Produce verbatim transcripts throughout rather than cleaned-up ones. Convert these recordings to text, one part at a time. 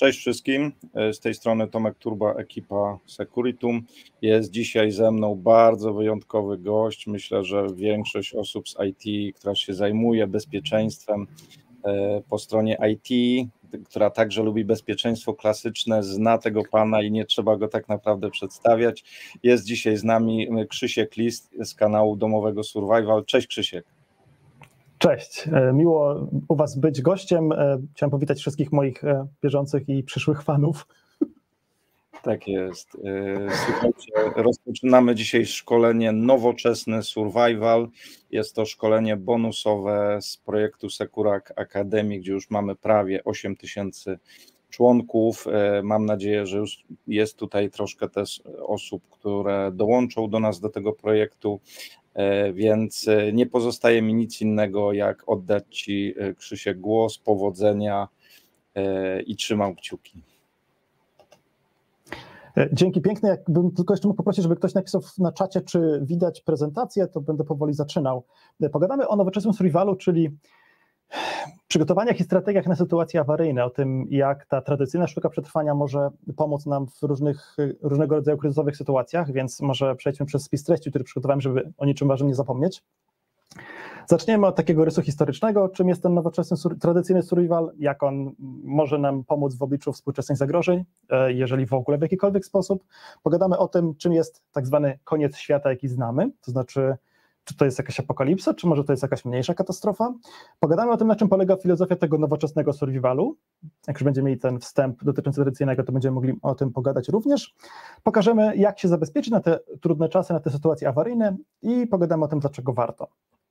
Cześć wszystkim, z tej strony Tomek Turba, ekipa Securitum. Jest dzisiaj ze mną bardzo wyjątkowy gość. Myślę, że większość osób z I T, która się zajmuje bezpieczeństwem po stronie I T, która także lubi bezpieczeństwo klasyczne, zna tego pana i nie trzeba go tak naprawdę przedstawiać. Jest dzisiaj z nami Krzysiek List z kanału Domowego Survival. Cześć Krzysiek. Cześć, miło u was być gościem. Chciałem powitać wszystkich moich bieżących i przyszłych fanów. Tak jest. Słuchajcie, rozpoczynamy dzisiaj szkolenie Nowoczesny Survival. Jest to szkolenie bonusowe z projektu Securak Academy, gdzie już mamy prawie osiem tysięcy członków. Mam nadzieję, że już jest tutaj troszkę też osób, które dołączą do nas do tego projektu. Więc nie pozostaje mi nic innego, jak oddać Ci, Krzysiek, głos, powodzenia i trzymam kciuki. Dzięki piękne. Jakbym tylko jeszcze mógł poprosić, żeby ktoś napisał na czacie, czy widać prezentację, to będę powoli zaczynał. Pogadamy o nowoczesnym survivalu, czyli przygotowaniach i strategiach na sytuacje awaryjne, o tym, jak ta tradycyjna sztuka przetrwania może pomóc nam w różnych, różnego rodzaju kryzysowych sytuacjach, więc może przejdźmy przez spis treści, który przygotowałem, żeby o niczym ważnym nie zapomnieć. Zaczniemy od takiego rysu historycznego, czym jest ten nowoczesny, tradycyjny survival, jak on może nam pomóc w obliczu współczesnych zagrożeń, jeżeli w ogóle w jakikolwiek sposób. Pogadamy o tym, czym jest tak zwany koniec świata, jaki znamy, to znaczy czy to jest jakaś apokalipsa, czy może to jest jakaś mniejsza katastrofa. Pogadamy o tym, na czym polega filozofia tego nowoczesnego survivalu. Jak już będziemy mieli ten wstęp dotyczący tradycyjnego, to będziemy mogli o tym pogadać również. Pokażemy, jak się zabezpieczyć na te trudne czasy, na te sytuacje awaryjne i pogadamy o tym, dlaczego warto.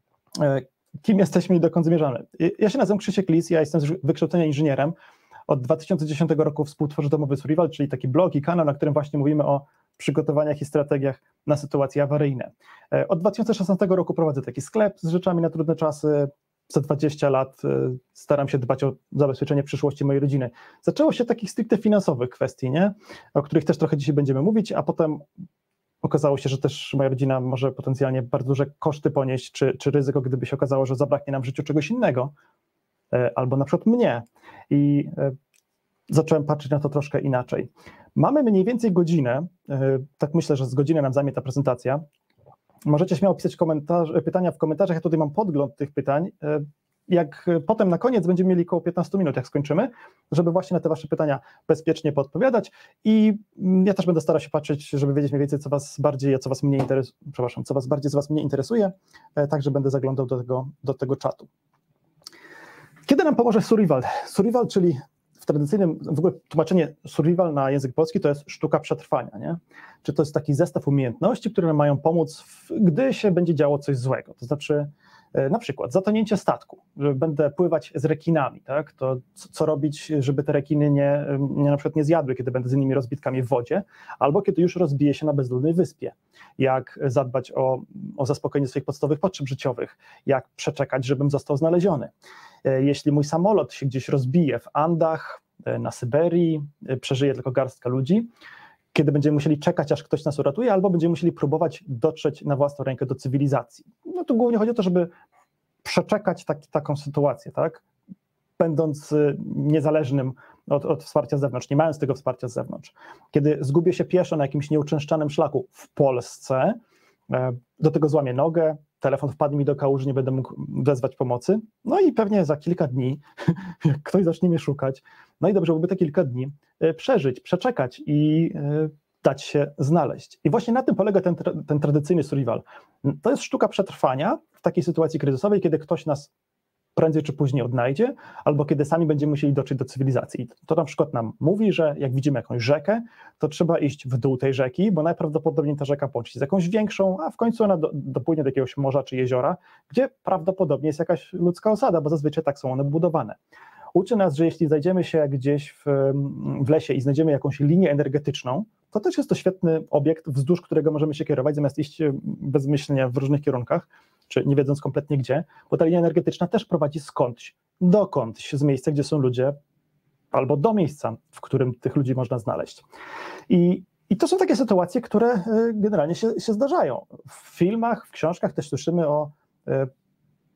Kim jesteśmy i dokąd zmierzamy? Ja się nazywam Krzysiek Lis, ja jestem z wykształcenia inżynierem. Od dwa tysiące dziesiątego roku współtworzę Domowy Survival, czyli taki blog i kanał, na którym właśnie mówimy o przygotowaniach i strategiach na sytuacje awaryjne. Od dwa tysiące szesnastego roku prowadzę taki sklep z rzeczami na trudne czasy. Za dwadzieścia lat staram się dbać o zabezpieczenie przyszłości mojej rodziny. Zaczęło się od takich stricte finansowych kwestii, nie? O których też trochę dzisiaj będziemy mówić, a potem okazało się, że też moja rodzina może potencjalnie bardzo duże koszty ponieść, czy, czy ryzyko, gdyby się okazało, że zabraknie nam w życiu czegoś innego, albo na przykład mnie. I zacząłem patrzeć na to troszkę inaczej. Mamy mniej więcej godzinę, tak myślę, że z godziny nam zajmie ta prezentacja. Możecie śmiało pisać pytania w komentarzach, ja tutaj mam podgląd tych pytań. Jak potem na koniec będziemy mieli około piętnaście minut, jak skończymy, żeby właśnie na te wasze pytania bezpiecznie podpowiadać i ja też będę starał się patrzeć, żeby wiedzieć mniej więcej, co was bardziej, a co was mniej interesuje, przepraszam, co was bardziej, co was mniej interesuje, także będę zaglądał do tego, do tego czatu. Kiedy nam pomoże survival? Survival, czyli w tradycyjnym, w ogóle tłumaczenie survival na język polski to jest sztuka przetrwania, nie? Czy to jest taki zestaw umiejętności, które nam mają pomóc, w, gdy się będzie działo coś złego, to znaczy na przykład zatonięcie statku, że będę pływać z rekinami, tak? To co, co robić, żeby te rekiny nie, nie, na przykład nie zjadły, kiedy będę z innymi rozbitkami w wodzie, albo kiedy już rozbiję się na bezludnej wyspie, jak zadbać o, o zaspokojenie swoich podstawowych potrzeb życiowych, jak przeczekać, żebym został znaleziony. Jeśli mój samolot się gdzieś rozbije w Andach, na Syberii, przeżyje tylko garstka ludzi, kiedy będziemy musieli czekać, aż ktoś nas uratuje, albo będziemy musieli próbować dotrzeć na własną rękę do cywilizacji. No tu głównie chodzi o to, żeby przeczekać tak, taką sytuację, tak? Będąc niezależnym od, od wsparcia z zewnątrz, nie mając tego wsparcia z zewnątrz. Kiedy zgubię się pieszo na jakimś nieuczęszczanym szlaku w Polsce, do tego złamię nogę, telefon wpadnie mi do kałuży, nie będę mógł wezwać pomocy, no i pewnie za kilka dni jak ktoś zacznie mnie szukać, no i dobrze byłoby te kilka dni przeżyć, przeczekać i dać się znaleźć. I właśnie na tym polega ten, ten tradycyjny survival. To jest sztuka przetrwania w takiej sytuacji kryzysowej, kiedy ktoś nas prędzej czy później odnajdzie, albo kiedy sami będziemy musieli dotrzeć do cywilizacji. To na przykład nam mówi, że jak widzimy jakąś rzekę, to trzeba iść w dół tej rzeki, bo najprawdopodobniej ta rzeka połączy się z jakąś większą, a w końcu ona do, dopłynie do jakiegoś morza czy jeziora, gdzie prawdopodobnie jest jakaś ludzka osada, bo zazwyczaj tak są one budowane. Uczy nas, że jeśli znajdziemy się gdzieś w, w lesie i znajdziemy jakąś linię energetyczną, to też jest to świetny obiekt, wzdłuż którego możemy się kierować, zamiast iść bezmyślnie w różnych kierunkach, czy nie wiedząc kompletnie gdzie, bo ta linia energetyczna też prowadzi skądś, dokądś, z miejsca, gdzie są ludzie, albo do miejsca, w którym tych ludzi można znaleźć. I, i to są takie sytuacje, które generalnie się, się zdarzają. W filmach, w książkach też słyszymy o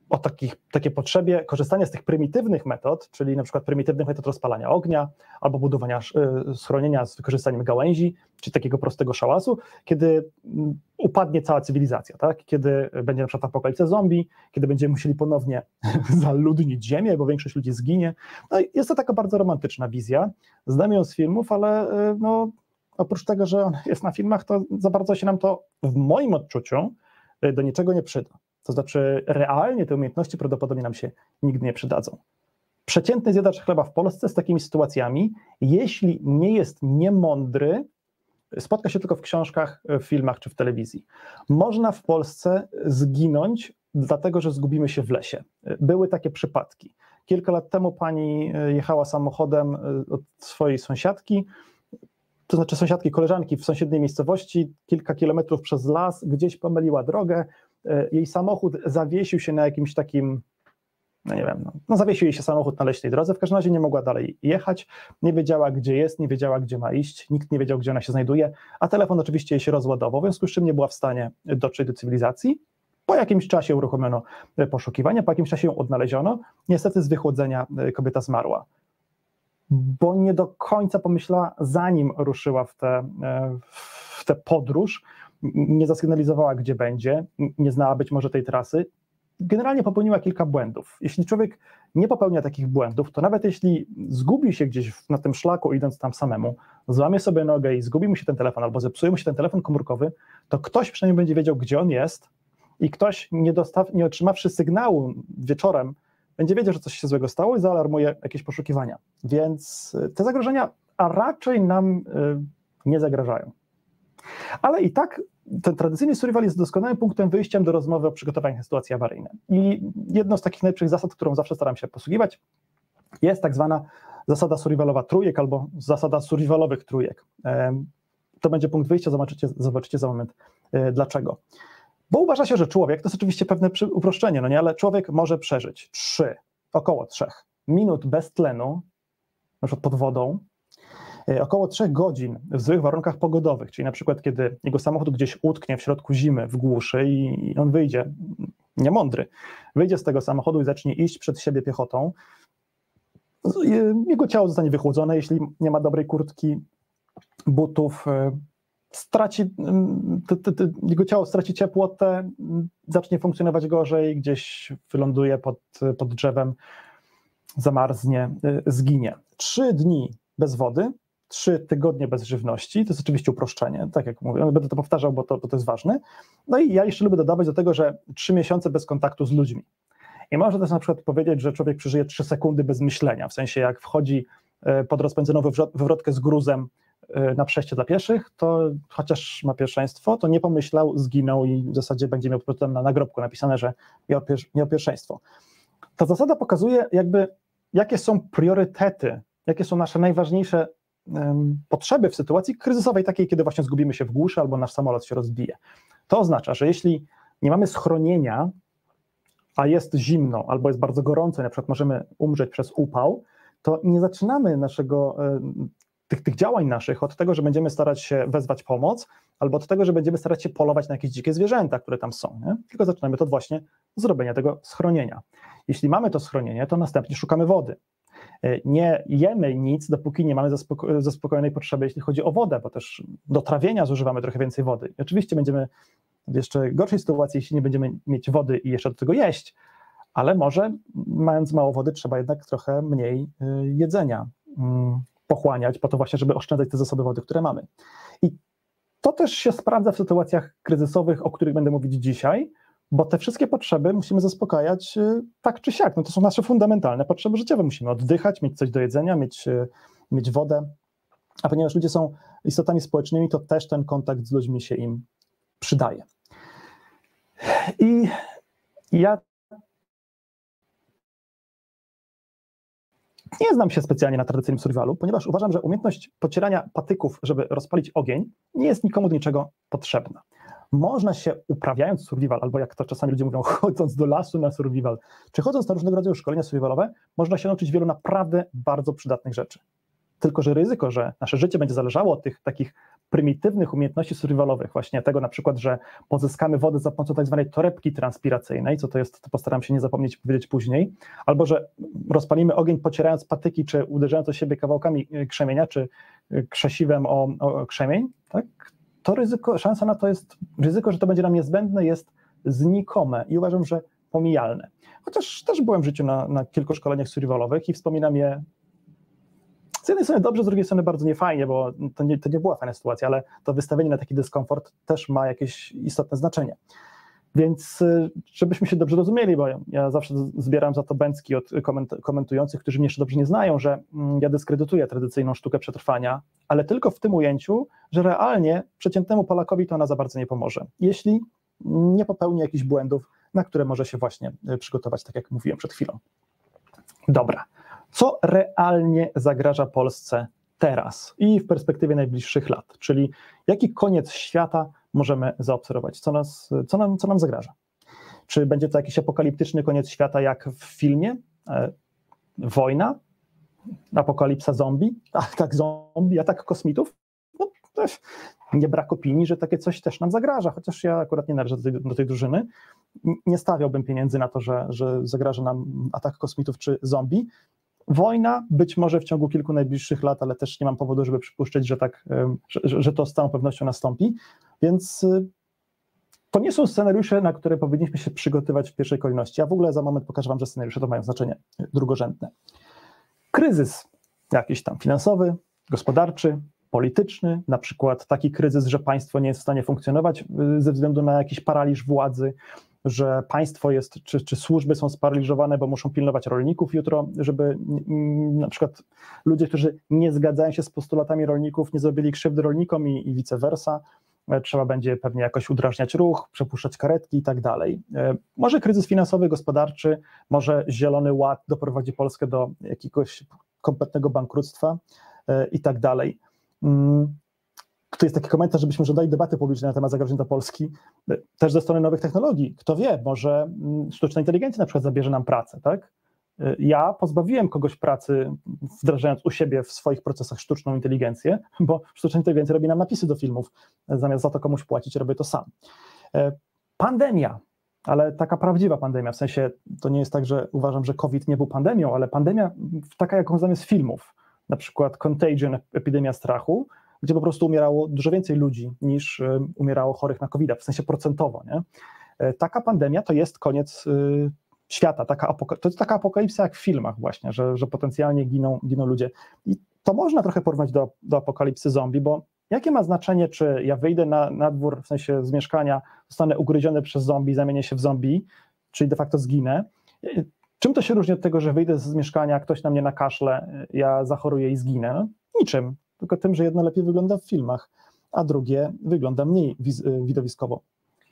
o takich, takiej potrzebie korzystania z tych prymitywnych metod, czyli na przykład prymitywnych metod rozpalania ognia albo budowania schronienia z wykorzystaniem gałęzi, czy takiego prostego szałasu, kiedy upadnie cała cywilizacja, tak? Kiedy będzie na przykład apokalipsa zombie, kiedy będziemy musieli ponownie zaludnić ziemię, bo większość ludzi zginie. No, jest to taka bardzo romantyczna wizja, znam ją z filmów, ale no, oprócz tego, że on jest na filmach, to za bardzo się nam to w moim odczuciu do niczego nie przyda. To znaczy realnie te umiejętności prawdopodobnie nam się nigdy nie przydadzą. Przeciętny zjadacz chleba w Polsce z takimi sytuacjami, jeśli nie jest niemądry, spotka się tylko w książkach, w filmach czy w telewizji. Można w Polsce zginąć dlatego, że zgubimy się w lesie. Były takie przypadki. Kilka lat temu pani jechała samochodem od swojej sąsiadki, to znaczy sąsiadki, koleżanki w sąsiedniej miejscowości, kilka kilometrów przez las, gdzieś pomyliła drogę, jej samochód zawiesił się na jakimś takim, no nie wiem, no, no zawiesił jej się samochód na leśnej drodze, w każdym razie nie mogła dalej jechać, nie wiedziała gdzie jest, nie wiedziała gdzie ma iść, nikt nie wiedział gdzie ona się znajduje, a telefon oczywiście jej się rozładował, w związku z czym nie była w stanie dotrzeć do cywilizacji. Po jakimś czasie uruchomiono poszukiwania, po jakimś czasie ją odnaleziono, niestety z wychłodzenia kobieta zmarła, bo nie do końca pomyślała, zanim ruszyła w tę w tę podróż, nie zasygnalizowała, gdzie będzie, nie znała być może tej trasy. Generalnie popełniła kilka błędów. Jeśli człowiek nie popełnia takich błędów, to nawet jeśli zgubi się gdzieś na tym szlaku, idąc tam samemu, złamie sobie nogę i zgubi mu się ten telefon, albo zepsuje mu się ten telefon komórkowy, to ktoś przynajmniej będzie wiedział, gdzie on jest i ktoś, nie, dostaw, nie otrzymawszy sygnału wieczorem, będzie wiedział, że coś się złego stało i zaalarmuje jakieś poszukiwania. Więc te zagrożenia, a raczej nam nie zagrażają. Ale i tak ten tradycyjny survival jest doskonałym punktem wyjścia do rozmowy o przygotowaniach na sytuacje awaryjne. I jedną z takich najlepszych zasad, którą zawsze staram się posługiwać, jest tak zwana zasada survivalowa trójek albo zasada survivalowych trójek. To będzie punkt wyjścia, zobaczycie, zobaczycie za moment dlaczego. Bo uważa się, że człowiek, to jest oczywiście pewne uproszczenie, no nie, ale człowiek może przeżyć trzy, około trzech minut bez tlenu, na przykład pod wodą, około trzech godzin w złych warunkach pogodowych, czyli na przykład kiedy jego samochód gdzieś utknie w środku zimy w głuszy i on wyjdzie, niemądry, wyjdzie z tego samochodu i zacznie iść przed siebie piechotą, jego ciało zostanie wychłodzone, jeśli nie ma dobrej kurtki, butów, straci, ty, ty, ty, jego ciało straci ciepłotę, zacznie funkcjonować gorzej, gdzieś wyląduje pod, pod drzewem, zamarznie, zginie. Trzy dni bez wody, trzy tygodnie bez żywności, to jest oczywiście uproszczenie, tak jak mówię, będę to powtarzał, bo to, bo to jest ważne. No i ja jeszcze lubię dodawać do tego, że trzy miesiące bez kontaktu z ludźmi. I można też na przykład powiedzieć, że człowiek przeżyje trzy sekundy bez myślenia, w sensie jak wchodzi pod rozpędzoną wywrotkę z gruzem na przejście dla pieszych, to chociaż ma pierwszeństwo, to nie pomyślał, zginął i w zasadzie będzie miał potem na nagrobku napisane, że miał, pier miał pierwszeństwo. Ta zasada pokazuje jakby, jakie są priorytety, jakie są nasze najważniejsze um, potrzeby w sytuacji kryzysowej, takiej, kiedy właśnie zgubimy się w głuszy albo nasz samolot się rozbije. To oznacza, że jeśli nie mamy schronienia, a jest zimno albo jest bardzo gorąco, na przykład możemy umrzeć przez upał, to nie zaczynamy naszego Tych, tych działań naszych od tego, że będziemy starać się wezwać pomoc, albo od tego, że będziemy starać się polować na jakieś dzikie zwierzęta, które tam są, nie? Tylko zaczynamy to właśnie z robienia tego schronienia. Jeśli mamy to schronienie, to następnie szukamy wody. Nie jemy nic, dopóki nie mamy zaspoko zaspokojonej potrzeby, jeśli chodzi o wodę, bo też do trawienia zużywamy trochę więcej wody. I oczywiście będziemy w jeszcze gorszej sytuacji, jeśli nie będziemy mieć wody i jeszcze do tego jeść, ale może mając mało wody trzeba jednak trochę mniej jedzenia pochłaniać, po to właśnie, żeby oszczędzać te zasoby wody, które mamy. I to też się sprawdza w sytuacjach kryzysowych, o których będę mówić dzisiaj, bo te wszystkie potrzeby musimy zaspokajać tak czy siak. No to są nasze fundamentalne potrzeby życiowe. Musimy oddychać, mieć coś do jedzenia, mieć, mieć wodę, a ponieważ ludzie są istotami społecznymi, to też ten kontakt z ludźmi się im przydaje. I ja nie znam się specjalnie na tradycyjnym survivalu, ponieważ uważam, że umiejętność podcierania patyków, żeby rozpalić ogień, nie jest nikomu do niczego potrzebna. Można się uprawiając survival, albo jak to czasami ludzie mówią, chodząc do lasu na survival, czy chodząc na różnego rodzaju szkolenia survivalowe, można się nauczyć wielu naprawdę bardzo przydatnych rzeczy. tylko że ryzyko, że nasze życie będzie zależało od tych takich prymitywnych umiejętności survivalowych, właśnie tego na przykład, że pozyskamy wodę za pomocą tak zwanej torebki transpiracyjnej, co to jest, to postaram się nie zapomnieć powiedzieć później, albo że rozpalimy ogień pocierając patyki, czy uderzając o siebie kawałkami krzemienia, czy krzesiwem o, o krzemień, tak? To ryzyko, szansa na to jest, ryzyko, że to będzie nam niezbędne, jest znikome i uważam, że pomijalne. Chociaż też byłem w życiu na, na kilku szkoleniach survivalowych i wspominam je z jednej strony dobrze, z drugiej strony bardzo niefajnie, bo to nie, to nie była fajna sytuacja, ale to wystawienie na taki dyskomfort też ma jakieś istotne znaczenie. Więc żebyśmy się dobrze rozumieli, bo ja, ja zawsze zbieram za to bęcki od koment- komentujących, którzy mnie jeszcze dobrze nie znają, że ja dyskredytuję tradycyjną sztukę przetrwania, ale tylko w tym ujęciu, że realnie przeciętnemu Polakowi to ona za bardzo nie pomoże, jeśli nie popełni jakichś błędów, na które może się właśnie przygotować, tak jak mówiłem przed chwilą. Dobra, co realnie zagraża Polsce teraz i w perspektywie najbliższych lat, czyli jaki koniec świata możemy zaobserwować, co, nas, co, nam, co nam zagraża? Czy będzie to jakiś apokaliptyczny koniec świata jak w filmie? E, wojna? Apokalipsa zombie? Ach, tak zombie, atak kosmitów? No, nie brak opinii, że takie coś też nam zagraża, chociaż ja akurat nie należę do tej, do tej drużyny. Nie stawiałbym pieniędzy na to, że, że zagraża nam atak kosmitów czy zombie. Wojna być może w ciągu kilku najbliższych lat, ale też nie mam powodu, żeby przypuszczać, że, tak, że, że to z całą pewnością nastąpi, więc to nie są scenariusze, na które powinniśmy się przygotować w pierwszej kolejności, a w ogóle za moment pokażę wam, że scenariusze to mają znaczenie drugorzędne. Kryzys jakiś tam finansowy, gospodarczy, polityczny, na przykład taki kryzys, że państwo nie jest w stanie funkcjonować ze względu na jakiś paraliż władzy, że państwo jest, czy, czy służby są sparaliżowane, bo muszą pilnować rolników jutro, żeby na przykład ludzie, którzy nie zgadzają się z postulatami rolników, nie zrobili krzywdy rolnikom i, i vice versa. Trzeba będzie pewnie jakoś udrażniać ruch, przepuszczać karetki i tak dalej. Może kryzys finansowy, gospodarczy, może Zielony Ład doprowadzi Polskę do jakiegoś kompletnego bankructwa i tak dalej. Tu jest taki komentarz, żebyśmy żądali debaty publicznej na temat zagrożeń dla Polski, też ze strony nowych technologii. Kto wie, może sztuczna inteligencja na przykład zabierze nam pracę, tak? Ja pozbawiłem kogoś pracy, wdrażając u siebie w swoich procesach sztuczną inteligencję, bo sztuczna inteligencja robi nam napisy do filmów, zamiast za to komuś płacić, robię to sam. Pandemia, ale taka prawdziwa pandemia, w sensie to nie jest tak, że uważam, że COVID nie był pandemią, ale pandemia taka, jaką znamy z filmów, na przykład Contagion, epidemia strachu, gdzie po prostu umierało dużo więcej ludzi niż umierało chorych na kowida, w sensie procentowo. Nie? Taka pandemia to jest koniec świata, taka apoka- to jest taka apokalipsa jak w filmach właśnie, że, że potencjalnie giną, giną ludzie. I to można trochę porównać do, do apokalipsy zombie, bo jakie ma znaczenie, czy ja wyjdę na, na dwór, w sensie z mieszkania, zostanę ugryziony przez zombie, zamienię się w zombie, czyli de facto zginę. Czym to się różni od tego, że wyjdę z mieszkania, ktoś na mnie nakaszle, ja zachoruję i zginę? No, niczym. Tylko tym, że jedno lepiej wygląda w filmach, a drugie wygląda mniej widowiskowo.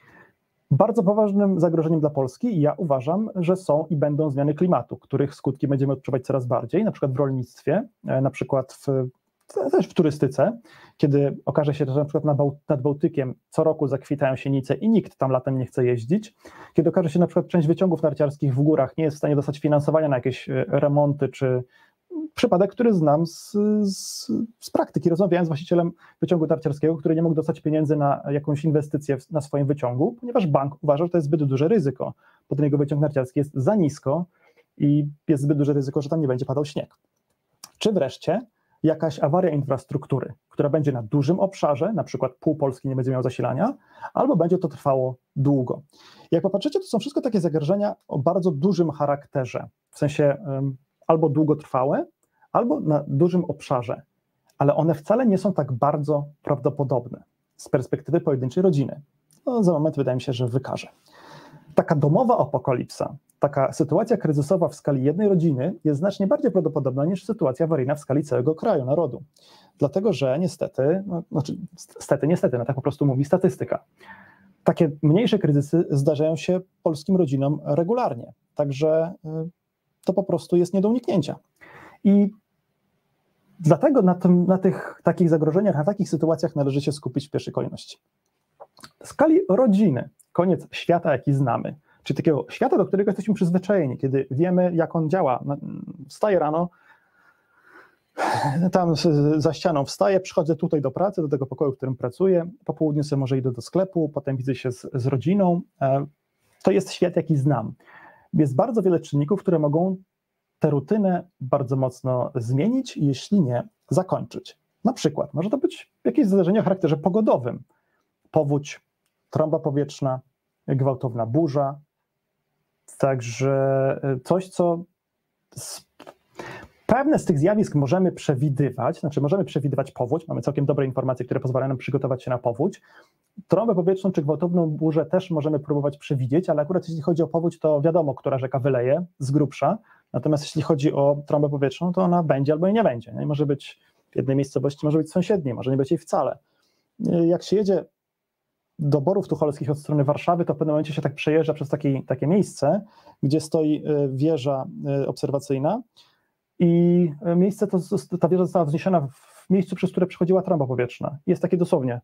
Bardzo poważnym zagrożeniem dla Polski, ja uważam, że są i będą zmiany klimatu, których skutki będziemy odczuwać coraz bardziej, na przykład w rolnictwie, na przykład w, też w turystyce, kiedy okaże się, że na przykład nad Bałtykiem co roku zakwitają sienice i nikt tam latem nie chce jeździć, kiedy okaże się, że na przykład część wyciągów narciarskich w górach nie jest w stanie dostać finansowania na jakieś remonty czy przypadek, który znam z, z, z praktyki. Rozmawiałem z właścicielem wyciągu narciarskiego, który nie mógł dostać pieniędzy na jakąś inwestycję na swoim wyciągu, ponieważ bank uważa, że to jest zbyt duże ryzyko, bo ten jego wyciąg narciarski jest za nisko i jest zbyt duże ryzyko, że tam nie będzie padał śnieg. Czy wreszcie jakaś awaria infrastruktury, która będzie na dużym obszarze, na przykład pół Polski nie będzie miał zasilania, albo będzie to trwało długo. Jak popatrzycie, to są wszystko takie zagrożenia o bardzo dużym charakterze, w sensie um, albo długotrwałe, albo na dużym obszarze, ale one wcale nie są tak bardzo prawdopodobne z perspektywy pojedynczej rodziny. No, za moment wydaje mi się, że wykażę. Taka domowa apokalipsa, taka sytuacja kryzysowa w skali jednej rodziny jest znacznie bardziej prawdopodobna niż sytuacja awaryjna w skali całego kraju, narodu. Dlatego, że niestety, no, znaczy stety, niestety, no tak po prostu mówi statystyka. Takie mniejsze kryzysy zdarzają się polskim rodzinom regularnie, także to po prostu jest nie do uniknięcia. I dlatego na, tym, na tych takich zagrożeniach, na takich sytuacjach należy się skupić w pierwszej kolejności. W skali rodziny, koniec świata, jaki znamy, czy takiego świata, do którego jesteśmy przyzwyczajeni, kiedy wiemy, jak on działa. Wstaję rano, tam za ścianą wstaję, przychodzę tutaj do pracy, do tego pokoju, w którym pracuję, po południu sobie może idę do sklepu, potem widzę się z, z rodziną. To jest świat, jaki znam. Jest bardzo wiele czynników, które mogą tę rutynę bardzo mocno zmienić, jeśli nie zakończyć. Na przykład może to być jakieś zdarzenie o charakterze pogodowym. Powódź, trąba powietrzna, gwałtowna burza. Także coś, co z, pewne z tych zjawisk możemy przewidywać, znaczy możemy przewidywać powódź, mamy całkiem dobre informacje, które pozwalają nam przygotować się na powódź. Trąbę powietrzną czy gwałtowną burzę też możemy próbować przewidzieć, ale akurat jeśli chodzi o powódź, to wiadomo, która rzeka wyleje z grubsza, natomiast jeśli chodzi o trąbę powietrzną, to ona będzie albo i nie będzie. Nie? Może być w jednej miejscowości, może być w sąsiedniej, może nie być jej wcale. Jak się jedzie do Borów Tucholskich od strony Warszawy, to w pewnym momencie się tak przejeżdża przez taki, takie miejsce, gdzie stoi wieża obserwacyjna i miejsce to, ta wieża została wzniesiona w miejscu, przez które przechodziła trąba powietrzna. Jest takie dosłownie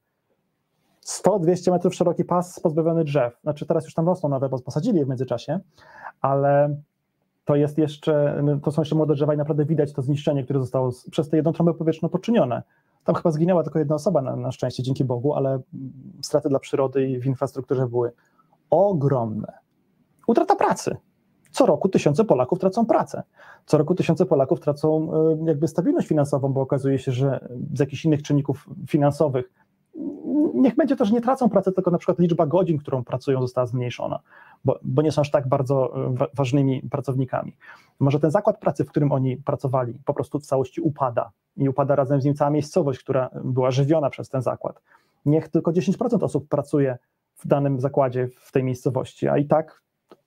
sto dwieście metrów szeroki pas pozbawiony drzew. Znaczy teraz już tam rosną nowe, bo posadzili je w międzyczasie, ale to jest jeszcze, to są jeszcze młode drzewa i naprawdę widać to zniszczenie, które zostało przez tę jedną trąbę powietrzną poczynione. Tam chyba zginęła tylko jedna osoba na, na szczęście, dzięki Bogu, ale straty dla przyrody i w infrastrukturze były ogromne. Utrata pracy. Co roku tysiące Polaków tracą pracę. Co roku tysiące Polaków tracą jakby stabilność finansową, bo okazuje się, że z jakichś innych czynników finansowych, niech będzie to, że nie tracą pracy, tylko na przykład liczba godzin, którą pracują, została zmniejszona, bo, bo nie są aż tak bardzo wa- ważnymi pracownikami. Może ten zakład pracy, w którym oni pracowali, po prostu w całości upada i upada razem z nim cała miejscowość, która była żywiona przez ten zakład. Niech tylko dziesięć procent osób pracuje w danym zakładzie, w tej miejscowości, a i tak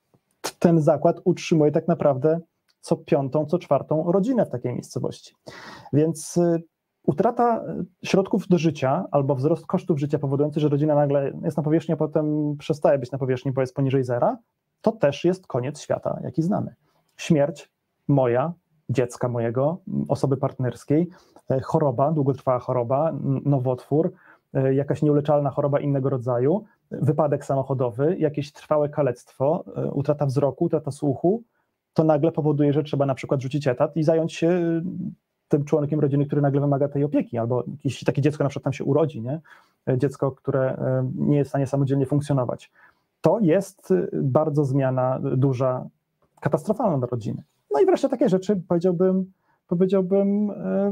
ten zakład utrzymuje tak naprawdę co piątą, co czwartą rodzinę w takiej miejscowości. Więc utrata środków do życia albo wzrost kosztów życia powodujący, że rodzina nagle jest na powierzchni, a potem przestaje być na powierzchni, bo jest poniżej zera, to też jest koniec świata, jaki znamy. Śmierć moja, dziecka mojego, osoby partnerskiej, choroba, długotrwała choroba, nowotwór, jakaś nieuleczalna choroba innego rodzaju, wypadek samochodowy, jakieś trwałe kalectwo, utrata wzroku, utrata słuchu, to nagle powoduje, że trzeba na przykład rzucić etat i zająć się tym członkiem rodziny, który nagle wymaga tej opieki, albo jeśli takie dziecko na przykład tam się urodzi, nie? Dziecko, które nie jest w stanie samodzielnie funkcjonować. To jest bardzo zmiana duża, katastrofalna dla rodziny. No i wreszcie takie rzeczy, powiedziałbym, powiedziałbym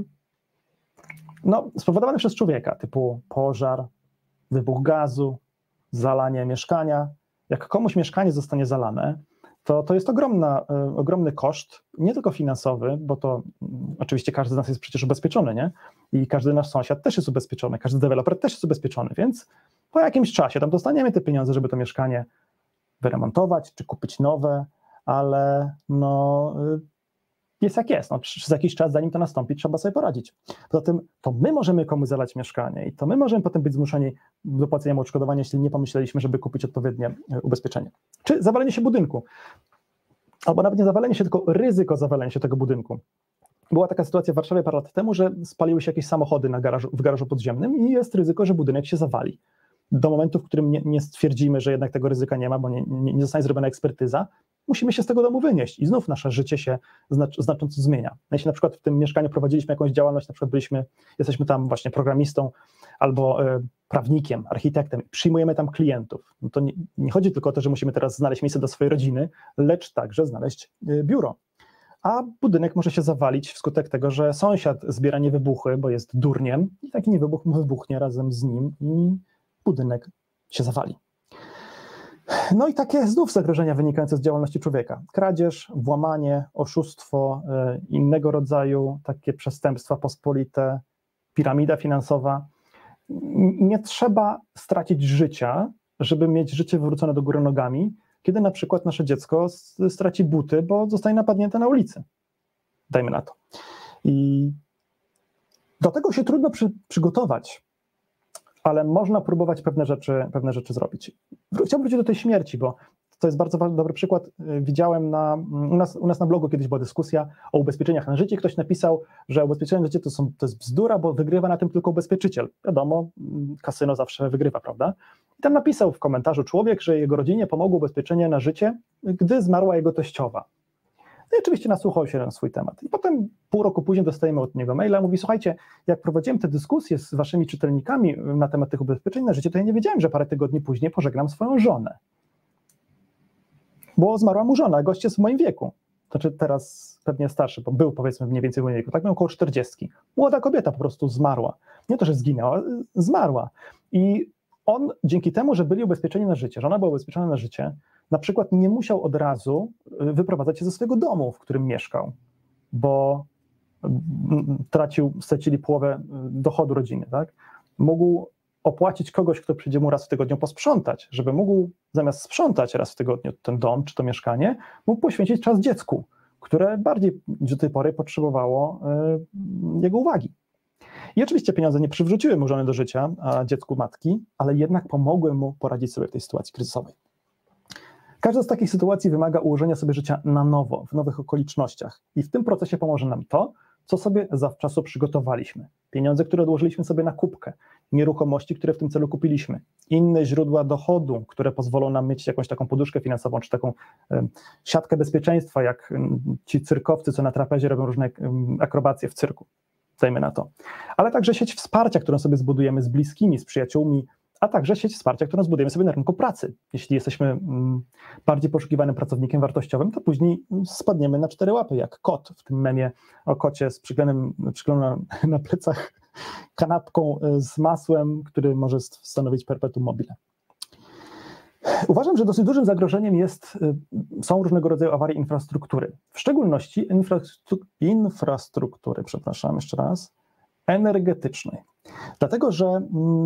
no, spowodowane przez człowieka, typu pożar, wybuch gazu, zalanie mieszkania. Jak komuś mieszkanie zostanie zalane, to, to jest ogromna, y, ogromny koszt, nie tylko finansowy, bo to y, oczywiście każdy z nas jest przecież ubezpieczony, nie? I każdy nasz sąsiad też jest ubezpieczony, każdy deweloper też jest ubezpieczony, więc po jakimś czasie tam dostaniemy te pieniądze, żeby to mieszkanie wyremontować, czy kupić nowe, ale no y, jest jak jest, no, przez jakiś czas, zanim to nastąpi, trzeba sobie poradzić. Poza tym to my możemy komuś zalać mieszkanie i to my możemy potem być zmuszeni do płacenia odszkodowania, jeśli nie pomyśleliśmy, żeby kupić odpowiednie ubezpieczenie. Czy zawalenie się budynku, albo nawet nie zawalenie się, tylko ryzyko zawalenia się tego budynku. Była taka sytuacja w Warszawie parę lat temu, że spaliły się jakieś samochody na garażu, w garażu podziemnym i jest ryzyko, że budynek się zawali. Do momentu, w którym nie, nie stwierdzimy, że jednak tego ryzyka nie ma, bo nie, nie, nie zostanie zrobiona ekspertyza, musimy się z tego domu wynieść i znów nasze życie się znacz, znacząco zmienia. Jeśli na przykład w tym mieszkaniu prowadziliśmy jakąś działalność, na przykład byliśmy, jesteśmy tam właśnie programistą albo y, prawnikiem, architektem, przyjmujemy tam klientów, no to nie, nie chodzi tylko o to, że musimy teraz znaleźć miejsce dla swojej rodziny, lecz także znaleźć y, biuro. A budynek może się zawalić wskutek tego, że sąsiad zbiera niewybuchy, bo jest durniem i taki niewybuch wybuchnie razem z nim i budynek się zawali. No i takie znów zagrożenia wynikające z działalności człowieka. Kradzież, włamanie, oszustwo, y, innego rodzaju takie przestępstwa pospolite, piramida finansowa. Nie trzeba stracić życia, żeby mieć życie wywrócone do góry nogami, kiedy na przykład nasze dziecko straci buty, bo zostanie napadnięte na ulicy. Dajmy na to. I do tego się trudno przy, przygotować, ale można próbować pewne rzeczy, pewne rzeczy zrobić. Chciałbym wrócić do tej śmierci, bo to jest bardzo dobry przykład. Widziałem na, u, nas, u nas na blogu kiedyś była dyskusja o ubezpieczeniach na życie. Ktoś napisał, że ubezpieczenie na życie to, są, to jest bzdura, bo wygrywa na tym tylko ubezpieczyciel. Wiadomo, kasyno zawsze wygrywa, prawda? I tam napisał w komentarzu człowiek, że jego rodzinie pomogło ubezpieczenie na życie, gdy zmarła jego teściowa. No i oczywiście nasłuchał się na swój temat. I potem pół roku później dostajemy od niego maila, mówi, słuchajcie, jak prowadziłem te dyskusje z waszymi czytelnikami na temat tych ubezpieczeń na życie, to ja nie wiedziałem, że parę tygodni później pożegnam swoją żonę. Bo zmarła mu żona, gość jest w moim wieku. Znaczy teraz pewnie starszy, bo był powiedzmy mniej więcej w moim wieku, tak miał około czterdziestki. Młoda kobieta po prostu zmarła. Nie to, że zginęła, zmarła. I on dzięki temu, że byli ubezpieczeni na życie, żona była ubezpieczona na życie, na przykład nie musiał od razu wyprowadzać się ze swojego domu, w którym mieszkał, bo tracił, stracili połowę dochodu rodziny, tak? Mógł opłacić kogoś, kto przyjdzie mu raz w tygodniu posprzątać, żeby mógł zamiast sprzątać raz w tygodniu ten dom czy to mieszkanie, mógł poświęcić czas dziecku, które bardziej do tej pory potrzebowało y, jego uwagi. I oczywiście pieniądze nie przywróciły mu żony do życia, a dziecku matki, ale jednak pomogły mu poradzić sobie w tej sytuacji kryzysowej. Każda z takich sytuacji wymaga ułożenia sobie życia na nowo, w nowych okolicznościach i w tym procesie pomoże nam to, co sobie zawczasu przygotowaliśmy. Pieniądze, które odłożyliśmy sobie na kubkę, nieruchomości, które w tym celu kupiliśmy, inne źródła dochodu, które pozwolą nam mieć jakąś taką poduszkę finansową, czy taką um, siatkę bezpieczeństwa, jak um, ci cyrkowcy, co na trapezie robią różne um, akrobacje w cyrku, dajmy na to. Ale także sieć wsparcia, którą sobie zbudujemy z bliskimi, z przyjaciółmi, a także sieć wsparcia, którą zbudujemy sobie na rynku pracy. Jeśli jesteśmy um, bardziej poszukiwanym pracownikiem wartościowym, to później spadniemy na cztery łapy, jak kot w tym memie o kocie z przyklenem, przyklenem na, na plecach kanapką z masłem, który może stanowić perpetuum mobile. Uważam, że dosyć dużym zagrożeniem jest, są różnego rodzaju awarie infrastruktury, w szczególności infrastru, infrastruktury, przepraszam jeszcze raz, energetycznej. Dlatego, że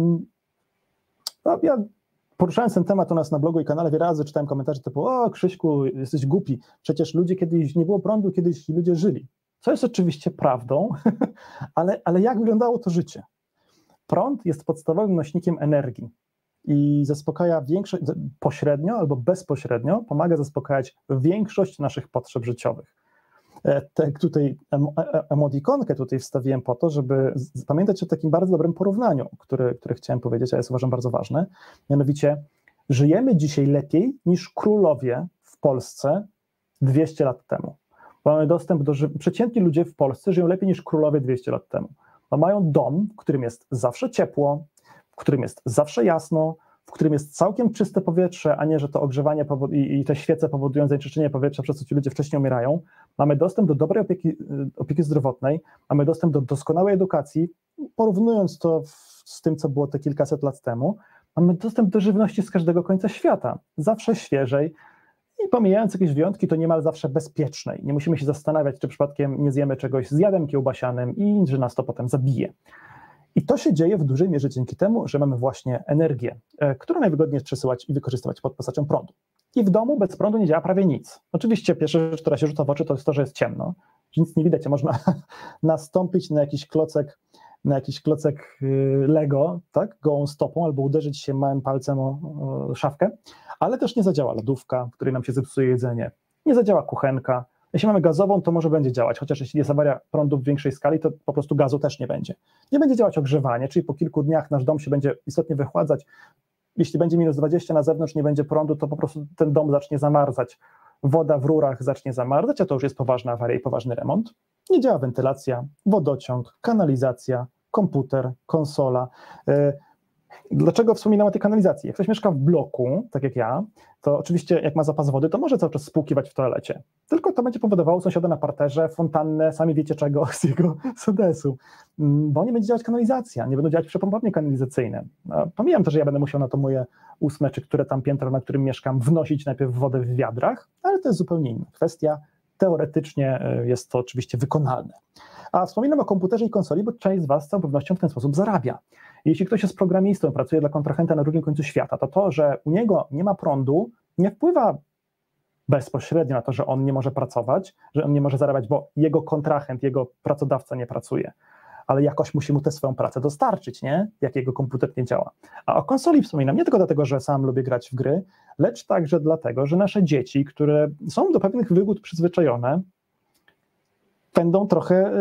no, ja poruszając ten temat u nas na blogu i kanale wiele razy czytałem komentarze typu: o Krzyśku, jesteś głupi, przecież ludzie kiedyś, nie było prądu, kiedyś ludzie żyli. Co jest oczywiście prawdą, ale, ale jak wyglądało to życie? Prąd jest podstawowym nośnikiem energii i zaspokaja większość, pośrednio albo bezpośrednio pomaga zaspokajać większość naszych potrzeb życiowych. Tak tutaj emotikonkę tutaj wstawiłem po to, żeby pamiętać o takim bardzo dobrym porównaniu, które, które chciałem powiedzieć, a jest uważam bardzo ważne. Mianowicie żyjemy dzisiaj lepiej niż królowie w Polsce dwieście lat temu. Bo mamy dostęp do... Przeciętni ludzie w Polsce żyją lepiej niż królowie dwieście lat temu. Bo mają dom, w którym jest zawsze ciepło, w którym jest zawsze jasno, w którym jest całkiem czyste powietrze, a nie, że to ogrzewanie i, i te świece powodują zanieczyszczenie powietrza, przez co ci ludzie wcześniej umierają. Mamy dostęp do dobrej opieki, opieki zdrowotnej, mamy dostęp do doskonałej edukacji, porównując to w, z tym, co było te kilkaset lat temu, mamy dostęp do żywności z każdego końca świata, zawsze świeżej i pomijając jakieś wyjątki, to niemal zawsze bezpiecznej. Nie musimy się zastanawiać, czy przypadkiem nie zjemy czegoś z jadem kiełbasianym i że nas to potem zabije. I to się dzieje w dużej mierze dzięki temu, że mamy właśnie energię, e, którą najwygodniej jest przesyłać i wykorzystywać pod postacią prądu. I w domu bez prądu nie działa prawie nic. Oczywiście pierwsza rzecz, która się rzuca w oczy, to jest to, że jest ciemno, że nic nie widać, a można nastąpić na jakiś klocek, na jakiś klocek Lego, tak, gołą stopą, albo uderzyć się małym palcem o, o szafkę, ale też nie zadziała lodówka, w której nam się zepsuje jedzenie, nie zadziała kuchenka. Jeśli mamy gazową, to może będzie działać, chociaż jeśli jest awaria prądu w większej skali, to po prostu gazu też nie będzie. Nie będzie działać ogrzewanie, czyli po kilku dniach nasz dom się będzie istotnie wychładzać. Jeśli będzie minus dwadzieścia na zewnątrz, nie będzie prądu, to po prostu ten dom zacznie zamarzać. Woda w rurach zacznie zamarzać, a to już jest poważna awaria i poważny remont. Nie działa wentylacja, wodociąg, kanalizacja, komputer, konsola. Dlaczego wspominam o tej kanalizacji? Jak ktoś mieszka w bloku, tak jak ja, to oczywiście jak ma zapas wody, to może cały czas spłukiwać w toalecie. Tylko to będzie powodowało sąsiada na parterze, fontannę, sami wiecie czego, z jego sodesu. Bo nie będzie działać kanalizacja, nie będą działać przepompownie kanalizacyjne. Pomijam też, że ja będę musiał na to moje ósme, czy które tam piętro, na którym mieszkam, wnosić najpierw wodę w wiadrach, ale to jest zupełnie inna kwestia. Teoretycznie jest to oczywiście wykonalne. A wspominam o komputerze i konsoli, bo część z Was z całą pewnością w ten sposób zarabia. Jeśli ktoś jest programistą, pracuje dla kontrahenta na drugim końcu świata, to to, że u niego nie ma prądu, nie wpływa bezpośrednio na to, że on nie może pracować, że on nie może zarabiać, bo jego kontrahent, jego pracodawca nie pracuje, ale jakoś musi mu tę swoją pracę dostarczyć, nie? Jak jego komputer nie działa. A o konsoli wspominam nie tylko dlatego, że sam lubię grać w gry, lecz także dlatego, że nasze dzieci, które są do pewnych wygód przyzwyczajone, będą trochę,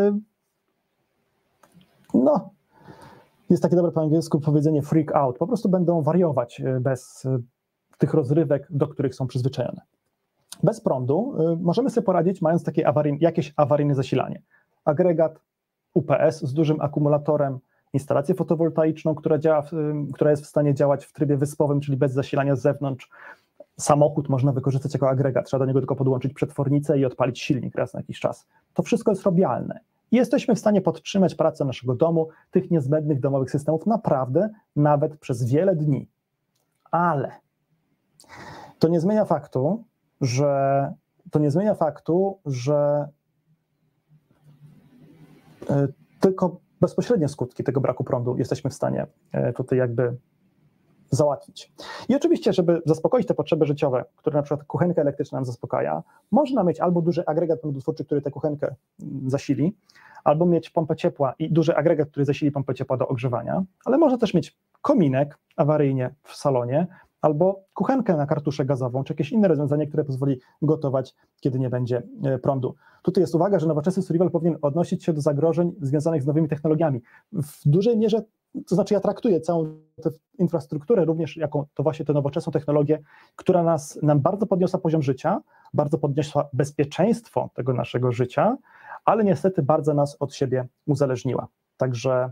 no, jest takie dobre po angielsku powiedzenie freak out, po prostu będą wariować bez tych rozrywek, do których są przyzwyczajone. Bez prądu możemy sobie poradzić, mając takie awaryjne, jakieś awaryjne zasilanie. Agregat U P S z dużym akumulatorem, instalację fotowoltaiczną, która, działa, która jest w stanie działać w trybie wyspowym, czyli bez zasilania z zewnątrz. Samochód można wykorzystać jako agregat, trzeba do niego tylko podłączyć przetwornicę i odpalić silnik raz na jakiś czas. To wszystko jest robialne. I jesteśmy w stanie podtrzymać pracę naszego domu, tych niezbędnych domowych systemów naprawdę nawet przez wiele dni. Ale to nie zmienia faktu, że to nie zmienia faktu, że tylko bezpośrednie skutki tego braku prądu jesteśmy w stanie tutaj jakby załatwić. I oczywiście, żeby zaspokoić te potrzeby życiowe, które na przykład kuchenka elektryczna nam zaspokaja, można mieć albo duży agregat prądotwórczy, który tę kuchenkę zasili, albo mieć pompę ciepła i duży agregat, który zasili pompę ciepła do ogrzewania, ale można też mieć kominek awaryjnie w salonie, albo kuchenkę na kartuszę gazową, czy jakieś inne rozwiązanie, które pozwoli gotować, kiedy nie będzie prądu. Tutaj jest uwaga, że nowoczesny survival powinien odnosić się do zagrożeń związanych z nowymi technologiami. W dużej mierze, to znaczy ja traktuję całą tę infrastrukturę również jako to właśnie tę nowoczesną technologię, która nas, nam bardzo podniosła poziom życia, bardzo podniosła bezpieczeństwo tego naszego życia, ale niestety bardzo nas od siebie uzależniła. Także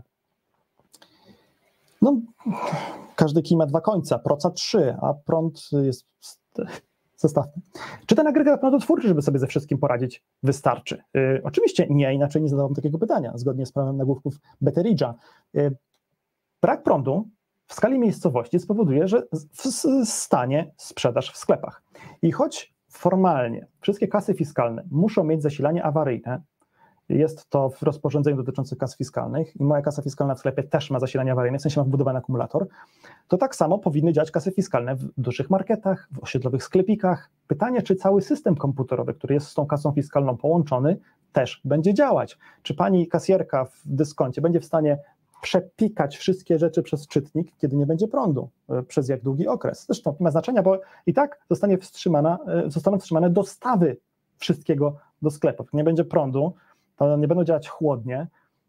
no, każdy kij ma dwa końca, proca trzy, a prąd jest... Zostawmy. Czy ten agregat prądotwórczy, żeby sobie ze wszystkim poradzić, wystarczy? Yy, oczywiście nie, inaczej nie zadałbym takiego pytania, zgodnie z prawem nagłówków Betteridge'a. Yy, brak prądu w skali miejscowości spowoduje, że w stanie sprzedaż w sklepach. I choć formalnie wszystkie kasy fiskalne muszą mieć zasilanie awaryjne, jest to w rozporządzeniu dotyczącym kas fiskalnych i moja kasa fiskalna w sklepie też ma zasilanie awaryjne, w sensie ma wbudowany akumulator, to tak samo powinny działać kasy fiskalne w dużych marketach, w osiedlowych sklepikach. Pytanie, czy cały system komputerowy, który jest z tą kasą fiskalną połączony, też będzie działać. Czy pani kasjerka w dyskoncie będzie w stanie przepikać wszystkie rzeczy przez czytnik, kiedy nie będzie prądu, przez jak długi okres. Zresztą nie ma znaczenia, bo i tak zostanie wstrzymana, zostaną wstrzymane dostawy wszystkiego do sklepów. Jak nie będzie prądu, to nie będą działać chłodnie,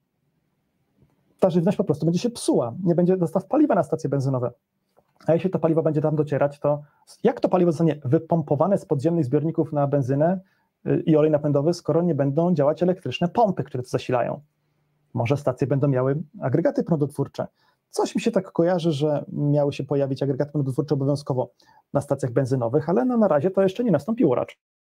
ta żywność po prostu będzie się psuła, nie będzie dostaw paliwa na stacje benzynowe. A jeśli to paliwo będzie tam docierać, to jak to paliwo zostanie wypompowane z podziemnych zbiorników na benzynę i olej napędowy, skoro nie będą działać elektryczne pompy, które to zasilają? Może stacje będą miały agregaty prądotwórcze. Coś mi się tak kojarzy, że miały się pojawić agregaty prądotwórcze obowiązkowo na stacjach benzynowych, ale no na razie to jeszcze nie nastąpiło raczej.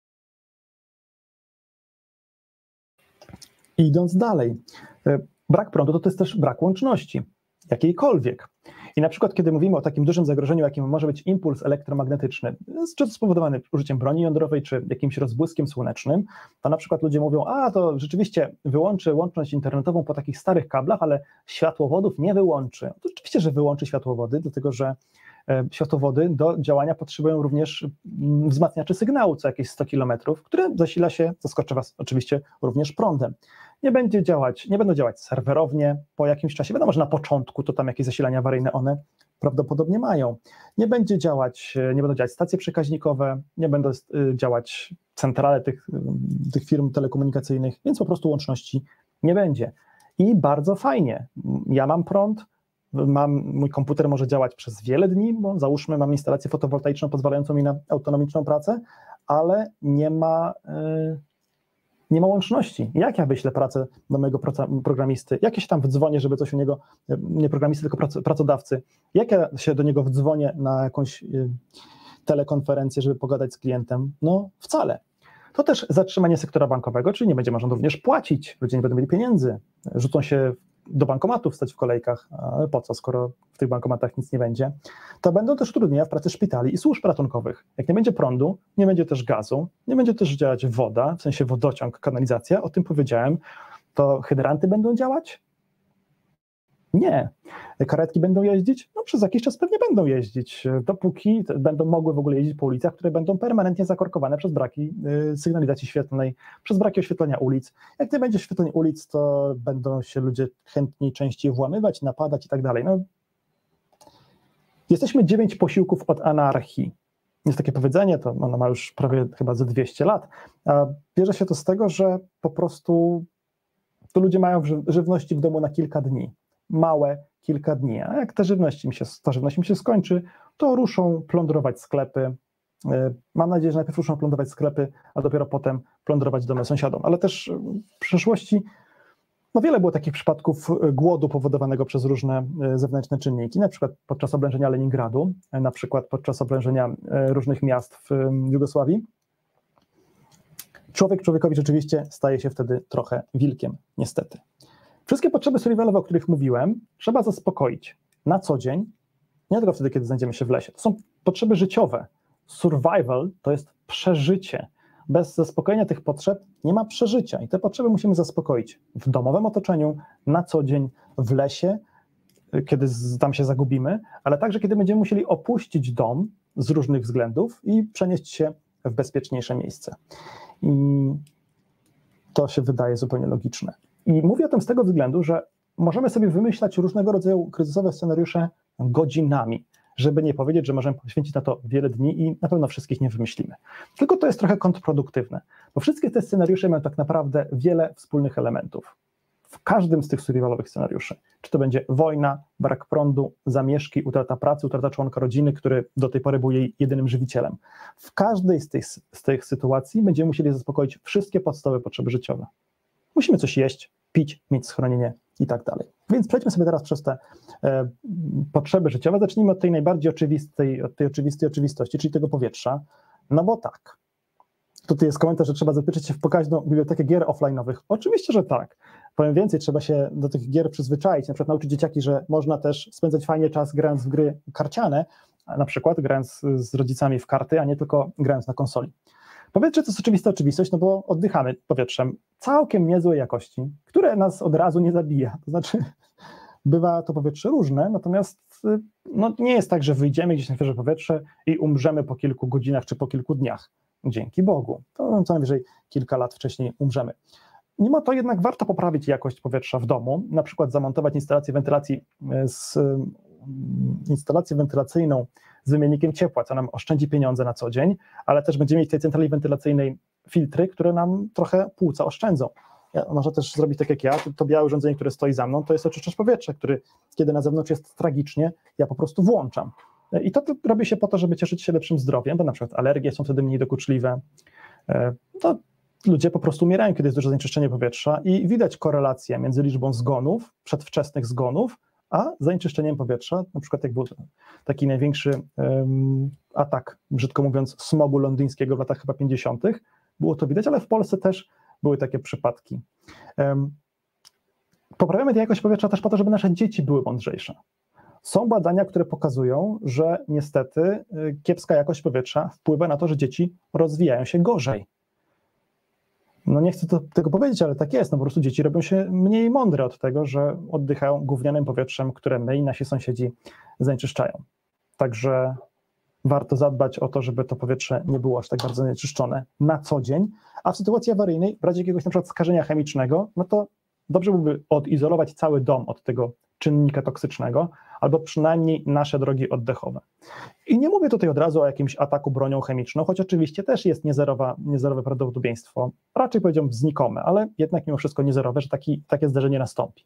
Idąc dalej, brak prądu to, to jest też brak łączności, jakiejkolwiek. I na przykład, kiedy mówimy o takim dużym zagrożeniu, jakim może być impuls elektromagnetyczny, czy to spowodowany użyciem broni jądrowej, czy jakimś rozbłyskiem słonecznym, to na przykład ludzie mówią, a to rzeczywiście wyłączy łączność internetową po takich starych kablach, ale światłowodów nie wyłączy. To oczywiście, że wyłączy światłowody, dlatego że światłowody do działania potrzebują również wzmacniaczy sygnału co jakieś sto kilometrów, które zasila się, zaskoczę Was oczywiście, również prądem. Nie będzie działać, nie będą działać serwerownie po jakimś czasie, wiadomo, że na początku to tam jakieś zasilania awaryjne one prawdopodobnie mają. Nie będzie działać, nie będą działać stacje przekaźnikowe, nie będą działać centrale tych, tych firm telekomunikacyjnych, więc po prostu łączności nie będzie. I bardzo fajnie, ja mam prąd, Mam, mój komputer może działać przez wiele dni, bo załóżmy mam instalację fotowoltaiczną pozwalającą mi na autonomiczną pracę, ale nie ma, yy, nie ma łączności. Jak ja wyślę pracę do mojego programisty? Jak ja się tam wdzwonię, żeby coś u niego, nie programisty, tylko prac, pracodawcy? Jak ja się do niego wdzwonię na jakąś yy, telekonferencję, żeby pogadać z klientem? No wcale. To też zatrzymanie sektora bankowego, czyli nie będzie można również płacić, ludzie nie będą mieli pieniędzy, rzucą się do bankomatów stać w kolejkach, ale po co, skoro w tych bankomatach nic nie będzie, to będą też utrudnienia w pracy szpitali i służb ratunkowych. Jak nie będzie prądu, nie będzie też gazu, nie będzie też działać woda, w sensie wodociąg, kanalizacja, o tym powiedziałem, to hydranty będą działać? Nie. Karetki będą jeździć? No przez jakiś czas pewnie będą jeździć, dopóki będą mogły w ogóle jeździć po ulicach, które będą permanentnie zakorkowane przez braki sygnalizacji świetlnej, przez braki oświetlenia ulic. Jak nie będzie oświetlenia ulic, to będą się ludzie chętniej częściej włamywać, napadać i tak dalej. No, jesteśmy dziewięć posiłków od anarchii. Jest takie powiedzenie, to ono ma już prawie chyba ze dwieście lat, a bierze się to z tego, że po prostu to ludzie mają żywności w domu na kilka dni. Małe kilka dni, a jak ta żywność im się, ta żywność im się skończy, to ruszą plądrować sklepy, Mam nadzieję, że najpierw ruszą plądrować sklepy, a dopiero potem plądrować domy sąsiadom. Ale też w przeszłości no wiele było takich przypadków głodu powodowanego przez różne zewnętrzne czynniki, na przykład podczas oblężenia Leningradu, na przykład podczas oblężenia różnych miast w Jugosławii. Człowiek człowiekowi rzeczywiście staje się wtedy trochę wilkiem, niestety. Wszystkie potrzeby survivalowe, o których mówiłem, trzeba zaspokoić na co dzień, nie tylko wtedy, kiedy znajdziemy się w lesie. To są potrzeby życiowe. Survival to jest przeżycie. Bez zaspokojenia tych potrzeb nie ma przeżycia i te potrzeby musimy zaspokoić w domowym otoczeniu, na co dzień, w lesie, kiedy tam się zagubimy, ale także kiedy będziemy musieli opuścić dom z różnych względów i przenieść się w bezpieczniejsze miejsce. I to się wydaje zupełnie logiczne. I mówię o tym z tego względu, że możemy sobie wymyślać różnego rodzaju kryzysowe scenariusze godzinami, żeby nie powiedzieć, że możemy poświęcić na to wiele dni i na pewno wszystkich nie wymyślimy. Tylko to jest trochę kontrproduktywne, bo wszystkie te scenariusze mają tak naprawdę wiele wspólnych elementów. W każdym z tych survivalowych scenariuszy, czy to będzie wojna, brak prądu, zamieszki, utrata pracy, utrata członka rodziny, który do tej pory był jej jedynym żywicielem. W każdej z tych, z tych sytuacji będziemy musieli zaspokoić wszystkie podstawowe potrzeby życiowe. Musimy coś jeść, pić, mieć schronienie i tak dalej. Więc przejdźmy sobie teraz przez te e, potrzeby życiowe. Zacznijmy od tej najbardziej oczywistej, od tej oczywistej oczywistości, czyli tego powietrza. No bo tak. Tutaj jest komentarz, że trzeba zapytać się w pokaźną bibliotekę gier offline'owych. Oczywiście, że tak. Powiem więcej, trzeba się do tych gier przyzwyczaić, na przykład nauczyć dzieciaki, że można też spędzać fajnie czas grając w gry karciane, na przykład grając z rodzicami w karty, a nie tylko grając na konsoli. Powietrze to jest oczywista oczywistość, no bo oddychamy powietrzem całkiem niezłej jakości, które nas od razu nie zabija. To znaczy, bywa to powietrze różne, natomiast no, nie jest tak, że wyjdziemy gdzieś na świeże powietrze i umrzemy po kilku godzinach czy po kilku dniach. Dzięki Bogu. To co najwyżej kilka lat wcześniej umrzemy. Mimo to jednak warto poprawić jakość powietrza w domu, na przykład zamontować instalację wentylacji z instalację wentylacyjną z wymiennikiem ciepła, co nam oszczędzi pieniądze na co dzień, ale też będziemy mieć w tej centrali wentylacyjnej filtry, które nam trochę płuca oszczędzą. Ja, można też zrobić tak jak ja, to, to białe urządzenie, które stoi za mną, to jest oczyszczacz powietrza, który kiedy na zewnątrz jest tragicznie, ja po prostu włączam. I to, to robi się po to, żeby cieszyć się lepszym zdrowiem, bo na przykład alergie są wtedy mniej dokuczliwe. To ludzie po prostu umierają, kiedy jest duże zanieczyszczenie powietrza i widać korelację między liczbą zgonów, przedwczesnych zgonów, a zanieczyszczeniem powietrza, na przykład jak był taki największy um, atak, brzydko mówiąc, smogu londyńskiego w latach chyba pięćdziesiątych, było to widać, ale w Polsce też były takie przypadki. Um, poprawiamy tę jakość powietrza też po to, żeby nasze dzieci były mądrzejsze. Są badania, które pokazują, że niestety kiepska jakość powietrza wpływa na to, że dzieci rozwijają się gorzej. No nie chcę to, tego powiedzieć, ale tak jest, no po prostu dzieci robią się mniej mądre od tego, że oddychają gównianym powietrzem, które my i nasi sąsiedzi zanieczyszczają. Także warto zadbać o to, żeby to powietrze nie było aż tak bardzo zanieczyszczone na co dzień, a w sytuacji awaryjnej, w razie jakiegoś na przykład skażenia chemicznego, no to dobrze byłoby odizolować cały dom od tego czynnika toksycznego, albo przynajmniej nasze drogi oddechowe. I nie mówię tutaj od razu o jakimś ataku bronią chemiczną, choć oczywiście też jest niezerowa, niezerowe prawdopodobieństwo, raczej powiedziałbym znikome, ale jednak mimo wszystko niezerowe, że taki, takie zdarzenie nastąpi.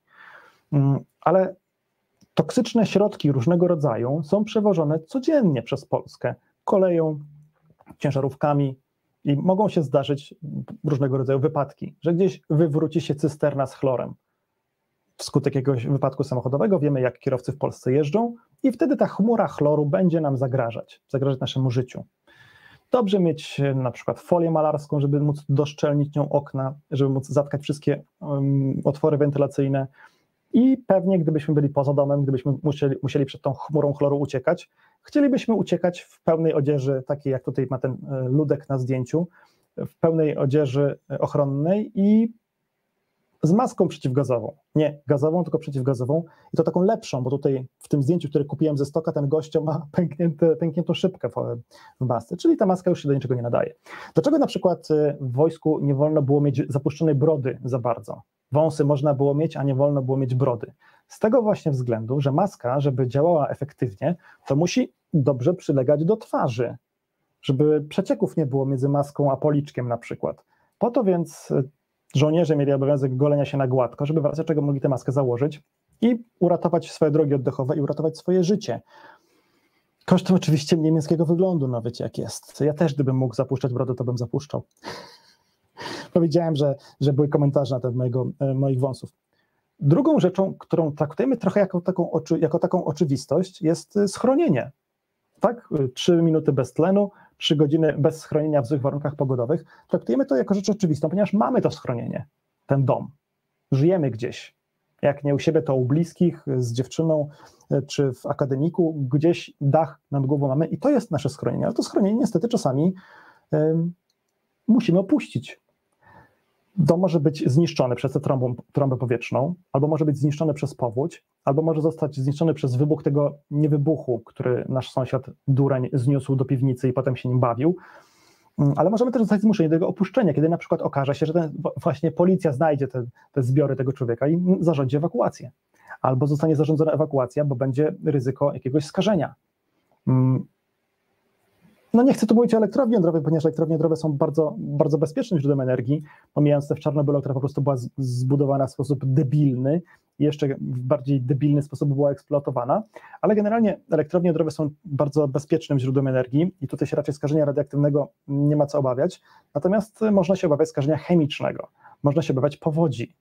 Ale toksyczne środki różnego rodzaju są przewożone codziennie przez Polskę koleją, ciężarówkami i mogą się zdarzyć różnego rodzaju wypadki, że gdzieś wywróci się cysterna z chlorem. Wskutek jakiegoś wypadku samochodowego wiemy, jak kierowcy w Polsce jeżdżą i wtedy ta chmura chloru będzie nam zagrażać, zagrażać naszemu życiu. Dobrze mieć na przykład folię malarską, żeby móc doszczelnić nią okna, żeby móc zatkać wszystkie um, otwory wentylacyjne i pewnie gdybyśmy byli poza domem, gdybyśmy musieli, musieli przed tą chmurą chloru uciekać, chcielibyśmy uciekać w pełnej odzieży, takiej jak tutaj ma ten ludek na zdjęciu, w pełnej odzieży ochronnej i z maską przeciwgazową. Nie gazową, tylko przeciwgazową i to taką lepszą, bo tutaj w tym zdjęciu, które kupiłem ze stoka, ten gościa ma pęknięte, pękniętą szybkę w, w masce, czyli ta maska już się do niczego nie nadaje. Dlaczego na przykład w wojsku nie wolno było mieć zapuszczonej brody za bardzo? Wąsy można było mieć, a nie wolno było mieć brody. Z tego właśnie względu, że maska, żeby działała efektywnie, to musi dobrze przylegać do twarzy, żeby przecieków nie było między maską a policzkiem na przykład. Po to więc żołnierze mieli obowiązek golenia się na gładko, żeby w razie czego mogli tę maskę założyć i uratować swoje drogi oddechowe i uratować swoje życie. Kosztem oczywiście niemieckiego wyglądu, no wiecie jak jest. Ja też gdybym mógł zapuszczać brodę, to bym zapuszczał. Powiedziałem, że, że były komentarze na temat mojego, moich wąsów. Drugą rzeczą, którą traktujemy trochę jako taką, oczy, jako taką oczywistość, jest schronienie. Tak? Trzy minuty bez tlenu, trzy godziny bez schronienia w złych warunkach pogodowych. Traktujemy to jako rzecz oczywistą, ponieważ mamy to schronienie, ten dom. Żyjemy gdzieś. Jak nie u siebie, to u bliskich, z dziewczyną, czy w akademiku, gdzieś dach nad głową mamy i to jest nasze schronienie. Ale to schronienie niestety czasami um, musimy opuścić. Dom może być zniszczony przez tę trąbą, trąbę powietrzną, albo może być zniszczony przez powódź, albo może zostać zniszczony przez wybuch tego niewybuchu, który nasz sąsiad dureń zniósł do piwnicy i potem się nim bawił. Ale możemy też zostać zmuszeni do jego opuszczenia, kiedy na przykład okaże się, że ten, właśnie policja znajdzie te, te zbiory tego człowieka i zarządzi ewakuację. Albo zostanie zarządzona ewakuacja, bo będzie ryzyko jakiegoś skażenia. No nie chcę tu mówić o elektrowni jądrowej, ponieważ elektrownie jądrowe są bardzo, bardzo bezpiecznym źródłem energii, pomijając te w Czarnobylu, która po prostu była zbudowana w sposób debilny i jeszcze w bardziej debilny sposób była eksploatowana, ale generalnie elektrownie jądrowe są bardzo bezpiecznym źródłem energii i tutaj się raczej skażenia radioaktywnego nie ma co obawiać, natomiast można się obawiać skażenia chemicznego, można się obawiać powodzi.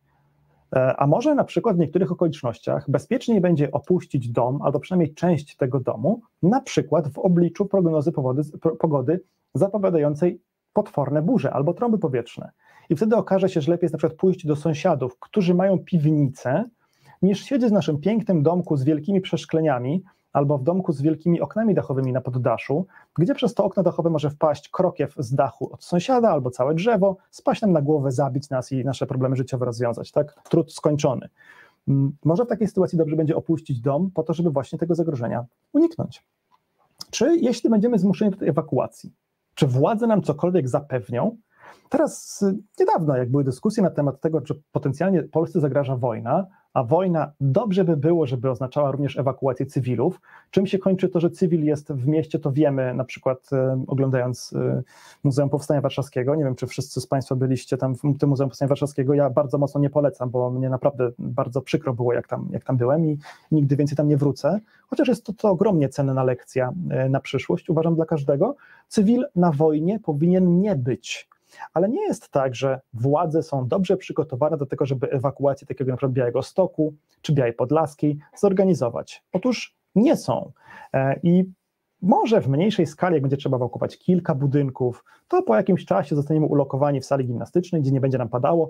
A może na przykład w niektórych okolicznościach bezpieczniej będzie opuścić dom, albo przynajmniej część tego domu, na przykład w obliczu prognozy powody, pogody zapowiadającej potworne burze albo trąby powietrzne. I wtedy okaże się, że lepiej jest na przykład pójść do sąsiadów, którzy mają piwnicę, niż siedzieć w naszym pięknym domku z wielkimi przeszkleniami, albo w domku z wielkimi oknami dachowymi na poddaszu, gdzie przez to okno dachowe może wpaść krokiew z dachu od sąsiada, albo całe drzewo, spaść nam na głowę, zabić nas i nasze problemy życiowe rozwiązać, tak? Trud skończony. Może w takiej sytuacji dobrze będzie opuścić dom po to, żeby właśnie tego zagrożenia uniknąć. Czy jeśli będziemy zmuszeni do tej ewakuacji, czy władze nam cokolwiek zapewnią? Teraz niedawno, jak były dyskusje na temat tego, czy potencjalnie Polsce zagraża wojna, a wojna dobrze by było, żeby oznaczała również ewakuację cywilów. Czym się kończy to, że cywil jest w mieście, to wiemy, na przykład e, oglądając e, Muzeum Powstania Warszawskiego. Nie wiem, czy wszyscy z Państwa byliście tam w tym Muzeum Powstania Warszawskiego. Ja bardzo mocno nie polecam, bo mnie naprawdę bardzo przykro było, jak tam, jak tam byłem i nigdy więcej tam nie wrócę. Chociaż jest to, to ogromnie cenna lekcja e, na przyszłość, uważam, dla każdego. Cywil na wojnie powinien nie być. Ale nie jest tak, że władze są dobrze przygotowane do tego, żeby ewakuację takiego na przykład Białegostoku czy Białej Podlaskiej zorganizować. Otóż nie są. I może w mniejszej skali, jak będzie trzeba ewakuować kilka budynków, to po jakimś czasie zostaniemy ulokowani w sali gimnastycznej, gdzie nie będzie nam padało.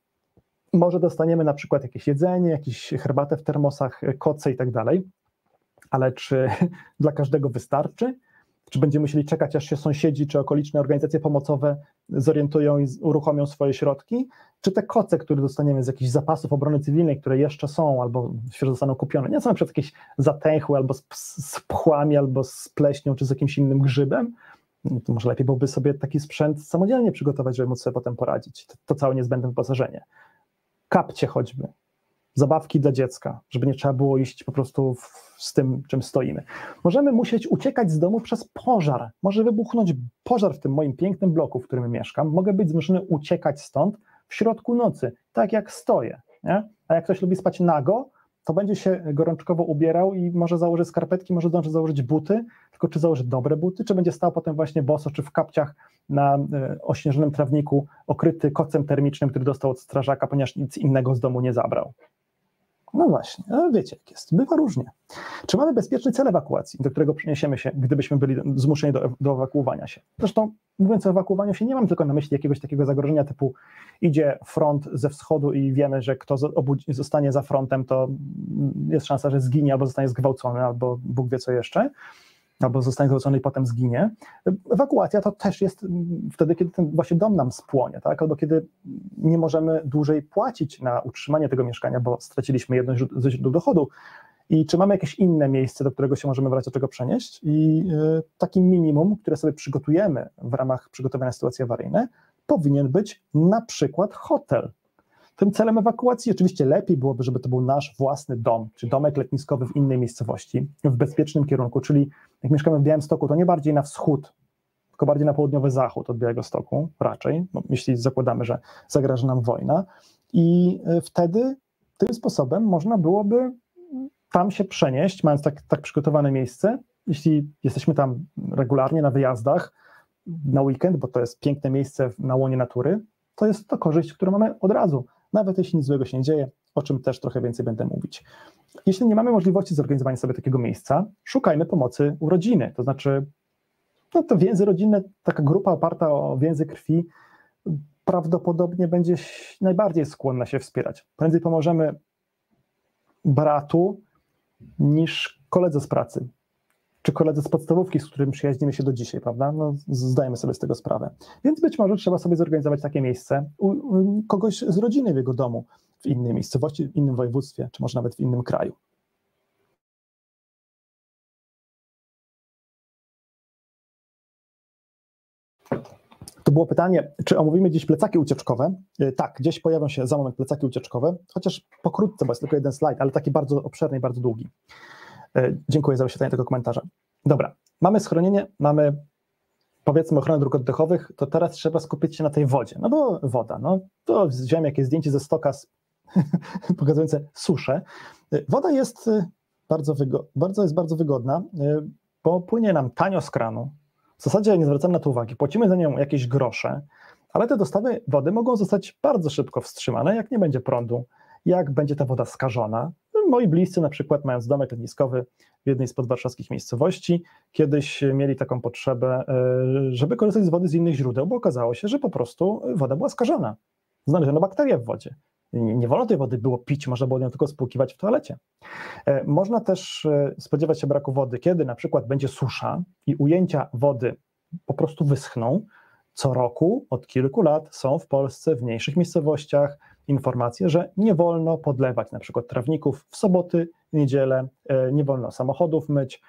Może dostaniemy na przykład jakieś jedzenie, jakąś herbatę w termosach, koce i tak dalej. Ale czy dla każdego wystarczy? Czy będziemy musieli czekać, aż się sąsiedzi czy okoliczne organizacje pomocowe zorientują i uruchomią swoje środki? Czy te koce, które dostaniemy z jakichś zapasów obrony cywilnej, które jeszcze są albo świeżo zostaną kupione, nie są na przykład jakieś zatęchłe albo z, z pchłami, albo z pleśnią, czy z jakimś innym grzybem? No to może lepiej byłoby sobie taki sprzęt samodzielnie przygotować, żeby móc sobie potem poradzić. To, to całe niezbędne wyposażenie. Kapcie choćby. Zabawki dla dziecka, żeby nie trzeba było iść po prostu w, z tym, czym stoimy. Możemy musieć uciekać z domu przez pożar. Może wybuchnąć pożar w tym moim pięknym bloku, w którym mieszkam. Mogę być zmuszony uciekać stąd w środku nocy, tak jak stoję. Nie? A jak ktoś lubi spać nago, to będzie się gorączkowo ubierał i może założy skarpetki, może zdąży założyć buty, tylko czy założy dobre buty, czy będzie stał potem właśnie boso, czy w kapciach na y, ośnieżonym trawniku, okryty kocem termicznym, który dostał od strażaka, ponieważ nic innego z domu nie zabrał. No właśnie, ale wiecie jak jest, bywa różnie. Czy mamy bezpieczny cel ewakuacji, do którego przeniesiemy się, gdybyśmy byli zmuszeni do, do ewakuowania się? Zresztą mówiąc o ewakuowaniu się, nie mam tylko na myśli jakiegoś takiego zagrożenia typu idzie front ze wschodu i wiemy, że kto obudzi, zostanie za frontem, to jest szansa, że zginie albo zostanie zgwałcony, albo Bóg wie co jeszcze, albo zostanie zgwałcony i potem zginie. Ewakuacja to też jest wtedy, kiedy ten właśnie dom nam spłonie, tak? Albo kiedy nie możemy dłużej płacić na utrzymanie tego mieszkania, bo straciliśmy jedno ze źródeł dochodu. I czy mamy jakieś inne miejsce, do którego się możemy w razie czego przenieść? I y, takim minimum, które sobie przygotujemy w ramach przygotowania sytuacji awaryjnej, powinien być na przykład hotel. Tym celem ewakuacji oczywiście lepiej byłoby, żeby to był nasz własny dom, czy domek letniskowy w innej miejscowości, w bezpiecznym kierunku, czyli jak mieszkamy w Białymstoku, to nie bardziej na wschód, tylko bardziej na południowy zachód od Białegostoku raczej, no, jeśli zakładamy, że zagraża nam wojna. I wtedy tym sposobem można byłoby tam się przenieść, mając tak, tak przygotowane miejsce jeśli jesteśmy tam regularnie na wyjazdach, na weekend, bo to jest piękne miejsce na łonie natury, to jest to korzyść, którą mamy od razu, nawet jeśli nic złego się nie dzieje, o czym też trochę więcej będę mówić. Jeśli nie mamy możliwości zorganizowania sobie takiego miejsca, szukajmy pomocy u rodziny, to znaczy no to więzy rodzinne, taka grupa oparta o więzy krwi prawdopodobnie będzie najbardziej skłonna się wspierać. Prędzej pomożemy bratu niż koledze z pracy, czy koledze z podstawówki, z którym przyjaźnimy się do dzisiaj, prawda? No, zdajemy sobie z tego sprawę. Więc być może trzeba sobie zorganizować takie miejsce u, u kogoś z rodziny w jego domu, w innej miejscowości, w innym województwie, czy może nawet w innym kraju. To było pytanie, czy omówimy dziś plecaki ucieczkowe? Tak, gdzieś pojawią się za moment plecaki ucieczkowe, chociaż pokrótce, bo jest tylko jeden slajd, ale taki bardzo obszerny i bardzo długi. Dziękuję za wyświetlenie tego komentarza. Dobra, mamy schronienie, mamy powiedzmy ochronę dróg oddechowych, to teraz trzeba skupić się na tej wodzie, no bo woda, no to wziąłem jakieś zdjęcie ze stoka pokazujące suszę. Woda jest bardzo, wygo- bardzo, jest bardzo wygodna, bo płynie nam tanio z kranu. W zasadzie nie zwracamy na to uwagi, płacimy za nią jakieś grosze, ale te dostawy wody mogą zostać bardzo szybko wstrzymane, jak nie będzie prądu, jak będzie ta woda skażona. Moi bliscy na przykład, mając domek letniskowy w jednej z podwarszawskich miejscowości, kiedyś mieli taką potrzebę, żeby korzystać z wody z innych źródeł, bo okazało się, że po prostu woda była skażona. Znaleziono bakterie w wodzie. Nie, nie wolno tej wody było pić, można było ją tylko spłukiwać w toalecie. Można też spodziewać się braku wody, kiedy na przykład będzie susza i ujęcia wody po prostu wyschną. Co roku, od kilku lat są w Polsce w mniejszych miejscowościach informacje, że nie wolno podlewać na przykład trawników w soboty, niedzielę, nie wolno samochodów myć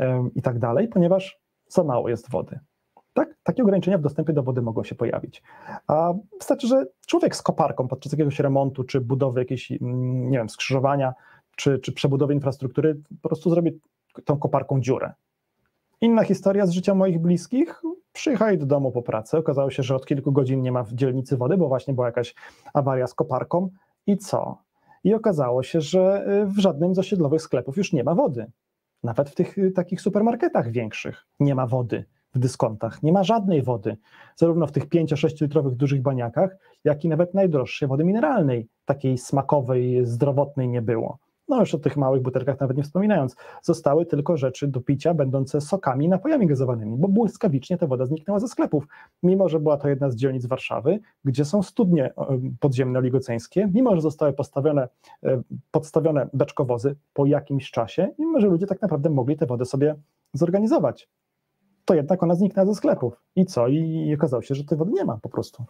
i tak dalej, ponieważ za mało jest wody. Tak? Takie ograniczenia w dostępie do wody mogą się pojawić. A wystarczy, że człowiek z koparką podczas jakiegoś remontu, czy budowy jakiegoś, nie wiem, skrzyżowania, czy, czy przebudowy infrastruktury, po prostu zrobi tą koparką dziurę. Inna historia z życia moich bliskich. Przyjechali do domu po pracy, okazało się, że od kilku godzin nie ma w dzielnicy wody, bo właśnie była jakaś awaria z koparką. I co? I okazało się, że w żadnym z osiedlowych sklepów już nie ma wody. Nawet w tych takich supermarketach większych nie ma wody. W dyskontach nie ma żadnej wody, zarówno w tych pięcio-sześciolitrowych dużych baniakach, jak i nawet najdroższej wody mineralnej, takiej smakowej, zdrowotnej nie było. No już o tych małych butelkach nawet nie wspominając, zostały tylko rzeczy do picia będące sokami i napojami gazowanymi, bo błyskawicznie ta woda zniknęła ze sklepów, mimo że była to jedna z dzielnic Warszawy, gdzie są studnie podziemne oligoceńskie, mimo że zostały postawione, podstawione beczkowozy po jakimś czasie, mimo że ludzie tak naprawdę mogli tę wodę sobie zorganizować. To jednak ona zniknęła ze sklepów. I co? I okazało się, że tej wody nie ma po prostu.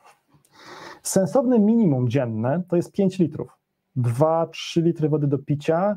Sensowne minimum dzienne to jest pięć litrów. dwa trzy litry wody do picia,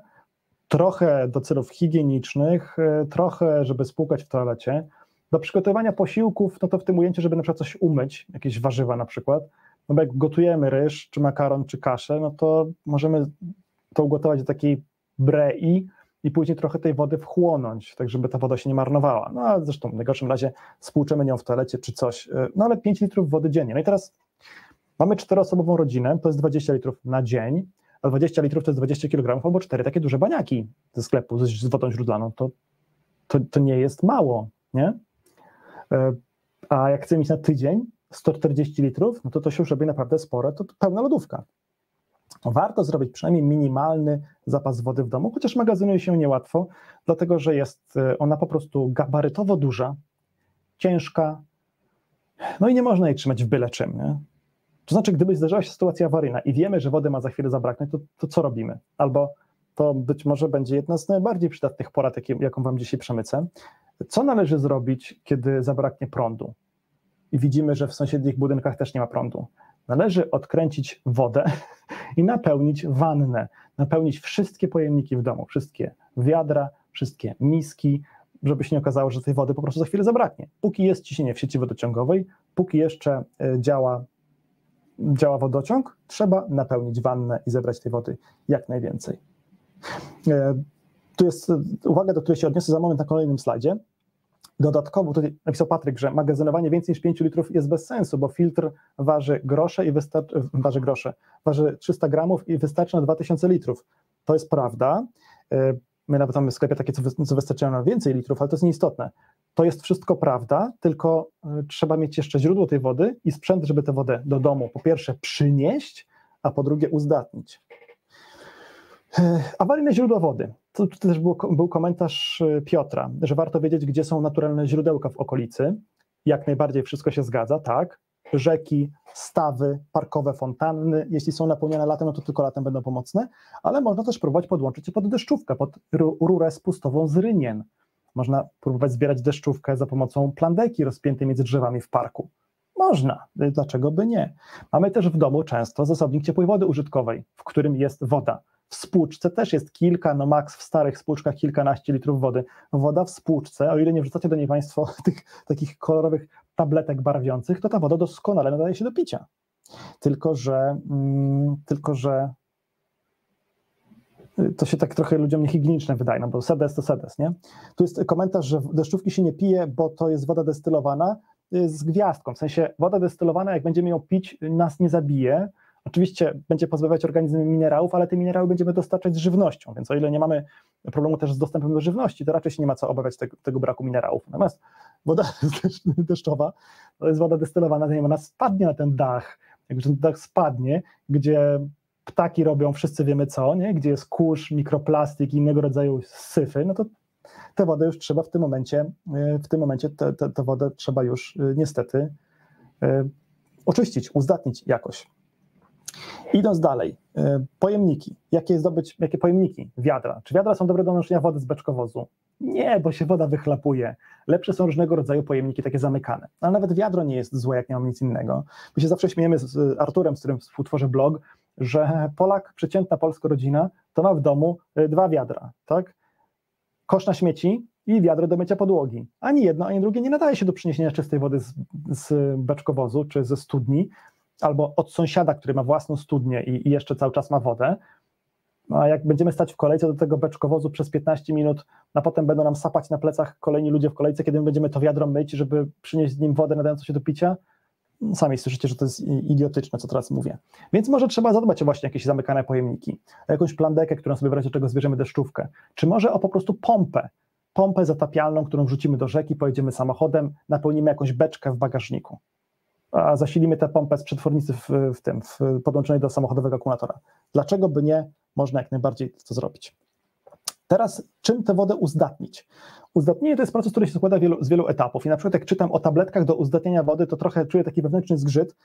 trochę do celów higienicznych, trochę, żeby spłukać w toalecie. Do przygotowania posiłków, no to w tym ujęciu, żeby na przykład coś umyć, jakieś warzywa na przykład, no bo jak gotujemy ryż, czy makaron, czy kaszę, no to możemy to ugotować do takiej brei, i później trochę tej wody wchłonąć, tak żeby ta woda się nie marnowała. No a zresztą w najgorszym razie spłuczemy nią w toalecie czy coś. No ale pięć litrów wody dziennie. No i teraz mamy czteroosobową rodzinę, to jest dwadzieścia litrów na dzień, a dwadzieścia litrów to jest dwadzieścia kilogramów albo cztery takie duże baniaki ze sklepu z, z wodą źródlaną. To, to, to nie jest mało, nie? A jak chcemy mieć na tydzień sto czterdzieści litrów, no to to się już robi naprawdę spore, to pełna lodówka. Warto zrobić przynajmniej minimalny zapas wody w domu, chociaż magazynuje się niełatwo, dlatego że jest ona po prostu gabarytowo duża, ciężka, no i nie można jej trzymać w byle czym. Nie? To znaczy, gdyby zdarzyła się sytuacja awaryjna i wiemy, że wody ma za chwilę zabraknąć, to, to co robimy? Albo to być może będzie jedna z najbardziej przydatnych porad, jaką wam dzisiaj przemycę. Co należy zrobić, kiedy zabraknie prądu i widzimy, że w sąsiednich budynkach też nie ma prądu? Należy odkręcić wodę i napełnić wannę, napełnić wszystkie pojemniki w domu, wszystkie wiadra, wszystkie miski, żeby się nie okazało, że tej wody po prostu za chwilę zabraknie. Póki jest ciśnienie w sieci wodociągowej, póki jeszcze działa, działa wodociąg, trzeba napełnić wannę i zebrać tej wody jak najwięcej. Tu jest uwaga, do której się odniosę za moment na kolejnym slajdzie. Dodatkowo, tutaj napisał Patryk, że magazynowanie więcej niż pięć litrów jest bez sensu, bo filtr waży grosze i wystarczy, waży grosze, waży trzysta gramów i wystarczy na dwa tysiące litrów. To jest prawda. my nawet mamy w sklepie takie, co, wy, co wystarczają na więcej litrów, ale to jest nieistotne. To jest wszystko prawda, tylko y, trzeba mieć jeszcze źródło tej wody i sprzęt, żeby tę wodę do domu po pierwsze przynieść, a po drugie uzdatnić. Y, awaryjne źródła wody. To, to też był, był komentarz y, Piotra, że warto wiedzieć, gdzie są naturalne źródełka w okolicy. Jak najbardziej wszystko się zgadza, tak. Rzeki, stawy, parkowe fontanny, jeśli są napełnione latem, no to tylko latem będą pomocne, ale można też próbować podłączyć je pod deszczówkę, pod rurę spustową z rynien. Można próbować zbierać deszczówkę za pomocą plandeki rozpiętej między drzewami w parku. Można, dlaczego by nie? Mamy też w domu często zasobnik ciepłej wody użytkowej, w którym jest woda. W spłuczce też jest kilka, no maks w starych spłuczkach kilkanaście litrów wody. Woda w spłuczce, o ile nie wrzucacie do niej Państwo tych takich kolorowych tabletek barwiących, to ta woda doskonale nadaje się do picia. Tylko, że mm, tylko, że to się tak trochę ludziom niehigieniczne wydaje, no bo sedes to sedes, nie? Tu jest komentarz, że deszczówki się nie pije, bo to jest woda destylowana z gwiazdką, w sensie woda destylowana, jak będziemy ją pić, nas nie zabije. Oczywiście będzie pozbawiać organizmy minerałów, ale te minerały będziemy dostarczać z żywnością, więc o ile nie mamy problemu też z dostępem do żywności, to raczej się nie ma co obawiać tego, tego braku minerałów. Natomiast woda deszczowa to jest woda destylowana, zanim ona spadnie na ten dach, jak ten dach spadnie, gdzie ptaki robią wszyscy wiemy co, nie? Gdzie jest kurz, mikroplastik i innego rodzaju syfy, no to tę wodę już trzeba w tym momencie, w tym momencie tę wodę trzeba już niestety oczyścić, uzdatnić jakoś. Idąc dalej, pojemniki. Jakie zdobyć, jakie pojemniki? Wiadra. Czy wiadra są dobre do noszenia wody z beczkowozu? Nie, bo się woda wychlapuje. Lepsze są różnego rodzaju pojemniki takie zamykane. Ale nawet wiadro nie jest złe, jak nie mam nic innego. My się zawsze śmiejemy z Arturem, z którym współtworzę blog, że Polak, przeciętna polska rodzina, to ma w domu dwa wiadra, tak? Kosz na śmieci i wiadro do mycia podłogi. Ani jedno, ani drugie nie nadaje się do przyniesienia czystej wody z, z beczkowozu czy ze studni, albo od sąsiada, który ma własną studnię i, i jeszcze cały czas ma wodę. No a jak będziemy stać w kolejce do tego beczkowozu przez piętnaście minut, a potem będą nam sapać na plecach kolejni ludzie w kolejce, kiedy my będziemy to wiadro myć, żeby przynieść z nim wodę nadającą się do picia, sami słyszycie, że to jest idiotyczne, co teraz mówię. Więc może trzeba zadbać o właśnie jakieś zamykane pojemniki, o jakąś plandekę, którą sobie w razie czego zbierzemy deszczówkę, czy może o po prostu pompę, pompę zatapialną, którą wrzucimy do rzeki, pojedziemy samochodem, napełnimy jakąś beczkę w bagażniku, a zasilimy tę pompę z przetwornicy w, w tym, w podłączonej do samochodowego akumulatora. Dlaczego by nie? Można jak najbardziej to zrobić. Teraz czym tę wodę uzdatnić? Uzdatnienie to jest proces, który się składa wielu, z wielu etapów i na przykład jak czytam o tabletkach do uzdatnienia wody, to trochę czuję taki wewnętrzny zgrzyt,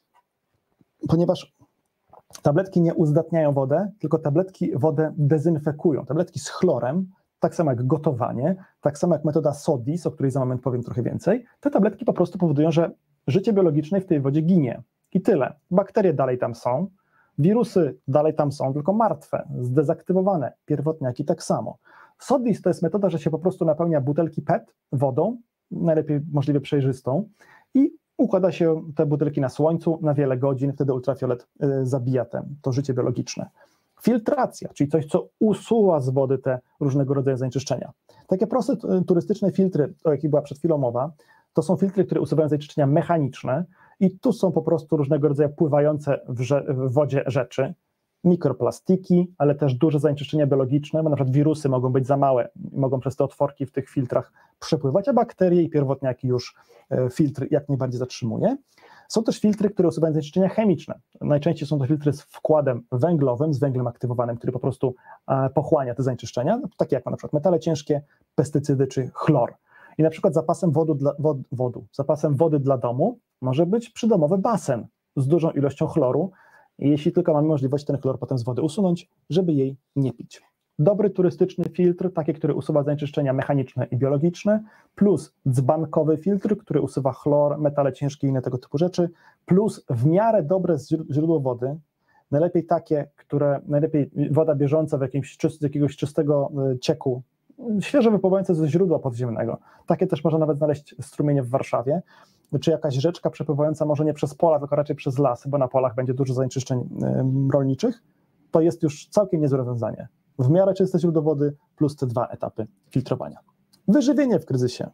ponieważ tabletki nie uzdatniają wodę, tylko tabletki wodę dezynfekują. Tabletki z chlorem, tak samo jak gotowanie, tak samo jak metoda SODIS, o której za moment powiem trochę więcej, te tabletki po prostu powodują, że życie biologiczne w tej wodzie ginie. I tyle. Bakterie dalej tam są, wirusy dalej tam są, tylko martwe, zdezaktywowane, pierwotniaki tak samo. SODIS to jest metoda, że się po prostu napełnia butelki P E T wodą, najlepiej możliwie przejrzystą i układa się te butelki na słońcu na wiele godzin, wtedy ultrafiolet y, zabija te, to życie biologiczne. Filtracja, czyli coś, co usuwa z wody te różnego rodzaju zanieczyszczenia. Takie proste y, turystyczne filtry, o jakich była przed chwilą mowa, to są filtry, które usuwają zanieczyszczenia mechaniczne i tu są po prostu różnego rodzaju pływające w, rze- w wodzie rzeczy, mikroplastiki, ale też duże zanieczyszczenia biologiczne, bo na przykład wirusy mogą być za małe, mogą przez te otworki w tych filtrach przepływać, a bakterie i pierwotniaki już filtr jak najbardziej zatrzymuje. Są też filtry, które usuwają zanieczyszczenia chemiczne. Najczęściej są to filtry z wkładem węglowym, z węglem aktywowanym, który po prostu pochłania te zanieczyszczenia, takie jak na przykład metale ciężkie, pestycydy czy chlor. I na przykład zapasem wody dla, wod, wodu, zapasem wody dla domu może być przydomowy basen z dużą ilością chloru, jeśli tylko mamy możliwość ten chlor potem z wody usunąć, żeby jej nie pić. Dobry turystyczny filtr, taki, który usuwa zanieczyszczenia mechaniczne i biologiczne, plus dzbankowy filtr, który usuwa chlor, metale ciężkie i inne tego typu rzeczy, plus w miarę dobre źródło wody, najlepiej takie, które, najlepiej woda bieżąca w jakimś, z jakiegoś czystego cieku, świeżo wypływające ze źródła podziemnego. Takie też można nawet znaleźć strumienie w Warszawie, czy jakaś rzeczka przepływająca może nie przez pola, tylko raczej przez lasy, bo na polach będzie dużo zanieczyszczeń rolniczych, to jest już całkiem niezłe rozwiązanie. W miarę czyste źródło wody plus te dwa etapy filtrowania. Wyżywienie w kryzysie.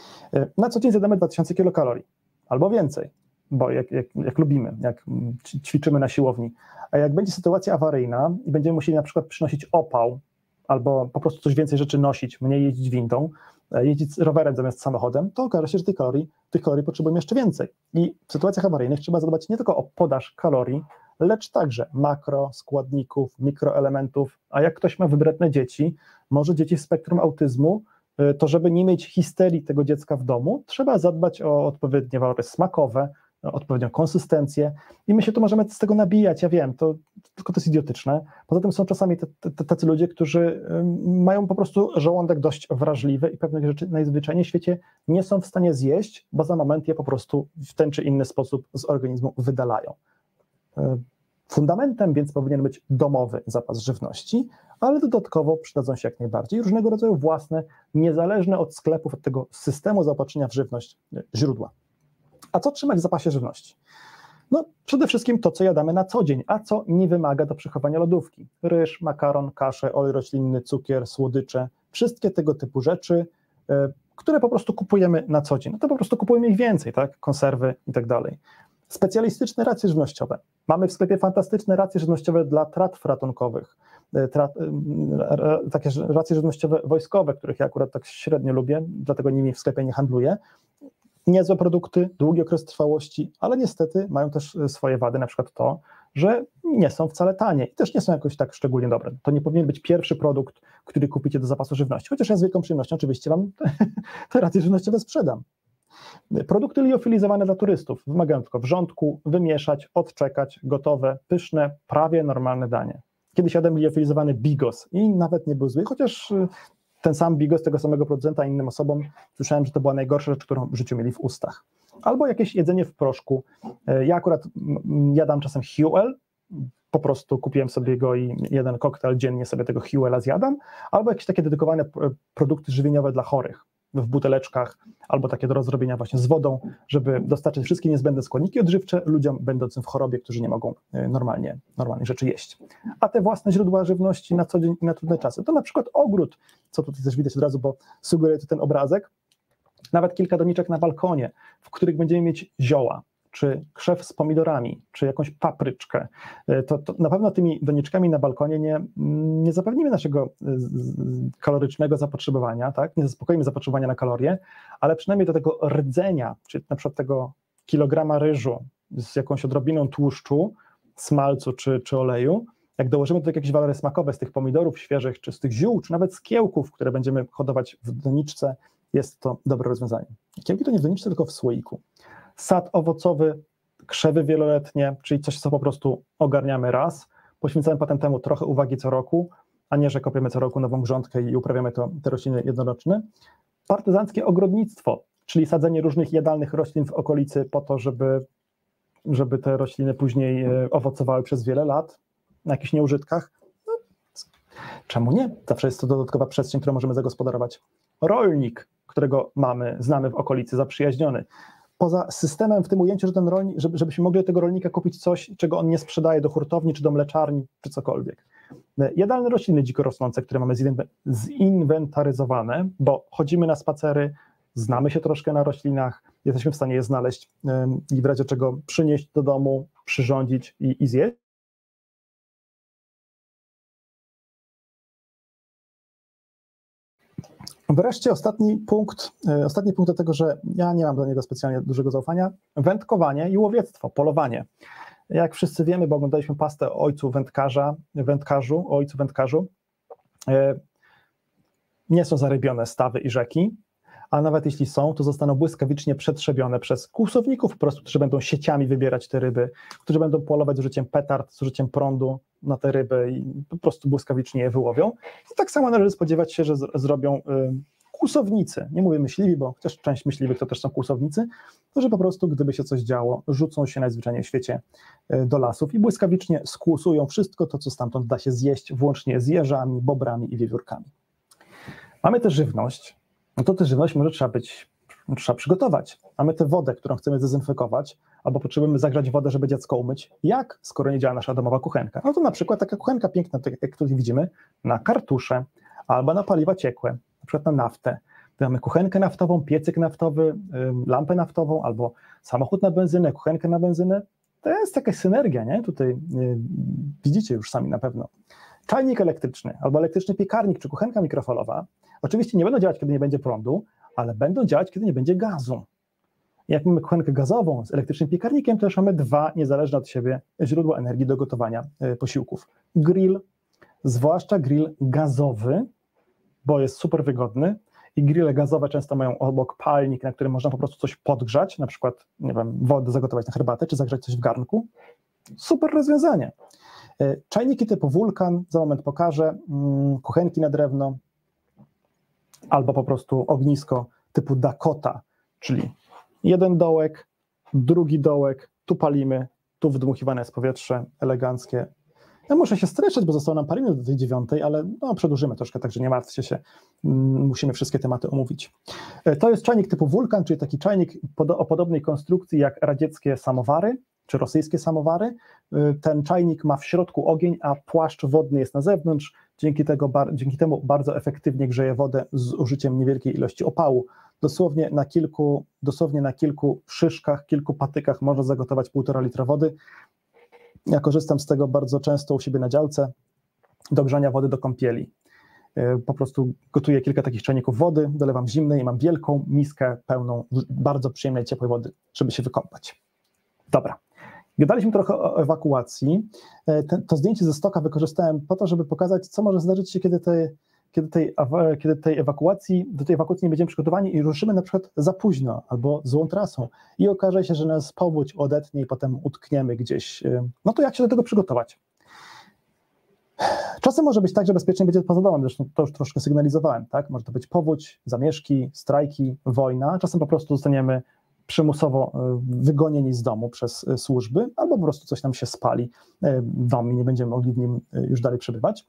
Na co dzień zjadamy dwa tysiące kilokalorii, albo więcej, bo jak, jak, jak lubimy, jak ćwiczymy na siłowni. A jak będzie sytuacja awaryjna i będziemy musieli na przykład przynosić opał, albo po prostu coś więcej rzeczy nosić, mniej jeździć windą, jeździć rowerem zamiast samochodem, to okaże się, że tych kalorii, tych kalorii potrzebujemy jeszcze więcej. I w sytuacjach awaryjnych trzeba zadbać nie tylko o podaż kalorii, lecz także makro, składników, mikroelementów, a jak ktoś ma wybredne dzieci, może dzieci z spektrum autyzmu, to żeby nie mieć histerii tego dziecka w domu, trzeba zadbać o odpowiednie walory smakowe, odpowiednią konsystencję i my się tu możemy z tego nabijać, ja wiem, to tylko to jest idiotyczne. Poza tym są czasami te, te, tacy ludzie, którzy mają po prostu żołądek dość wrażliwy i pewnych rzeczy najzwyczajniej w świecie nie są w stanie zjeść, bo za moment je po prostu w ten czy inny sposób z organizmu wydalają. Fundamentem więc powinien być domowy zapas żywności, ale dodatkowo przydadzą się jak najbardziej różnego rodzaju własne, niezależne od sklepów, od tego systemu zaopatrzenia w żywność źródła. A co trzymać w zapasie żywności? No przede wszystkim to, co jadamy na co dzień, a co nie wymaga do przechowania lodówki. Ryż, makaron, kaszę, olej roślinny, cukier, słodycze, wszystkie tego typu rzeczy, które po prostu kupujemy na co dzień. No to po prostu kupujemy ich więcej, tak? Konserwy i tak dalej. Specjalistyczne racje żywnościowe. Mamy w sklepie fantastyczne racje żywnościowe dla tratw ratunkowych, Trat, takie racje żywnościowe wojskowe, których ja akurat tak średnio lubię, dlatego nimi w sklepie nie handluję. Niezłe produkty, długi okres trwałości, ale niestety mają też swoje wady, na przykład to, że nie są wcale tanie i też nie są jakoś tak szczególnie dobre. To nie powinien być pierwszy produkt, który kupicie do zapasu żywności, chociaż ja z wielką przyjemnością oczywiście Wam te, te racje żywnościowe sprzedam. Produkty liofilizowane dla turystów wymagają tylko wrzątku, wymieszać, odczekać, gotowe, pyszne, prawie normalne danie. Kiedyś jadłem liofilizowany bigos i nawet nie był zły, chociaż ten sam bigos tego samego producenta innym osobom słyszałem, że to była najgorsza rzecz, którą w życiu mieli w ustach. Albo jakieś jedzenie w proszku. Ja akurat jadam czasem Huel, po prostu kupiłem sobie go i jeden koktajl dziennie sobie tego Huela zjadam, albo jakieś takie dedykowane produkty żywieniowe dla chorych w buteleczkach, albo takie do rozrobienia właśnie z wodą, żeby dostarczyć wszystkie niezbędne składniki odżywcze ludziom będącym w chorobie, którzy nie mogą normalnie, normalnie rzeczy jeść. A te własne źródła żywności na co dzień i na trudne czasy, to na przykład ogród, co tutaj też widać od razu, bo sugeruje tu ten obrazek, nawet kilka doniczek na balkonie, w których będziemy mieć zioła, czy krzew z pomidorami, czy jakąś papryczkę, to, to na pewno tymi doniczkami na balkonie nie, nie zapewnimy naszego kalorycznego zapotrzebowania, tak? Nie zaspokoimy zapotrzebowania na kalorie, ale przynajmniej do tego rdzenia, czy na przykład tego kilograma ryżu z jakąś odrobiną tłuszczu, smalcu czy, czy oleju, jak dołożymy do tego jakieś walory smakowe z tych pomidorów świeżych, czy z tych ziół, czy nawet z kiełków, które będziemy hodować w doniczce, jest to dobre rozwiązanie. Kiełki to nie w doniczce, tylko w słoiku. Sad owocowy, krzewy wieloletnie, czyli coś, co po prostu ogarniamy raz, poświęcamy potem temu trochę uwagi co roku, a nie, że kopiemy co roku nową grządkę i uprawiamy to, te rośliny jednoroczne. Partyzanckie ogrodnictwo, czyli sadzenie różnych jadalnych roślin w okolicy po to, żeby, żeby te rośliny później owocowały przez wiele lat na jakichś nieużytkach. No, czemu nie? Zawsze jest to dodatkowa przestrzeń, którą możemy zagospodarować. Rolnik, którego mamy, znamy w okolicy, zaprzyjaźniony. Poza systemem w tym ujęciu, że ten rolnik, żeby, żebyśmy mogli od tego rolnika kupić coś, czego on nie sprzedaje do hurtowni, czy do mleczarni, czy cokolwiek. Jadalne rośliny dziko rosnące, które mamy zinwentaryzowane, bo chodzimy na spacery, znamy się troszkę na roślinach, jesteśmy w stanie je znaleźć i w razie czego przynieść do domu, przyrządzić i, i zjeść. Wreszcie ostatni punkt, ostatni punkt do tego, że ja nie mam do niego specjalnie dużego zaufania, wędkowanie i łowiectwo, polowanie. Jak wszyscy wiemy, bo oglądaliśmy pastę o ojcu wędkarza, wędkarzu, o ojcu wędkarzu, nie są zarybione stawy i rzeki, a nawet jeśli są, to zostaną błyskawicznie przetrzebione przez kłusowników, po prostu, którzy będą sieciami wybierać te ryby, którzy będą polować z użyciem petard, z użyciem prądu na te ryby i po prostu błyskawicznie je wyłowią. I tak samo należy spodziewać się, że z- zrobią y, kłusownicy, nie mówię myśliwi, bo chociaż część myśliwych to też są kłusownicy, to że po prostu gdyby się coś działo, rzucą się najzwyczajniej w świecie y, do lasów i błyskawicznie skłusują wszystko to, co stamtąd da się zjeść, włącznie z jeżami, bobrami i wiewiórkami. Mamy też żywność, no to tę żywność może trzeba być, trzeba przygotować. Mamy tę wodę, którą chcemy zdezynfekować, albo potrzebujemy zagrzać wodę, żeby dziecko umyć. Jak, skoro nie działa nasza domowa kuchenka? No to na przykład taka kuchenka piękna, tak jak tutaj widzimy, na kartusze, albo na paliwa ciekłe, na przykład na naftę. Mamy kuchenkę naftową, piecyk naftowy, lampę naftową, albo samochód na benzynę, kuchenkę na benzynę. To jest jakaś synergia, nie? Tutaj widzicie już sami na pewno. Czajnik elektryczny albo elektryczny piekarnik czy kuchenka mikrofalowa oczywiście nie będą działać, kiedy nie będzie prądu, ale będą działać, kiedy nie będzie gazu. Jak mamy kuchenkę gazową z elektrycznym piekarnikiem, to już mamy dwa niezależne od siebie źródła energii do gotowania posiłków. Grill, zwłaszcza grill gazowy, bo jest super wygodny i grille gazowe często mają obok palnik, na którym można po prostu coś podgrzać, na przykład, nie wiem, wodę zagotować na herbatę, czy zagrzać coś w garnku. Super rozwiązanie. Czajniki typu wulkan, za moment pokażę, kuchenki na drewno, albo po prostu ognisko typu Dakota, czyli jeden dołek, drugi dołek, tu palimy, tu wdmuchiwane jest powietrze eleganckie. Ja muszę się streszczać, bo zostało nam parę minut do tej dziewiątej, ale no, przedłużymy troszkę, także nie martwcie się, musimy wszystkie tematy omówić. To jest czajnik typu wulkan, czyli taki czajnik o podobnej konstrukcji jak radzieckie samowary, czy rosyjskie samowary. Ten czajnik ma w środku ogień, a płaszcz wodny jest na zewnątrz, dzięki, tego, dzięki temu bardzo efektywnie grzeje wodę z użyciem niewielkiej ilości opału. Dosłownie na kilku, dosłownie na kilku szyszkach, kilku patykach można zagotować półtora litra wody. Ja korzystam z tego bardzo często u siebie na działce do grzania wody do kąpieli. Po prostu gotuję kilka takich czajników wody, dolewam zimnej i mam wielką miskę pełną bardzo przyjemnej, ciepłej wody, żeby się wykąpać. Dobra. Gadaliśmy trochę o ewakuacji. Ten, to zdjęcie ze stoka wykorzystałem po to, żeby pokazać, co może zdarzyć się, kiedy, te, kiedy, tej, kiedy tej ewakuacji, do tej ewakuacji nie będziemy przygotowani i ruszymy na przykład za późno albo złą trasą i okaże się, że nas powódź odetnie i potem utkniemy gdzieś. No to jak się do tego przygotować? Czasem może być tak, że bezpiecznie będzie poza domem, zresztą to już troszkę sygnalizowałem, tak? Może to być powódź, zamieszki, strajki, wojna, czasem po prostu zostaniemy przymusowo wygonieni z domu przez służby, albo po prostu coś nam się spali dom i nie będziemy mogli w nim już dalej przebywać.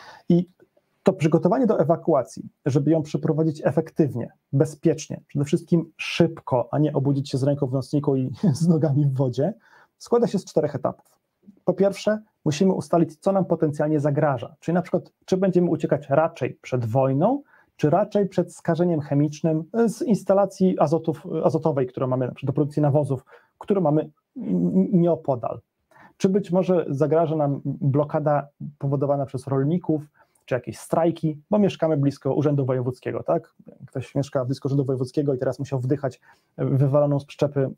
I to przygotowanie do ewakuacji, żeby ją przeprowadzić efektywnie, bezpiecznie, przede wszystkim szybko, a nie obudzić się z ręką w nocniku i z nogami w wodzie, składa się z czterech etapów. Po pierwsze, musimy ustalić, co nam potencjalnie zagraża, czyli na przykład, czy będziemy uciekać raczej przed wojną, czy raczej przed skażeniem chemicznym z instalacji azotów, azotowej, którą mamy do produkcji nawozów, którą mamy nieopodal. Czy być może zagraża nam blokada powodowana przez rolników, czy jakieś strajki, bo mieszkamy blisko Urzędu Wojewódzkiego, tak? Ktoś mieszka blisko Urzędu Wojewódzkiego i teraz musiał wdychać wywaloną z przyczepy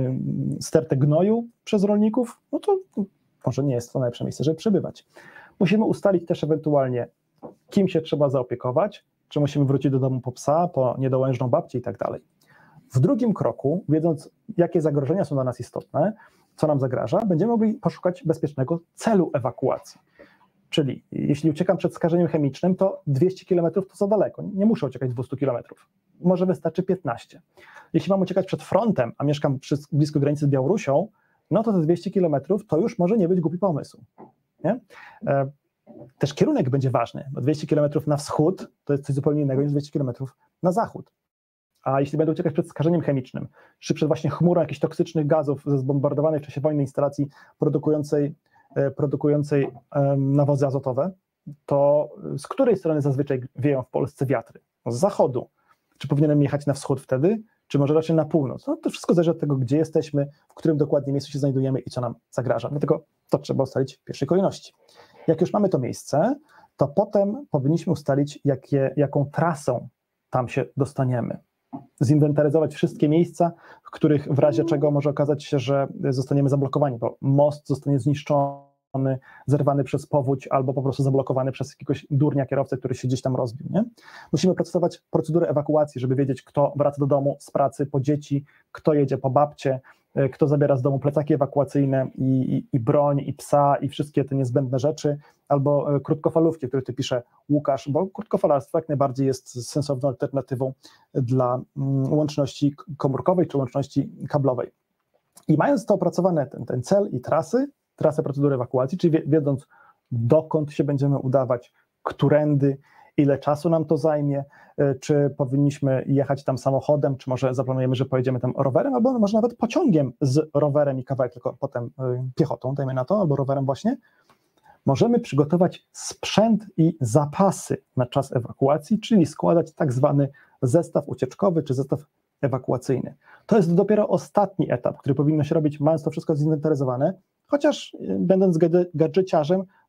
stertę gnoju przez rolników, no to może nie jest to najlepsze miejsce, żeby przebywać. Musimy ustalić też ewentualnie, kim się trzeba zaopiekować, czy musimy wrócić do domu po psa, po niedołężną babcię i tak dalej. W drugim kroku, wiedząc, jakie zagrożenia są dla nas istotne, co nam zagraża, będziemy mogli poszukać bezpiecznego celu ewakuacji. Czyli jeśli uciekam przed skażeniem chemicznym, to dwieście kilometrów to za daleko. Nie muszę uciekać dwieście kilometrów. Może wystarczy piętnaście. Jeśli mam uciekać przed frontem, a mieszkam przy, blisko granicy z Białorusią, no to te dwieście kilometrów to już może nie być głupi pomysł. Nie? E, Też kierunek będzie ważny, bo dwieście kilometrów na wschód to jest coś zupełnie innego niż dwieście kilometrów na zachód. A jeśli będę uciekać przed skażeniem chemicznym, czy przed właśnie chmurą jakichś toksycznych gazów ze zbombardowanej w czasie wojny instalacji produkującej, produkującej nawozy azotowe, to z której strony zazwyczaj wieją w Polsce wiatry? No z zachodu. Czy powinienem jechać na wschód wtedy, czy może raczej na północ? No to wszystko zależy od tego, gdzie jesteśmy, w którym dokładnie miejscu się znajdujemy i co nam zagraża. Dlatego to trzeba ustalić w pierwszej kolejności. Jak już mamy to miejsce, to potem powinniśmy ustalić, jakie, jaką trasą tam się dostaniemy. Zinwentaryzować wszystkie miejsca, w których w razie czego może okazać się, że zostaniemy zablokowani, bo most zostanie zniszczony, zerwany przez powódź albo po prostu zablokowany przez jakiegoś durnia kierowcę, który się gdzieś tam rozbił. Nie? Musimy procedować procedurę ewakuacji, żeby wiedzieć, kto wraca do domu z pracy po dzieci, kto jedzie po babcie, kto zabiera z domu plecaki ewakuacyjne i, i, i broń, i psa, i wszystkie te niezbędne rzeczy, albo krótkofalówki, które tu pisze Łukasz, bo krótkofalarstwo jak najbardziej jest sensowną alternatywą dla łączności komórkowej czy łączności kablowej. I mając to opracowane, ten, ten cel i trasy, trasę procedury ewakuacji, czyli wiedząc, dokąd się będziemy udawać, którędy, ile czasu nam to zajmie, czy powinniśmy jechać tam samochodem, czy może zaplanujemy, że pojedziemy tam rowerem, albo może nawet pociągiem z rowerem i kawałek tylko potem piechotą, dajmy na to, albo rowerem właśnie. Możemy przygotować sprzęt i zapasy na czas ewakuacji, czyli składać tak zwany zestaw ucieczkowy czy zestaw ewakuacyjny. To jest dopiero ostatni etap, który powinno się robić, mając to wszystko zinwentaryzowane, chociaż będąc gadżeciarzem,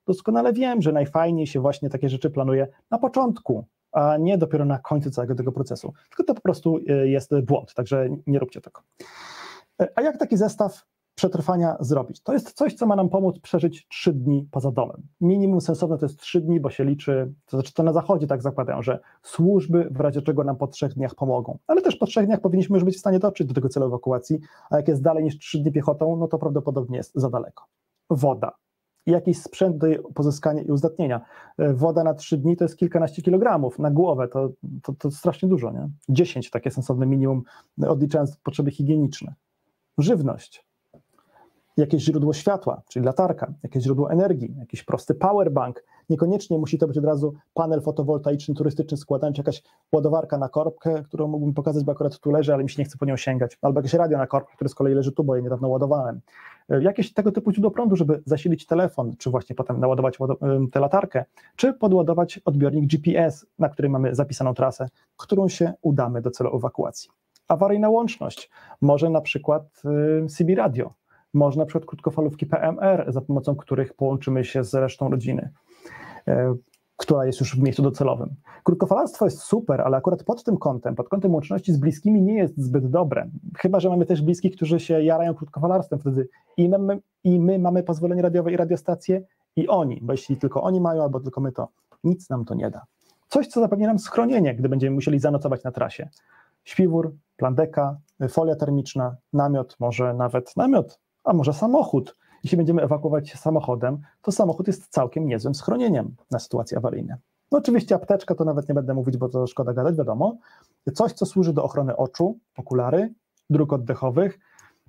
doskonale wiem, że najfajniej się właśnie takie rzeczy planuje na początku, a nie dopiero na końcu całego tego procesu. Tylko to po prostu jest błąd, także nie róbcie tego. A jak taki zestaw przetrwania zrobić? To jest coś, co ma nam pomóc przeżyć trzy dni poza domem. Minimum sensowne to jest trzy dni, bo się liczy, to znaczy to na zachodzie tak zakładają, że służby w razie czego nam po trzech dniach pomogą. Ale też po trzech dniach powinniśmy już być w stanie dotrzeć do tego celu ewakuacji, a jak jest dalej niż trzy dni piechotą, no to prawdopodobnie jest za daleko. Woda. I jakiś sprzęt do jej pozyskania i uzdatnienia. Woda na trzy dni to jest kilkanaście kilogramów na głowę, to, to, to strasznie dużo, nie? dziesięć takie sensowne minimum, odliczając potrzeby higieniczne. Żywność. Jakieś źródło światła, czyli latarka, jakieś źródło energii, jakiś prosty powerbank. Niekoniecznie musi to być od razu panel fotowoltaiczny, turystyczny, składany, czy jakaś ładowarka na korbkę, którą mógłbym pokazać, bo akurat tu leży, ale mi się nie chce po nią sięgać. Albo jakieś radio na korbkę, które z kolei leży tu, bo je niedawno ładowałem. Jakieś tego typu źródło prądu, żeby zasilić telefon, czy właśnie potem naładować tę latarkę, czy podładować odbiornik G P S, na którym mamy zapisaną trasę, którą się udamy do celu ewakuacji. Awaryjna łączność, może na przykład C B radio, może na przykład krótkofalówki P M R, za pomocą których połączymy się z resztą rodziny, e, która jest już w miejscu docelowym. Krótkofalarstwo jest super, ale akurat pod tym kątem, pod kątem łączności z bliskimi nie jest zbyt dobre. Chyba że mamy też bliskich, którzy się jarają krótkofalarstwem, wtedy i my, i my mamy pozwolenie radiowe i radiostacje, i oni, bo jeśli tylko oni mają, albo tylko my, to nic nam to nie da. Coś, co zapewni nam schronienie, gdy będziemy musieli zanocować na trasie. Śpiwór, plandeka, folia termiczna, namiot, może nawet namiot, a może samochód. Jeśli będziemy ewakuować się samochodem, to samochód jest całkiem niezłym schronieniem na sytuacje awaryjne. No oczywiście apteczka to nawet nie będę mówić, bo to szkoda gadać, wiadomo. Coś, co służy do ochrony oczu, okulary, dróg oddechowych,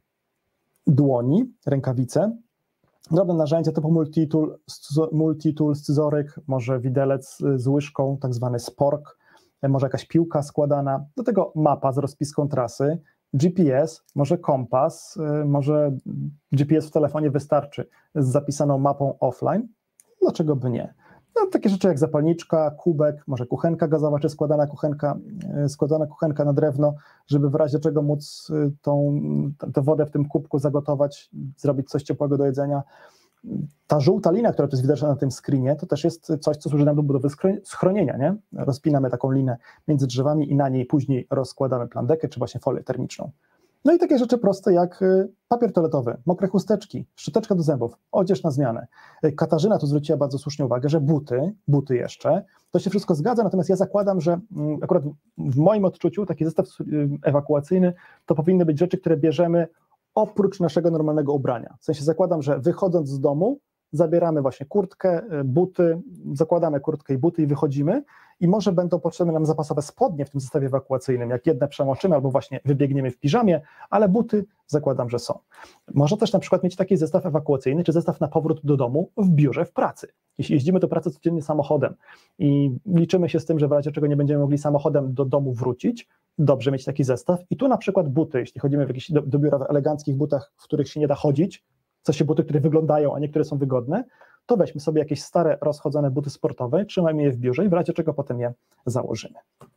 dłoni, rękawice, drobne narzędzia typu multitool, multitool, scyzoryk, może widelec z łyżką, tak zwany spork, może jakaś piłka składana, do tego mapa z rozpiską trasy, G P S, może kompas, może G P S w telefonie wystarczy z zapisaną mapą offline, dlaczego by nie? No, takie rzeczy jak zapalniczka, kubek, może kuchenka gazowa, czy składana kuchenka, składana kuchenka na drewno, żeby w razie czego móc tą, tę wodę w tym kubku zagotować, zrobić coś ciepłego do jedzenia. Ta żółta lina, która tu jest widoczna na tym screenie, to też jest coś, co służy nam do budowy schronienia, nie? Rozpinamy taką linę między drzewami i na niej później rozkładamy plandekę, czy właśnie folię termiczną. No i takie rzeczy proste jak papier toaletowy, mokre chusteczki, szczoteczka do zębów, odzież na zmianę. Katarzyna tu zwróciła bardzo słusznie uwagę, że buty, buty jeszcze, to się wszystko zgadza, natomiast ja zakładam, że akurat w moim odczuciu taki zestaw ewakuacyjny to powinny być rzeczy, które bierzemy oprócz naszego normalnego ubrania. W sensie zakładam, że wychodząc z domu zabieramy właśnie kurtkę, buty, zakładamy kurtkę i buty i wychodzimy i może będą potrzebne nam zapasowe spodnie w tym zestawie ewakuacyjnym, jak jedne przemoczymy albo właśnie wybiegniemy w piżamie, ale buty zakładam, że są. Można też na przykład mieć taki zestaw ewakuacyjny, czy zestaw na powrót do domu w biurze w pracy. Jeśli jeździmy do pracy codziennie samochodem i liczymy się z tym, że w razie czego nie będziemy mogli samochodem do domu wrócić, dobrze mieć taki zestaw i tu na przykład buty, jeśli chodzimy w jakieś do, do biura w eleganckich butach, w których się nie da chodzić, w sensie buty, które wyglądają, a niektóre są wygodne, to weźmy sobie jakieś stare, rozchodzone buty sportowe, trzymajmy je w biurze i w razie czego potem je założymy.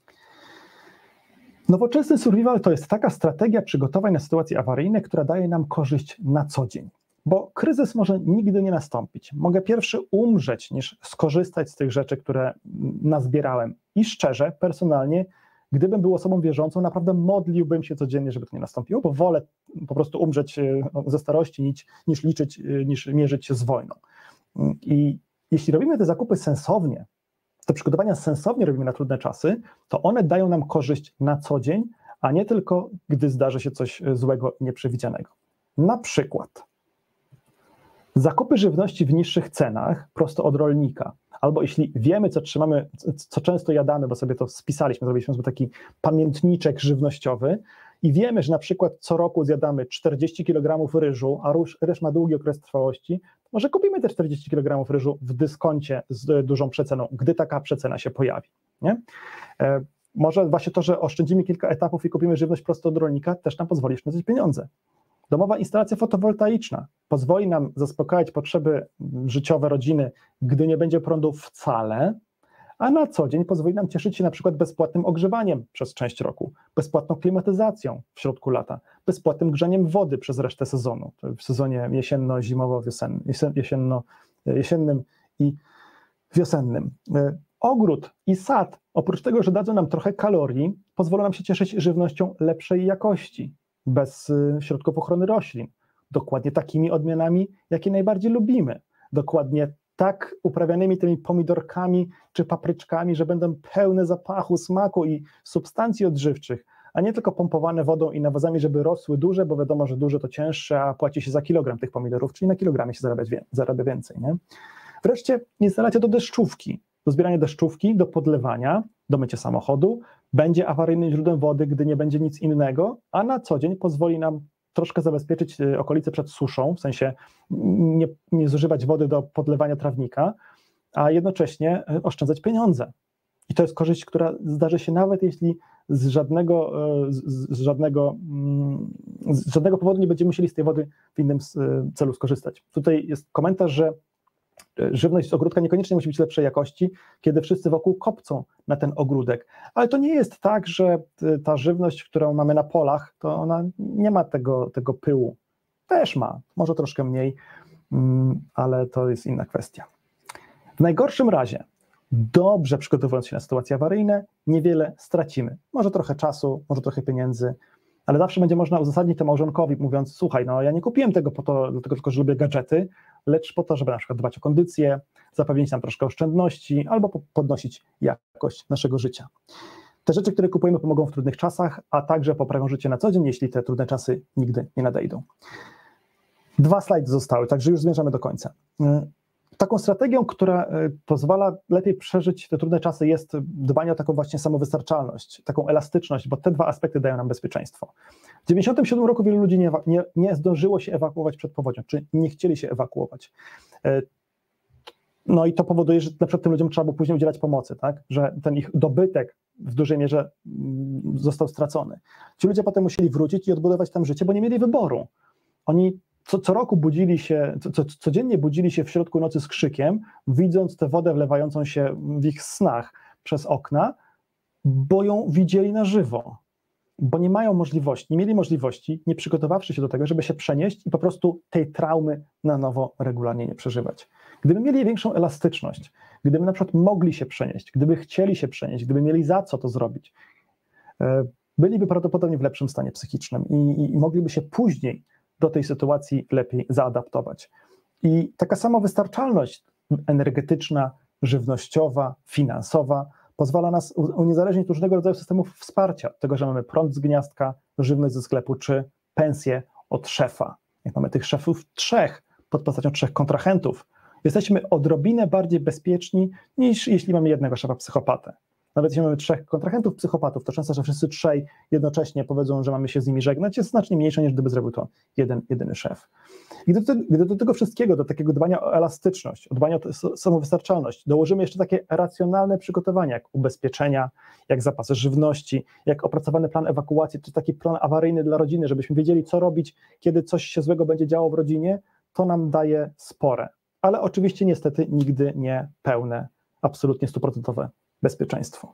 Nowoczesny survival to jest taka strategia przygotowań na sytuacje awaryjne, która daje nam korzyść na co dzień, bo kryzys może nigdy nie nastąpić. Mogę pierwszy umrzeć, niż skorzystać z tych rzeczy, które nazbierałem i szczerze, personalnie, gdybym był osobą wierzącą, naprawdę modliłbym się codziennie, żeby to nie nastąpiło, bo wolę po prostu umrzeć ze starości niż, niż liczyć, niż mierzyć się z wojną. I jeśli robimy te zakupy sensownie, te przygotowania sensownie robimy na trudne czasy, to one dają nam korzyść na co dzień, a nie tylko, gdy zdarzy się coś złego i nieprzewidzianego. Na przykład zakupy żywności w niższych cenach prosto od rolnika, albo jeśli wiemy, co trzymamy, co często jadamy, bo sobie to spisaliśmy, zrobiliśmy sobie taki pamiętniczek żywnościowy i wiemy, że na przykład co roku zjadamy czterdzieści kilogramów ryżu, a ryż, ryż ma długi okres trwałości, może kupimy te czterdzieści kilogramów ryżu w dyskoncie z dużą przeceną, gdy taka przecena się pojawi. Nie? E, może właśnie to, że oszczędzimy kilka etapów i kupimy żywność prosto od rolnika, też nam pozwoli oszczędzać pieniądze. Domowa instalacja fotowoltaiczna pozwoli nam zaspokajać potrzeby życiowe rodziny, gdy nie będzie prądu wcale, a na co dzień pozwoli nam cieszyć się na przykład bezpłatnym ogrzewaniem przez część roku, bezpłatną klimatyzacją w środku lata, bezpłatnym grzaniem wody przez resztę sezonu, w sezonie jesienno-zimowo-jesiennym i wiosennym. Ogród i sad, oprócz tego, że dadzą nam trochę kalorii, pozwolą nam się cieszyć żywnością lepszej jakości, bez środków ochrony roślin, dokładnie takimi odmianami, jakie najbardziej lubimy, dokładnie tak uprawianymi tymi pomidorkami czy papryczkami, że będą pełne zapachu, smaku i substancji odżywczych, a nie tylko pompowane wodą i nawozami, żeby rosły duże, bo wiadomo, że duże to cięższe, a płaci się za kilogram tych pomidorów, czyli na kilogramie się zarabia, zarabia więcej. Nie? Wreszcie instalacja do deszczówki, do zbierania deszczówki, do podlewania, do mycia samochodu, będzie awaryjnym źródłem wody, gdy nie będzie nic innego, a na co dzień pozwoli nam troszkę zabezpieczyć okolice przed suszą, w sensie nie, nie zużywać wody do podlewania trawnika, a jednocześnie oszczędzać pieniądze. I to jest korzyść, która zdarzy się nawet jeśli z żadnego, z, z, żadnego, z żadnego powodu nie będziemy musieli z tej wody w innym celu skorzystać. Tutaj jest komentarz, że żywność z ogródka niekoniecznie musi być lepszej jakości, kiedy wszyscy wokół kopcą na ten ogródek. Ale to nie jest tak, że ta żywność, którą mamy na polach, to ona nie ma tego, tego pyłu. Też ma, może troszkę mniej, ale to jest inna kwestia. W najgorszym razie, dobrze przygotowując się na sytuacje awaryjne, niewiele stracimy. Może trochę czasu, może trochę pieniędzy, ale zawsze będzie można uzasadnić to małżonkowi, mówiąc, słuchaj, no ja nie kupiłem tego po to, dlatego tylko, że lubię gadżety, lecz po to, żeby na przykład dbać o kondycję, zapewnić nam troszkę oszczędności albo podnosić jakość naszego życia. Te rzeczy, które kupujemy, pomogą w trudnych czasach, a także poprawią życie na co dzień, jeśli te trudne czasy nigdy nie nadejdą. Dwa slajdy zostały, także już zmierzamy do końca. Taką strategią, która pozwala lepiej przeżyć te trudne czasy, jest dbanie o taką właśnie samowystarczalność, taką elastyczność, bo te dwa aspekty dają nam bezpieczeństwo. W tysiąc dziewięćset dziewięćdziesiątym siódmym roku wielu ludzi nie, nie, nie zdążyło się ewakuować przed powodzią, czy nie chcieli się ewakuować. No i to powoduje, że na przykład tym ludziom trzeba było później udzielać pomocy, tak? Że ten ich dobytek w dużej mierze został stracony. Ci ludzie potem musieli wrócić i odbudować tam życie, bo nie mieli wyboru. Oni Co, co roku budzili się, co, codziennie budzili się w środku nocy z krzykiem, widząc tę wodę wlewającą się w ich snach przez okna, bo ją widzieli na żywo, bo nie mają możliwości, nie mieli możliwości, nie przygotowawszy się do tego, żeby się przenieść i po prostu tej traumy na nowo regularnie nie przeżywać. Gdyby mieli większą elastyczność, gdyby na przykład mogli się przenieść, gdyby chcieli się przenieść, gdyby mieli za co to zrobić, byliby prawdopodobnie w lepszym stanie psychicznym i, i, i mogliby się później do tej sytuacji lepiej zaadaptować. I taka samowystarczalność energetyczna, żywnościowa, finansowa pozwala nas uniezależnić różnego rodzaju systemów wsparcia, tego, że mamy prąd z gniazdka, żywność ze sklepu, czy pensję od szefa. Jak mamy tych szefów trzech, pod postacią trzech kontrahentów, jesteśmy odrobinę bardziej bezpieczni niż jeśli mamy jednego szefa psychopatę. Nawet jeśli mamy trzech kontrahentów psychopatów, to szansa, że wszyscy trzej jednocześnie powiedzą, że mamy się z nimi żegnać, jest znacznie mniejsza, niż gdyby zrobił to jeden, jedyny szef. I gdy do, gdy do tego wszystkiego, do takiego dbania o elastyczność, o dbania o samowystarczalność, dołożymy jeszcze takie racjonalne przygotowania, jak ubezpieczenia, jak zapasy żywności, jak opracowany plan ewakuacji, czy taki plan awaryjny dla rodziny, żebyśmy wiedzieli, co robić, kiedy coś się złego będzie działo w rodzinie, to nam daje spore. Ale oczywiście niestety nigdy nie pełne, absolutnie stuprocentowe bezpieczeństwo.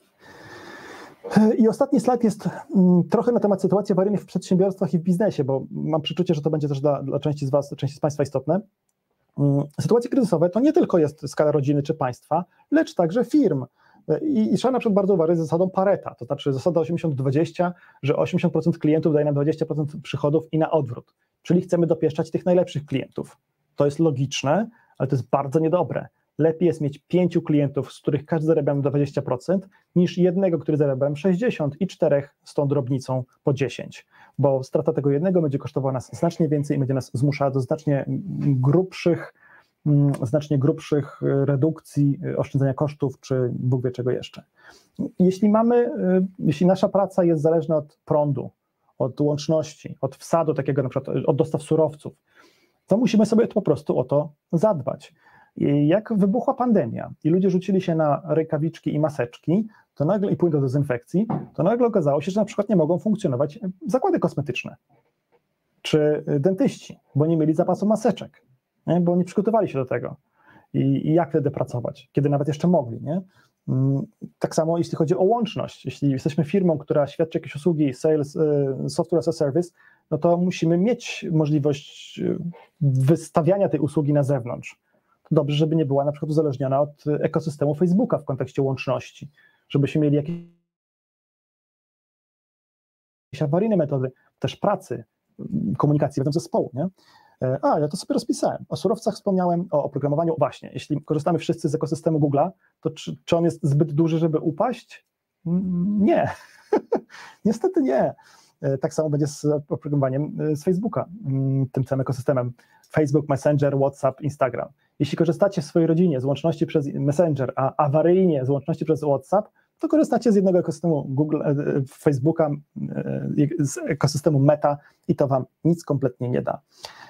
I ostatni slajd jest trochę na temat sytuacji awaryjnych w przedsiębiorstwach i w biznesie, bo mam przeczucie, że to będzie też dla, dla części z Was, części z Państwa istotne. Sytuacje kryzysowe to nie tylko jest skala rodziny czy państwa, lecz także firm. I, i trzeba na przykład bardzo uważać z zasadą Pareta, to znaczy zasada osiemdziesiąt dwadzieścia, że osiemdziesiąt procent klientów daje nam dwadzieścia procent przychodów i na odwrót, czyli chcemy dopieszczać tych najlepszych klientów. To jest logiczne, ale to jest bardzo niedobre. Lepiej jest mieć pięciu klientów, z których każdy zarabiamy dwadzieścia procent, niż jednego, który zarabiamy sześćdziesiąt procent i czterech z tą drobnicą po dziesięć procent, bo strata tego jednego będzie kosztowała nas znacznie więcej i będzie nas zmuszała do znacznie grubszych, znacznie grubszych redukcji, oszczędzania kosztów, czy Bóg wie czego jeszcze. Jeśli mamy, jeśli nasza praca jest zależna od prądu, od łączności, od wsadu takiego na przykład, od dostaw surowców, to musimy sobie po prostu o to zadbać. I jak wybuchła pandemia i ludzie rzucili się na rękawiczki i maseczki, to nagle i płyn do dezynfekcji, to nagle okazało się, że na przykład nie mogą funkcjonować zakłady kosmetyczne czy dentyści, bo nie mieli zapasu maseczek, nie? Bo nie przygotowali się do tego. I, I jak wtedy pracować, kiedy nawet jeszcze mogli, nie? Tak samo jeśli chodzi o łączność, jeśli jesteśmy firmą, która świadczy jakieś usługi, sales, software as a service, no to musimy mieć możliwość wystawiania tej usługi na zewnątrz. dobrze, żeby nie była na przykład uzależniona od ekosystemu Facebooka w kontekście łączności, żebyśmy mieli jakieś awaryjne metody też pracy, komunikacji wewnątrz zespołu, nie? A, ja to sobie rozpisałem. O surowcach wspomniałem, o oprogramowaniu. Właśnie, jeśli korzystamy wszyscy z ekosystemu Google'a, to czy, czy on jest zbyt duży, żeby upaść? Nie. Niestety nie. Tak samo będzie z oprogramowaniem z Facebooka, tym całym ekosystemem. Facebook, Messenger, WhatsApp, Instagram. Jeśli korzystacie w swojej rodzinie z łączności przez Messenger, a awaryjnie z łączności przez WhatsApp, to korzystacie z jednego ekosystemu Google, Facebooka, z ekosystemu Meta i to wam nic kompletnie nie da.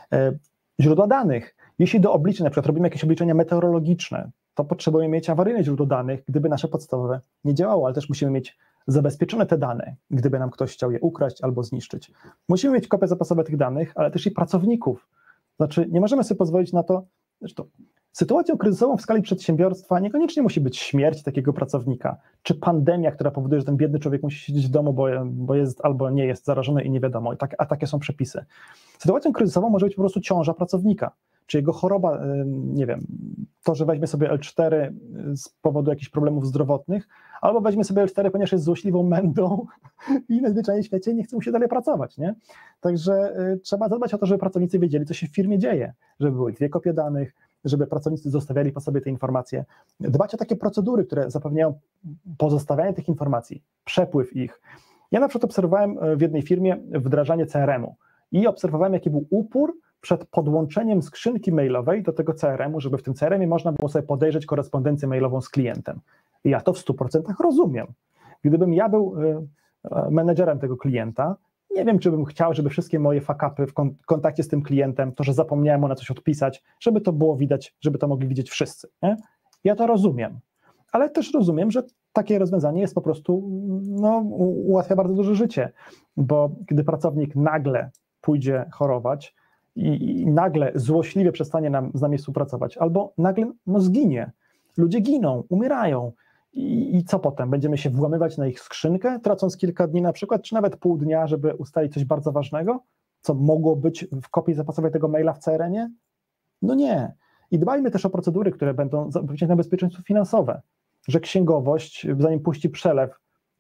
Źródła danych. Jeśli do obliczeń, na przykład robimy jakieś obliczenia meteorologiczne, to potrzebujemy mieć awaryjne źródło danych, gdyby nasze podstawowe nie działało, ale też musimy mieć zabezpieczone te dane, gdyby nam ktoś chciał je ukraść albo zniszczyć. Musimy mieć kopie zapasowe tych danych, ale też i pracowników. Znaczy, nie możemy sobie pozwolić na to, zresztą sytuacją kryzysową w skali przedsiębiorstwa niekoniecznie musi być śmierć takiego pracownika, czy pandemia, która powoduje, że ten biedny człowiek musi siedzieć w domu, bo, bo jest albo nie jest zarażony i nie wiadomo, i tak, a takie są przepisy. Sytuacją kryzysową może być po prostu ciąża pracownika, czy jego choroba, nie wiem, to, że weźmie sobie L cztery z powodu jakichś problemów zdrowotnych, albo weźmie sobie L cztery, ponieważ jest złośliwą mędą i najzwyczajniej w świecie nie chce mu się dalej pracować, nie? Także y, trzeba zadbać o to, żeby pracownicy wiedzieli, co się w firmie dzieje, żeby były dwie kopie danych, żeby pracownicy zostawiali po sobie te informacje. Dbać o takie procedury, które zapewniają pozostawianie tych informacji, przepływ ich. Ja na przykład obserwowałem w jednej firmie wdrażanie C R M-u i obserwowałem, jaki był upór przed podłączeniem skrzynki mailowej do tego C R M-u, żeby w tym C R M-ie można było sobie podejrzeć korespondencję mailową z klientem. I ja to w stu procentach rozumiem. Gdybym ja był menedżerem tego klienta, nie wiem, czy bym chciał, żeby wszystkie moje fuck-upy w kontakcie z tym klientem, to, że zapomniałem mu na coś odpisać, żeby to było widać, żeby to mogli widzieć wszyscy. Nie? Ja to rozumiem, ale też rozumiem, że takie rozwiązanie jest po prostu, no, ułatwia bardzo dużo życie, bo gdy pracownik nagle pójdzie chorować i, i nagle złośliwie przestanie nam, z nami współpracować, albo nagle no, zginie, ludzie giną, umierają, I, I co potem? Będziemy się włamywać na ich skrzynkę, tracąc kilka dni na przykład, czy nawet pół dnia, żeby ustalić coś bardzo ważnego, co mogło być w kopii zapasowej tego maila w C R M-ie? No nie. I dbajmy też o procedury, które będą zapewniać nam bezpieczeństwo finansowe, że księgowość, zanim puści przelew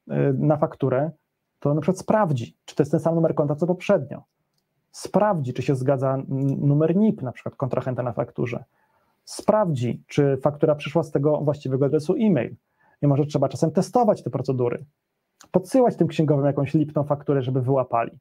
na fakturę, to na przykład sprawdzi, czy to jest ten sam numer konta, co poprzednio. Sprawdzi, czy się zgadza numer N I P, na przykład kontrahenta na fakturze. Sprawdzi, czy faktura przyszła z tego właściwego adresu e-mail. I może trzeba czasem testować te procedury, podsyłać tym księgowym jakąś lipną fakturę, żeby wyłapali.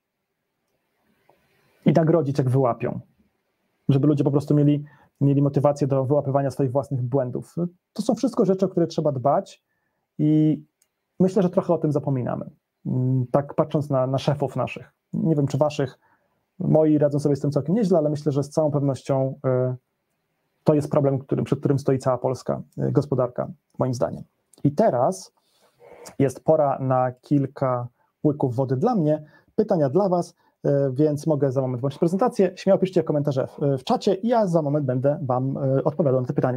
I nagrodzić, jak wyłapią. Żeby ludzie po prostu mieli, mieli motywację do wyłapywania swoich własnych błędów. To są wszystko rzeczy, o które trzeba dbać i myślę, że trochę o tym zapominamy. Tak patrząc na, na szefów naszych. Nie wiem, czy waszych, moi radzą sobie z tym całkiem nieźle, ale myślę, że z całą pewnością y, to jest problem, którym, przed którym stoi cała polska y, gospodarka, moim zdaniem. I teraz jest pora na kilka łyków wody dla mnie, pytania dla was, y, więc mogę za moment włączyć prezentację. Śmiało piszcie komentarze w, w czacie i ja za moment będę wam y, odpowiadał na te pytania.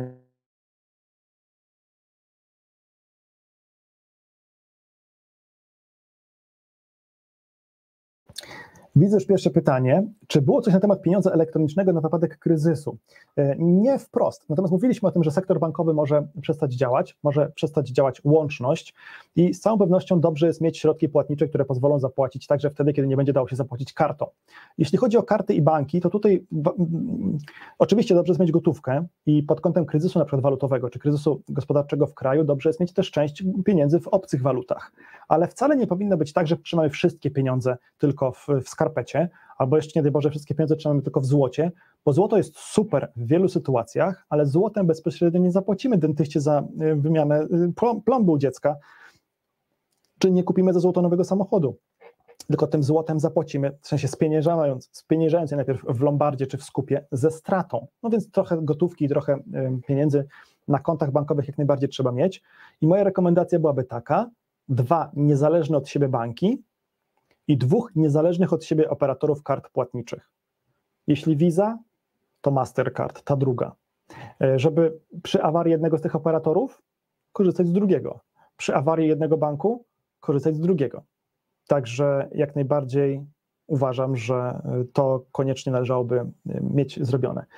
Widzę już pierwsze pytanie. Czy było coś na temat pieniądza elektronicznego na wypadek kryzysu? Nie wprost. Natomiast mówiliśmy o tym, że sektor bankowy może przestać działać, może przestać działać łączność i z całą pewnością dobrze jest mieć środki płatnicze, które pozwolą zapłacić także wtedy, kiedy nie będzie dało się zapłacić kartą. Jeśli chodzi o karty i banki, to tutaj oczywiście dobrze jest mieć gotówkę i pod kątem kryzysu na przykład walutowego, czy kryzysu gospodarczego w kraju, dobrze jest mieć też część pieniędzy w obcych walutach. Ale wcale nie powinno być tak, że trzymamy wszystkie pieniądze tylko w, w skarpecie, albo jeszcze nie daj Boże, wszystkie pieniądze trzymamy tylko w złocie, bo złoto jest super w wielu sytuacjach, ale złotem bezpośrednio nie zapłacimy dentyście za wymianę plomby u dziecka, czy nie kupimy za złoto nowego samochodu, tylko tym złotem zapłacimy, w sensie spieniężając, spieniężając je najpierw w lombardzie czy w skupie ze stratą. No więc trochę gotówki i trochę pieniędzy na kontach bankowych jak najbardziej trzeba mieć i moja rekomendacja byłaby taka: dwa niezależne od siebie banki i dwóch niezależnych od siebie operatorów kart płatniczych. Jeśli Visa, to Mastercard, ta druga. Żeby przy awarii jednego z tych operatorów korzystać z drugiego. Przy awarii jednego banku korzystać z drugiego. Także jak najbardziej uważam, że to koniecznie należałoby mieć zrobione.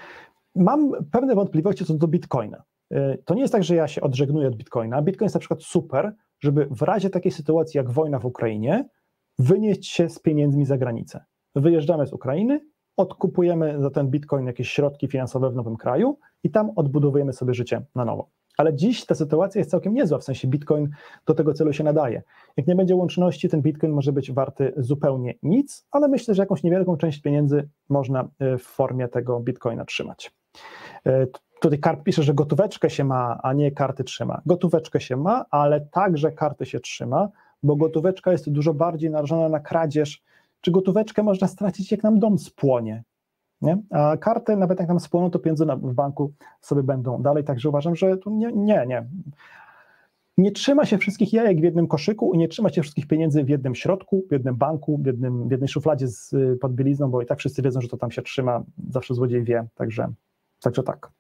Mam pewne wątpliwości co do Bitcoina. To nie jest tak, że ja się odżegnuję od Bitcoina. Bitcoin jest na przykład super, żeby w razie takiej sytuacji jak wojna w Ukrainie wynieść się z pieniędzmi za granicę. Wyjeżdżamy z Ukrainy, odkupujemy za ten Bitcoin jakieś środki finansowe w nowym kraju i tam odbudowujemy sobie życie na nowo. Ale dziś ta sytuacja jest całkiem niezła, w sensie Bitcoin do tego celu się nadaje. Jak nie będzie łączności, ten Bitcoin może być warty zupełnie nic, ale myślę, że jakąś niewielką część pieniędzy można w formie tego Bitcoina trzymać. Tutaj Karp pisze, że gotóweczkę się ma, a nie karty trzyma. Gotóweczkę się ma, ale także karty się trzyma, bo gotóweczka jest dużo bardziej narażona na kradzież. Czy gotóweczkę można stracić, jak nam dom spłonie? Nie? A karty, nawet jak nam spłoną, to pieniądze w banku sobie będą dalej, także uważam, że tu nie, nie, nie. Nie trzyma się wszystkich jajek w jednym koszyku i nie trzyma się wszystkich pieniędzy w jednym środku, w jednym banku, w, jednym, w jednej szufladzie z pod bielizną, bo i tak wszyscy wiedzą, że to tam się trzyma, zawsze złodziej wie, także, także tak.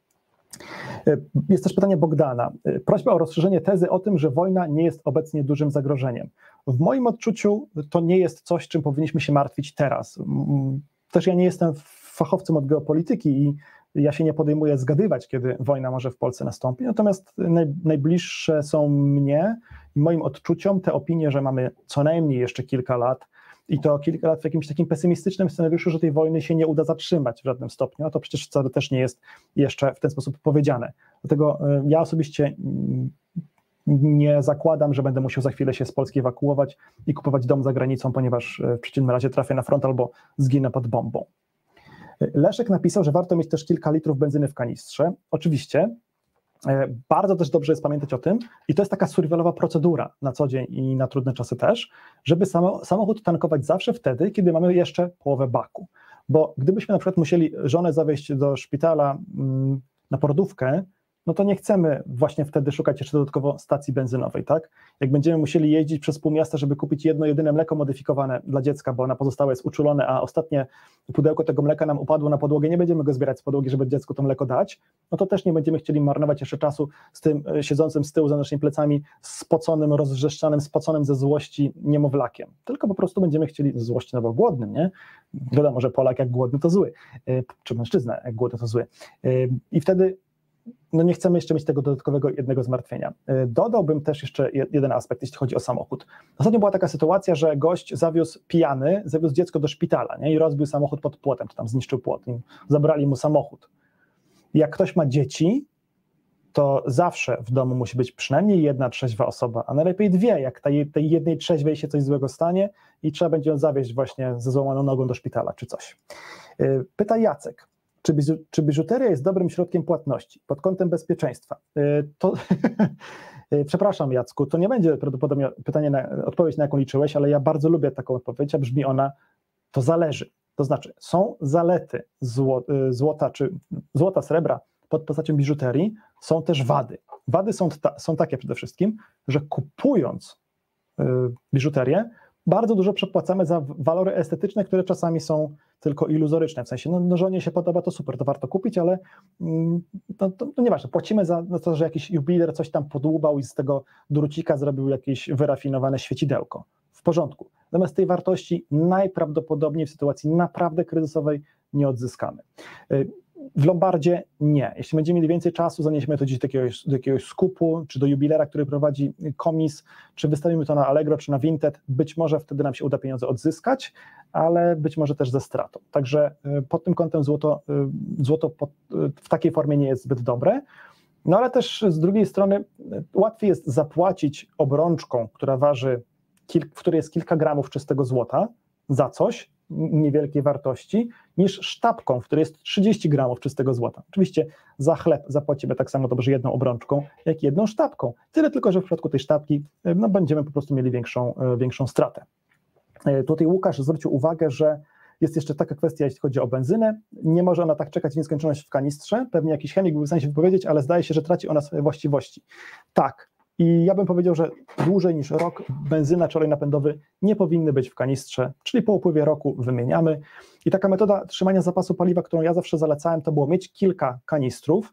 Jest też pytanie Bogdana. Prośba o rozszerzenie tezy o tym, że wojna nie jest obecnie dużym zagrożeniem. W moim odczuciu to nie jest coś, czym powinniśmy się martwić teraz. Też ja nie jestem fachowcem od geopolityki i ja się nie podejmuję zgadywać, kiedy wojna może w Polsce nastąpi, natomiast naj, najbliższe są mnie i moim odczuciom te opinie, że mamy co najmniej jeszcze kilka lat i to kilka lat w jakimś takim pesymistycznym scenariuszu, że tej wojny się nie uda zatrzymać w żadnym stopniu, a to przecież wcale też nie jest jeszcze w ten sposób powiedziane. Dlatego ja osobiście nie zakładam, że będę musiał za chwilę się z Polski ewakuować i kupować dom za granicą, ponieważ w przeciwnym razie trafię na front albo zginę pod bombą. Leszek napisał, że warto mieć też kilka litrów benzyny w kanistrze. Oczywiście, bardzo też dobrze jest pamiętać o tym, i to jest taka survivalowa procedura na co dzień i na trudne czasy też, żeby samo, samochód tankować zawsze wtedy, kiedy mamy jeszcze połowę baku. Bo gdybyśmy na przykład musieli żonę zawieźć do szpitala mm, na porodówkę, no to nie chcemy właśnie wtedy szukać jeszcze dodatkowo stacji benzynowej, tak? Jak będziemy musieli jeździć przez pół miasta, żeby kupić jedno jedyne mleko modyfikowane dla dziecka, bo na pozostałe jest uczulone, a ostatnie pudełko tego mleka nam upadło na podłogę, nie będziemy go zbierać z podłogi, żeby dziecku to mleko dać, no to też nie będziemy chcieli marnować jeszcze czasu z tym siedzącym z tyłu za naszymi plecami, spoconym, rozwrzeszczanym, spoconym ze złości niemowlakiem, tylko po prostu będziemy chcieli ze złości, no bo głodnym, nie? Wiadomo, że Polak jak głodny to zły, czy mężczyzna jak głodny to zły. I wtedy no nie chcemy jeszcze mieć tego dodatkowego jednego zmartwienia. Dodałbym też jeszcze jeden aspekt, jeśli chodzi o samochód. Ostatnio była taka sytuacja, że gość zawiózł pijany, zawiózł dziecko do szpitala, nie? I rozbił samochód pod płotem, czy tam zniszczył płot, i zabrali mu samochód. Jak ktoś ma dzieci, to zawsze w domu musi być przynajmniej jedna trzeźwa osoba, a najlepiej dwie, jak tej, tej jednej trzeźwej się coś złego stanie i trzeba będzie ją zawieźć właśnie ze złamaną nogą do szpitala, czy coś. Pyta Jacek. Czy, biżu, czy biżuteria jest dobrym środkiem płatności pod kątem bezpieczeństwa? To, przepraszam Jacku, to nie będzie prawdopodobnie pytanie na, odpowiedź, na jaką liczyłeś, ale ja bardzo lubię taką odpowiedź, a brzmi ona, to zależy. To znaczy, są zalety zło, złota, czy złota, srebra pod postacią biżuterii, są też wady. Wady są, ta, są takie przede wszystkim, że kupując y, biżuterię, bardzo dużo przepłacamy za walory estetyczne, które czasami są tylko iluzoryczne, w sensie, no, no żonie się podoba, to super, to warto kupić, ale mm, to, to, to nieważne, płacimy za no to, że jakiś jubiler coś tam podłubał i z tego drucika zrobił jakieś wyrafinowane świecidełko. W porządku. Natomiast tej wartości najprawdopodobniej w sytuacji naprawdę kryzysowej nie odzyskamy. W Lombardzie nie. Jeśli będziemy mieli więcej czasu, zanieśmy to gdzieś do jakiegoś, do jakiegoś skupu, czy do jubilera, który prowadzi komis, czy wystawimy to na Allegro, czy na Vinted, być może wtedy nam się uda pieniądze odzyskać, ale być może też ze stratą. Także pod tym kątem złoto, złoto pod, w takiej formie nie jest zbyt dobre, no ale też z drugiej strony łatwiej jest zapłacić obrączką, która waży, w której jest kilka gramów czystego złota za coś, niewielkiej wartości, niż sztabką, w której jest trzydzieści gramów czystego złota. Oczywiście za chleb zapłacimy tak samo dobrze jedną obrączką, jak jedną sztabką. Tyle tylko, że w przypadku tej sztabki no, będziemy po prostu mieli większą, większą stratę. Tutaj Łukasz zwrócił uwagę, że jest jeszcze taka kwestia, jeśli chodzi o benzynę. Nie może ona tak czekać w nieskończoność w kanistrze. Pewnie jakiś chemik byłby w stanie się wypowiedzieć, ale zdaje się, że traci ona swoje właściwości. Tak. I ja bym powiedział, że dłużej niż rok benzyna czy olej napędowy nie powinny być w kanistrze, czyli po upływie roku wymieniamy. I taka metoda trzymania zapasu paliwa, którą ja zawsze zalecałem, to było mieć kilka kanistrów,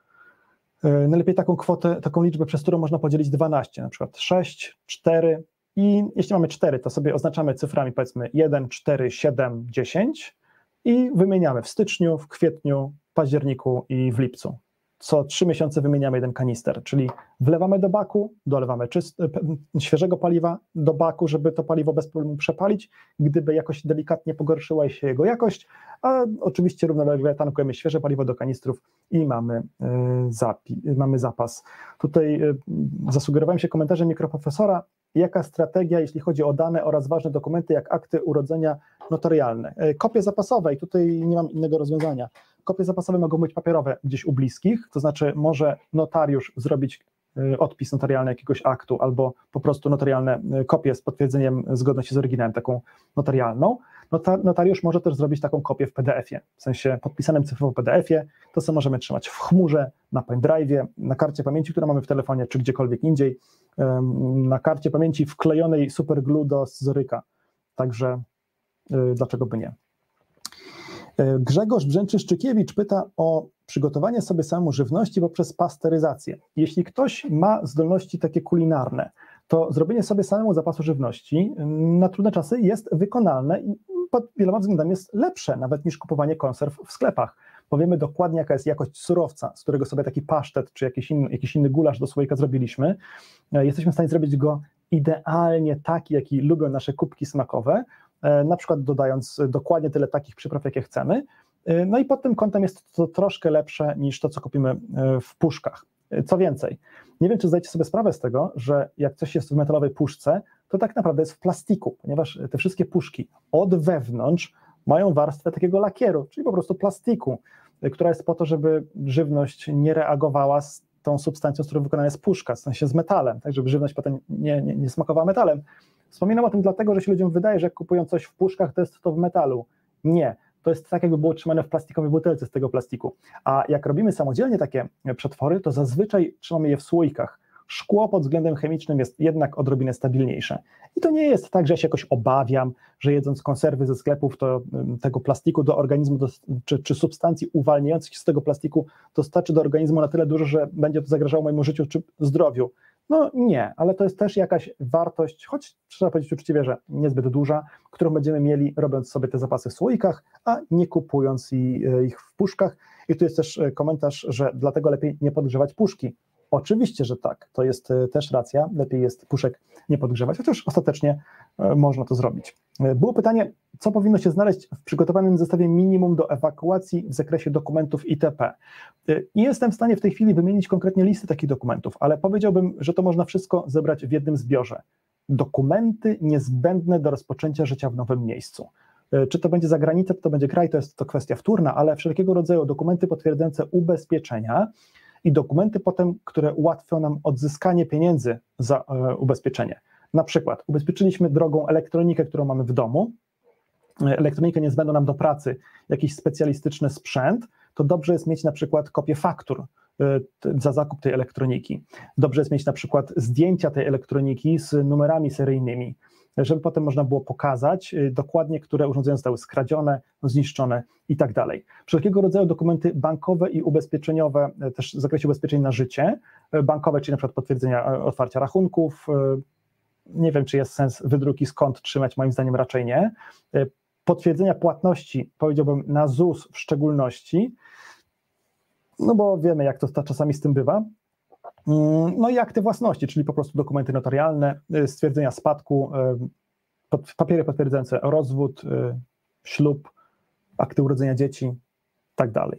najlepiej taką kwotę, taką liczbę, przez którą można podzielić dwanaście, na przykład sześć, cztery i jeśli mamy cztery, to sobie oznaczamy cyframi powiedzmy jeden, cztery, siedem, dziesięć i wymieniamy w styczniu, w kwietniu, październiku i w lipcu. Co trzy miesiące wymieniamy jeden kanister, czyli wlewamy do baku, dolewamy czyst, świeżego paliwa do baku, żeby to paliwo bez problemu przepalić, gdyby jakoś delikatnie pogorszyła się jego jakość, a oczywiście równolegle tankujemy świeże paliwo do kanistrów i mamy, zapi- mamy zapas. Tutaj zasugerowałem się komentarzem mikroprofesora, jaka strategia, jeśli chodzi o dane oraz ważne dokumenty, jak akty urodzenia notarialne. Kopie zapasowe, i tutaj nie mam innego rozwiązania. Kopie zapasowe mogą być papierowe gdzieś u bliskich, to znaczy może notariusz zrobić odpis notarialny jakiegoś aktu albo po prostu notarialne kopie z potwierdzeniem zgodności z oryginałem, taką notarialną. Notariusz może też zrobić taką kopię w P D F-ie, w sensie podpisanym cyfrowo P D F-ie, to co możemy trzymać w chmurze, na pendrive'ie, na karcie pamięci, którą mamy w telefonie, czy gdziekolwiek indziej, na karcie pamięci wklejonej superglue do scyzoryka, także dlaczego by nie. Grzegorz Brzęczy-Szczykiewicz pyta o przygotowanie sobie samemu żywności poprzez pasteryzację. Jeśli ktoś ma zdolności takie kulinarne, to zrobienie sobie samemu zapasu żywności na trudne czasy jest wykonalne i pod wieloma względami jest lepsze nawet niż kupowanie konserw w sklepach, bo wiemy dokładnie, jaka jest jakość surowca, z którego sobie taki pasztet czy jakiś inny, jakiś inny gulasz do słoika zrobiliśmy. Jesteśmy w stanie zrobić go idealnie taki, jaki lubią nasze kubki smakowe, na przykład dodając dokładnie tyle takich przypraw, jakie chcemy. No i pod tym kątem jest to troszkę lepsze niż to, co kupimy w puszkach. Co więcej, nie wiem, czy zdajecie sobie sprawę z tego, że jak coś jest w metalowej puszce, to tak naprawdę jest w plastiku, ponieważ te wszystkie puszki od wewnątrz mają warstwę takiego lakieru, czyli po prostu plastiku, która jest po to, żeby żywność nie reagowała z tą substancją, z którą wykonana jest puszka, w sensie z metalem, tak żeby żywność potem nie, nie, nie smakowała metalem. Wspominam o tym dlatego, że się ludziom wydaje, że jak kupują coś w puszkach, to jest to w metalu. Nie, to jest tak, jakby było trzymane w plastikowej butelce z tego plastiku. A jak robimy samodzielnie takie przetwory, to zazwyczaj trzymamy je w słoikach. Szkło pod względem chemicznym jest jednak odrobinę stabilniejsze. I to nie jest tak, że ja się jakoś obawiam, że jedząc konserwy ze sklepów, to tego plastiku do organizmu, do, czy, czy substancji uwalniających się z tego plastiku dostarczy do organizmu na tyle dużo, że będzie to zagrażało mojemu życiu czy zdrowiu. No nie, ale to jest też jakaś wartość, choć trzeba powiedzieć uczciwie, że niezbyt duża, którą będziemy mieli robiąc sobie te zapasy w słoikach, a nie kupując ich w puszkach. I tu jest też komentarz, że dlatego lepiej nie podgrzewać puszki. Oczywiście, że tak, to jest też racja, lepiej jest puszek nie podgrzewać, chociaż ostatecznie można to zrobić. Było pytanie, co powinno się znaleźć w przygotowanym zestawie minimum do ewakuacji w zakresie dokumentów itp. Nie jestem w stanie w tej chwili wymienić konkretnie listy takich dokumentów, ale powiedziałbym, że to można wszystko zebrać w jednym zbiorze. Dokumenty niezbędne do rozpoczęcia życia w nowym miejscu. Czy to będzie zagranica, czy to będzie kraj, to jest to kwestia wtórna, ale wszelkiego rodzaju dokumenty potwierdzające ubezpieczenia i dokumenty potem, które ułatwią nam odzyskanie pieniędzy za e, ubezpieczenie. Na przykład ubezpieczyliśmy drogą elektronikę, którą mamy w domu, elektronikę niezbędną nam do pracy, jakiś specjalistyczny sprzęt, to dobrze jest mieć na przykład kopię faktur e, za zakup tej elektroniki. Dobrze jest mieć na przykład zdjęcia tej elektroniki z numerami seryjnymi, żeby potem można było pokazać dokładnie, które urządzenia zostały skradzione, zniszczone i tak dalej. Wszelkiego rodzaju dokumenty bankowe i ubezpieczeniowe, też w zakresie ubezpieczeń na życie, bankowe, czyli na przykład potwierdzenia otwarcia rachunków, nie wiem, czy jest sens wydruki z kont trzymać, moim zdaniem raczej nie. Potwierdzenia płatności, powiedziałbym na Z U S w szczególności, no bo wiemy, jak to czasami z tym bywa. No i akty własności, czyli po prostu dokumenty notarialne, stwierdzenia spadku, papiery potwierdzające rozwód, ślub, akty urodzenia dzieci, tak dalej.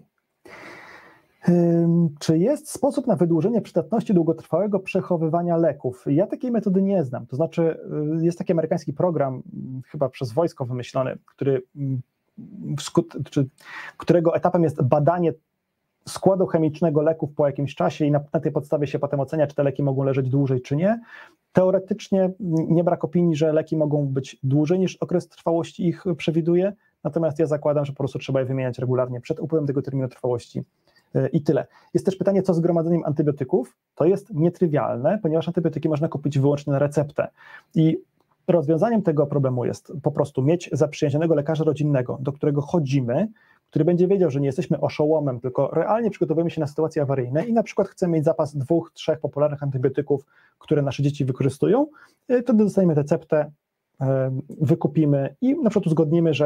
Czy jest sposób na wydłużenie przydatności długotrwałego przechowywania leków? Ja takiej metody nie znam, to znaczy jest taki amerykański program, chyba przez wojsko wymyślony, który, czy, którego etapem jest badanie składu chemicznego leków po jakimś czasie i na, na tej podstawie się potem ocenia, czy te leki mogą leżeć dłużej, czy nie. Teoretycznie nie brak opinii, że leki mogą być dłużej niż okres trwałości ich przewiduje, natomiast ja zakładam, że po prostu trzeba je wymieniać regularnie przed upływem tego terminu trwałości i tyle. Jest też pytanie, co z gromadzeniem antybiotyków? To jest nietrywialne, ponieważ antybiotyki można kupić wyłącznie na receptę i rozwiązaniem tego problemu jest po prostu mieć zaprzyjaźnionego lekarza rodzinnego, do którego chodzimy, który będzie wiedział, że nie jesteśmy oszołomem, tylko realnie przygotowujemy się na sytuacje awaryjne i na przykład chcemy mieć zapas dwóch, trzech popularnych antybiotyków, które nasze dzieci wykorzystują, wtedy dostaniemy receptę, wykupimy i na przykład uzgodnimy, że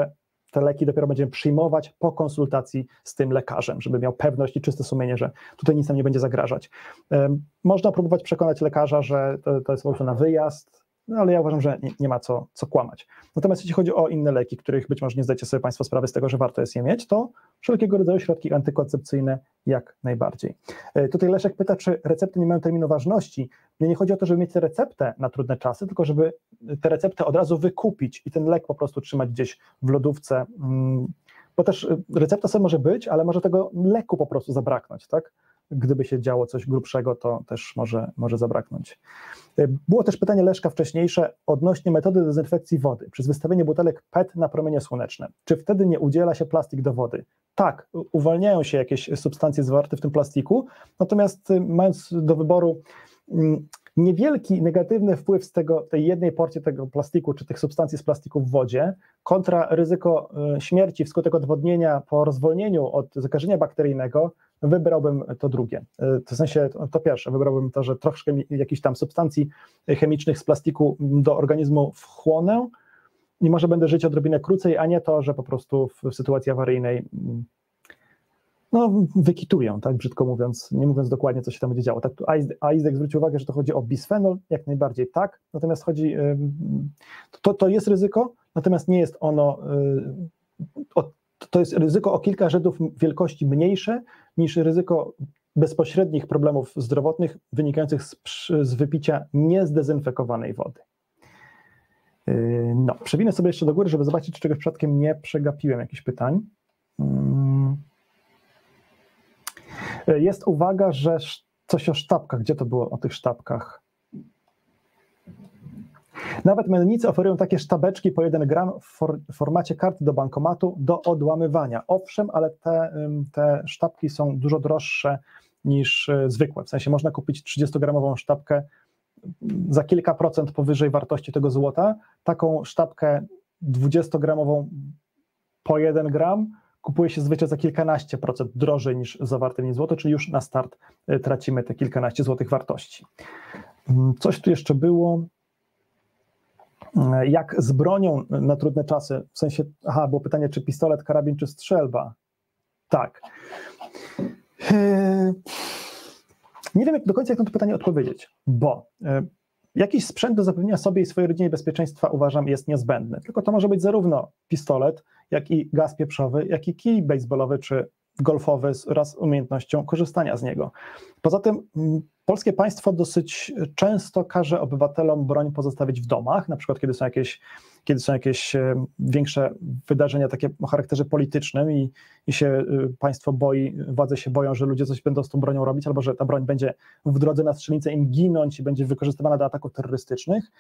te leki dopiero będziemy przyjmować po konsultacji z tym lekarzem, żeby miał pewność i czyste sumienie, że tutaj nic nam nie będzie zagrażać. Można próbować przekonać lekarza, że to, to jest po prostu na wyjazd, no ale ja uważam, że nie, nie ma co, co kłamać. Natomiast jeśli chodzi o inne leki, których być może nie zdajecie sobie Państwo sprawy z tego, że warto jest je mieć, to wszelkiego rodzaju środki antykoncepcyjne jak najbardziej. Tutaj Leszek pyta, czy recepty nie mają terminu ważności. Mnie nie chodzi o to, żeby mieć tę receptę na trudne czasy, tylko żeby tę receptę od razu wykupić i ten lek po prostu trzymać gdzieś w lodówce, bo też recepta sobie może być, ale może tego leku po prostu zabraknąć, tak? Gdyby się działo coś grubszego, to też może, może zabraknąć. Było też pytanie Leszka wcześniejsze odnośnie metody dezynfekcji wody przez wystawienie butelek P E T na promienie słoneczne. Czy wtedy nie udziela się plastik do wody? Tak, uwalniają się jakieś substancje zawarte w tym plastiku, natomiast mając do wyboru niewielki negatywny wpływ z tego, tej jednej porcji tego plastiku, czy tych substancji z plastiku w wodzie, kontra ryzyko śmierci wskutek odwodnienia po rozwolnieniu od zakażenia bakteryjnego, wybrałbym to drugie. W sensie to pierwsze, wybrałbym to, że troszkę jakichś tam substancji chemicznych z plastiku do organizmu wchłonę i może będę żyć odrobinę krócej, a nie to, że po prostu w sytuacji awaryjnej no, wykitują, tak brzydko mówiąc, nie mówiąc dokładnie, co się tam będzie działo. Tak, tu Aizek zwrócił uwagę, że to chodzi o bisfenol, jak najbardziej tak, natomiast chodzi, to, to jest ryzyko, natomiast nie jest ono, to jest ryzyko o kilka rzędów wielkości mniejsze niż ryzyko bezpośrednich problemów zdrowotnych wynikających z, z wypicia niezdezynfekowanej wody. No, przewinę sobie jeszcze do góry, żeby zobaczyć, czy czegoś przypadkiem nie przegapiłem jakichś pytań. Jest uwaga, że coś o sztabkach. Gdzie to było o tych sztabkach? Nawet mennicy oferują takie sztabeczki po jeden gram w, for, w formacie karty do bankomatu do odłamywania. Owszem, ale te, te sztabki są dużo droższe niż zwykłe. W sensie można kupić trzydziestogramową sztabkę za kilka procent powyżej wartości tego złota. Taką sztabkę dwudziestogramową po jeden gram kupuje się zwyczaj za kilkanaście procent drożej niż zawarte w niej złoto, czyli już na start tracimy te kilkanaście złotych wartości. Coś tu jeszcze było. Jak z bronią na trudne czasy? W sensie, aha, było pytanie, czy pistolet, karabin, czy strzelba? Tak. Nie wiem jak do końca, jak na to pytanie odpowiedzieć, bo jakiś sprzęt do zapewnienia sobie i swojej rodzinie bezpieczeństwa uważam jest niezbędny, tylko to może być zarówno pistolet, jak i gaz pieprzowy, jak i kij baseballowy czy golfowy wraz z umiejętnością korzystania z niego. Poza tym polskie państwo dosyć często każe obywatelom broń pozostawić w domach, na przykład kiedy są jakieś, kiedy są jakieś większe wydarzenia takie o charakterze politycznym i, i się państwo boi, władze się boją, że ludzie coś będą z tą bronią robić, albo że ta broń będzie w drodze na strzelnicę im ginąć i będzie wykorzystywana do ataków terrorystycznych.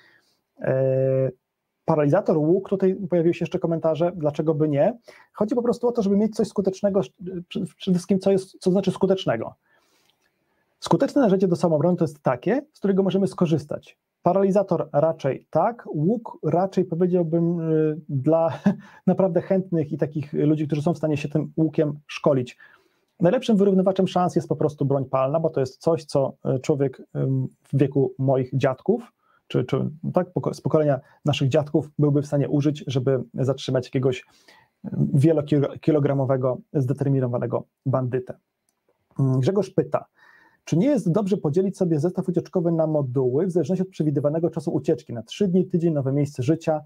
Paralizator, łuk, tutaj pojawiły się jeszcze komentarze, dlaczego by nie. Chodzi po prostu o to, żeby mieć coś skutecznego, przede wszystkim co, jest, co znaczy skutecznego. Skuteczne narzędzie do samoobrony to jest takie, z którego możemy skorzystać. Paralizator raczej tak, łuk raczej powiedziałbym dla naprawdę chętnych i takich ludzi, którzy są w stanie się tym łukiem szkolić. Najlepszym wyrównywaczem szans jest po prostu broń palna, bo to jest coś, co człowiek w wieku moich dziadków, czy, czy tak, z pokolenia naszych dziadków byłby w stanie użyć, żeby zatrzymać jakiegoś wielokilogramowego, zdeterminowanego bandytę. Grzegorz pyta, czy nie jest dobrze podzielić sobie zestaw ucieczkowy na moduły w zależności od przewidywanego czasu ucieczki, na trzy dni, tydzień, nowe miejsce życia?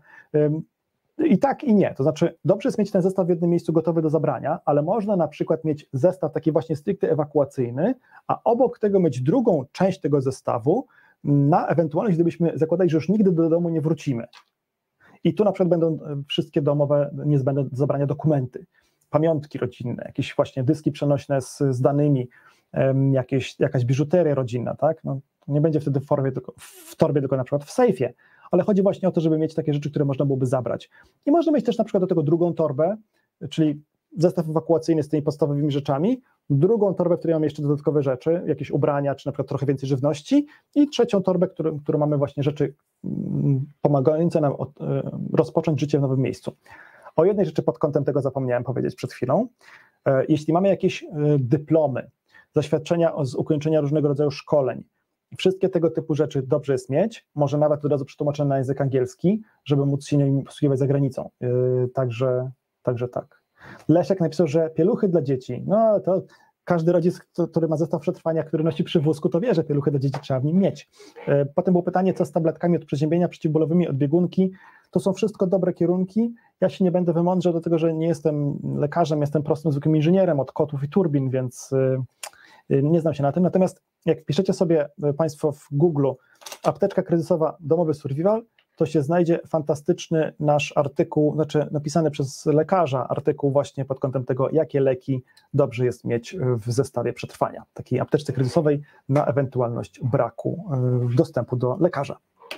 I tak i nie, to znaczy dobrze jest mieć ten zestaw w jednym miejscu gotowy do zabrania, ale można na przykład mieć zestaw taki właśnie stricte ewakuacyjny, a obok tego mieć drugą część tego zestawu na ewentualność, gdybyśmy zakładali, że już nigdy do domu nie wrócimy. I tu na przykład będą wszystkie domowe niezbędne do zabrania dokumenty, pamiątki rodzinne, jakieś właśnie dyski przenośne z, z danymi, jakieś, jakaś biżuteria rodzinna, tak? No, nie będzie wtedy w, formie, tylko, w torbie, tylko na przykład w sejfie, ale chodzi właśnie o to, żeby mieć takie rzeczy, które można byłoby zabrać. I można mieć też na przykład do tego drugą torbę, czyli zestaw ewakuacyjny z tymi podstawowymi rzeczami, drugą torbę, w której mamy jeszcze dodatkowe rzeczy, jakieś ubrania, czy na przykład trochę więcej żywności i trzecią torbę, którą, którą mamy właśnie rzeczy pomagające nam od, rozpocząć życie w nowym miejscu. O jednej rzeczy pod kątem tego zapomniałem powiedzieć przed chwilą. Jeśli mamy jakieś dyplomy, zaświadczenia z ukończenia różnego rodzaju szkoleń, wszystkie tego typu rzeczy dobrze jest mieć, może nawet od razu przetłumaczone na język angielski, żeby móc się nimi posługiwać za granicą. Także także tak. Leszek napisał, że pieluchy dla dzieci, no to każdy rodzic, który ma zestaw przetrwania, który nosi przy wózku, to wie, że pieluchy dla dzieci trzeba w nim mieć. Potem było pytanie, co z tabletkami od przeziębienia, przeciwbólowymi, od biegunki. To są wszystko dobre kierunki. Ja się nie będę wymądrzał do tego, że nie jestem lekarzem, jestem prostym, zwykłym inżynierem od kotów i turbin, więc nie znam się na tym. Natomiast jak wpiszecie sobie Państwo w Google apteczka kryzysowa, domowy survival, to się znajdzie fantastyczny nasz artykuł, znaczy napisany przez lekarza artykuł właśnie pod kątem tego, jakie leki dobrze jest mieć w zestawie przetrwania, takiej apteczce kryzysowej na ewentualność braku dostępu do lekarza.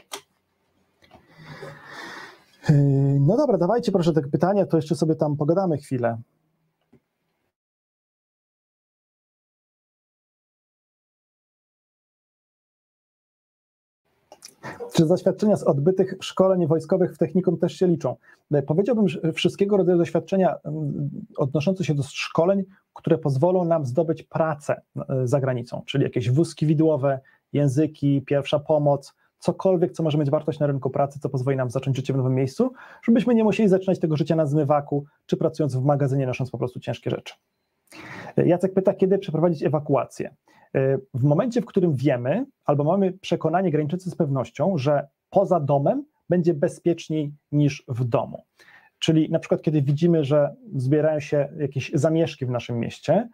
No dobra, dawajcie proszę te pytania, to jeszcze sobie tam pogadamy chwilę. Czy zaświadczenia z odbytych szkoleń wojskowych w technikum też się liczą? Powiedziałbym, że wszystkiego rodzaju doświadczenia odnoszące się do szkoleń, które pozwolą nam zdobyć pracę za granicą, czyli jakieś wózki widłowe, języki, pierwsza pomoc, cokolwiek, co może mieć wartość na rynku pracy, co pozwoli nam zacząć życie w nowym miejscu, żebyśmy nie musieli zaczynać tego życia na zmywaku, czy pracując w magazynie, nosząc po prostu ciężkie rzeczy. Jacek pyta, kiedy przeprowadzić ewakuację. W momencie, w którym wiemy, albo mamy przekonanie graniczące z pewnością, że poza domem będzie bezpieczniej niż w domu. Czyli na przykład, kiedy widzimy, że zbierają się jakieś zamieszki w naszym mieście,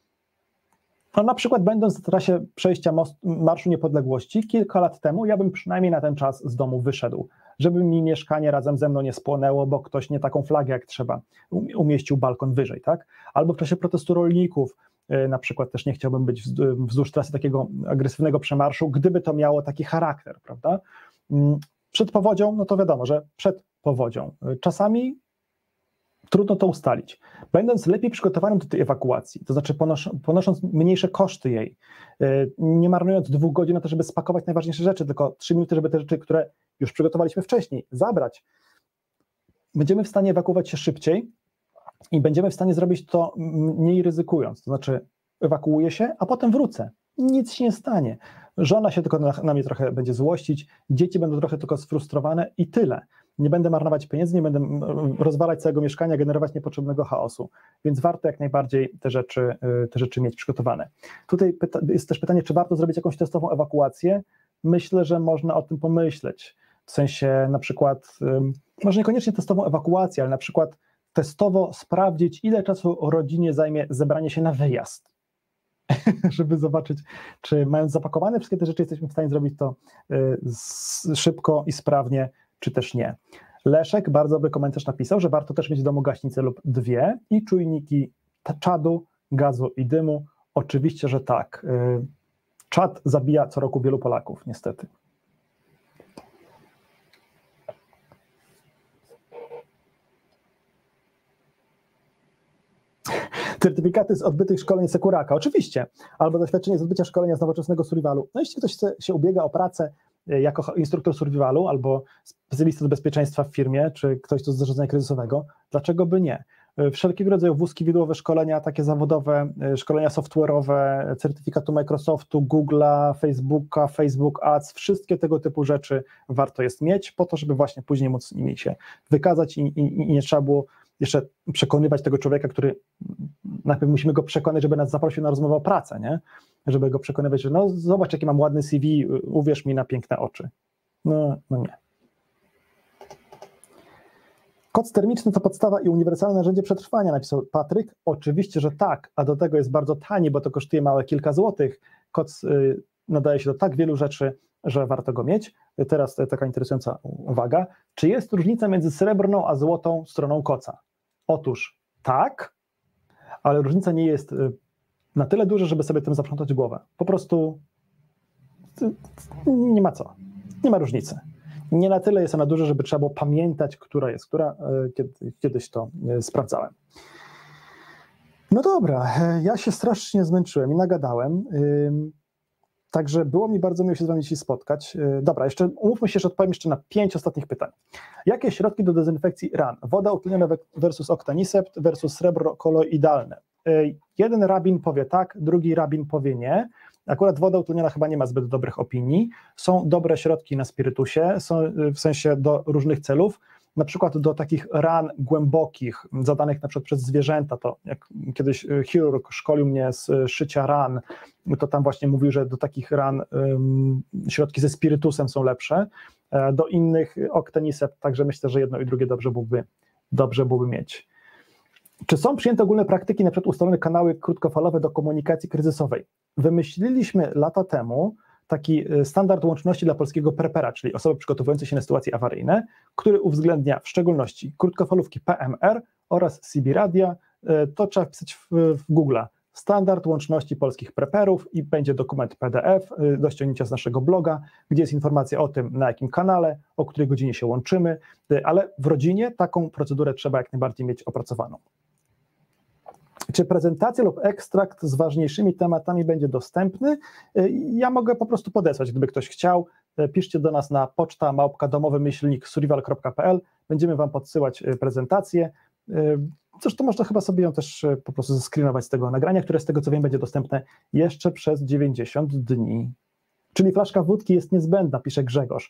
no na przykład będąc w trasie przejścia most, Marszu Niepodległości, kilka lat temu ja bym przynajmniej na ten czas z domu wyszedł, żeby mi mieszkanie razem ze mną nie spłonęło, bo ktoś nie taką flagę jak trzeba umieścił balkon wyżej, tak? Albo w czasie protestu rolników, na przykład też nie chciałbym być wzdłuż trasy takiego agresywnego przemarszu, gdyby to miało taki charakter, prawda? Przed powodzią, no to wiadomo, że przed powodzią. Czasami trudno to ustalić. Będąc lepiej przygotowanym do tej ewakuacji, to znaczy ponos ponosząc mniejsze koszty jej, nie marnując dwóch godzin na to, żeby spakować najważniejsze rzeczy, tylko trzy minuty, żeby te rzeczy, które już przygotowaliśmy wcześniej, zabrać, będziemy w stanie ewakuować się szybciej i będziemy w stanie zrobić to mniej ryzykując, to znaczy ewakuuję się, a potem wrócę. Nic się nie stanie. Żona się tylko na, na mnie trochę będzie złościć, dzieci będą trochę tylko sfrustrowane i tyle. Nie będę marnować pieniędzy, nie będę rozwalać całego mieszkania, generować niepotrzebnego chaosu, więc warto jak najbardziej te rzeczy, te rzeczy mieć przygotowane. Tutaj pyta, jest też pytanie, czy warto zrobić jakąś testową ewakuację? Myślę, że można o tym pomyśleć, w sensie na przykład, może niekoniecznie testową ewakuację, ale na przykład testowo sprawdzić, ile czasu rodzinie zajmie zebranie się na wyjazd, żeby zobaczyć, czy mając zapakowane wszystkie te rzeczy jesteśmy w stanie zrobić to szybko i sprawnie, czy też nie. Leszek bardzo dobry komentarz napisał, że warto też mieć w domu gaśnicę lub dwie i czujniki czadu, gazu i dymu. Oczywiście, że tak. Czad zabija co roku wielu Polaków, niestety. Certyfikaty z odbytych szkoleń Sekuraka, oczywiście, albo doświadczenie z odbycia szkolenia z nowoczesnego survivalu. No jeśli ktoś chce, się ubiega o pracę jako instruktor survivalu albo specjalista do bezpieczeństwa w firmie, czy ktoś z zarządzania kryzysowego, dlaczego by nie? Wszelkiego rodzaju wózki widłowe, szkolenia takie zawodowe, szkolenia software'owe, certyfikatu Microsoftu, Google'a, Facebooka, Facebook Ads, wszystkie tego typu rzeczy warto jest mieć po to, żeby właśnie później móc nimi się wykazać i, i, i nie trzeba było jeszcze przekonywać tego człowieka, który najpierw musimy go przekonać, żeby nas zaprosił na rozmowę o pracę, nie? Żeby go przekonywać, że no zobacz, jaki mam ładny C V, uwierz mi na piękne oczy. No, no nie. Koc termiczny to podstawa i uniwersalne narzędzie przetrwania, napisał Patryk. Oczywiście, że tak, a do tego jest bardzo tani, bo to kosztuje małe kilka złotych. Koc y, nadaje się do tak wielu rzeczy, że warto go mieć. Teraz taka interesująca uwaga. Czy jest różnica między srebrną a złotą stroną koca? Otóż tak, ale różnica nie jest na tyle duża, żeby sobie tym zaprzątać głowę. Po prostu nie ma co. Nie ma różnicy. Nie na tyle jest ona duża, żeby trzeba było pamiętać, która jest która. Kiedyś to sprawdzałem. No dobra, ja się strasznie zmęczyłem i nagadałem. Także było mi bardzo miło się z wami dzisiaj spotkać. Dobra, jeszcze umówmy się, że odpowiem jeszcze na pięć ostatnich pytań. Jakie środki do dezynfekcji ran? Woda utleniona versus Octanisept versus srebro koloidalne. Jeden rabin powie tak, drugi rabin powie nie. Akurat woda utleniona chyba nie ma zbyt dobrych opinii. Są dobre środki na spirytusie, są w sensie do różnych celów. na przykład do takich ran głębokich, zadanych na przykład przez zwierzęta, to jak kiedyś chirurg szkolił mnie z szycia ran, to tam właśnie mówił, że do takich ran um, środki ze spirytusem są lepsze, do innych Octenisept, także myślę, że jedno i drugie dobrze byłoby, dobrze byłoby mieć. Czy są przyjęte ogólne praktyki, na przykład ustalone kanały krótkofalowe do komunikacji kryzysowej? Wymyśliliśmy lata temu taki standard łączności dla polskiego prepera, czyli osoby przygotowujące się na sytuacje awaryjne, który uwzględnia w szczególności krótkofalówki P M R oraz C B radia. To trzeba wpisać w, w Google'a. Standard łączności polskich preperów i będzie dokument P D F do ściągnięcia z naszego bloga, gdzie jest informacja o tym, na jakim kanale, o której godzinie się łączymy, ale w rodzinie taką procedurę trzeba jak najbardziej mieć opracowaną. Czy prezentacja lub ekstrakt z ważniejszymi tematami będzie dostępny? Ja mogę po prostu podesłać, gdyby ktoś chciał. Piszcie do nas na poczta małpka domowy myślnik survival kropka p l. Będziemy Wam podsyłać prezentację. Zresztą można chyba sobie ją też po prostu zescreenować z tego nagrania, które z tego co wiem będzie dostępne jeszcze przez dziewięćdziesiąt dni. Czyli flaszka wódki jest niezbędna, pisze Grzegorz.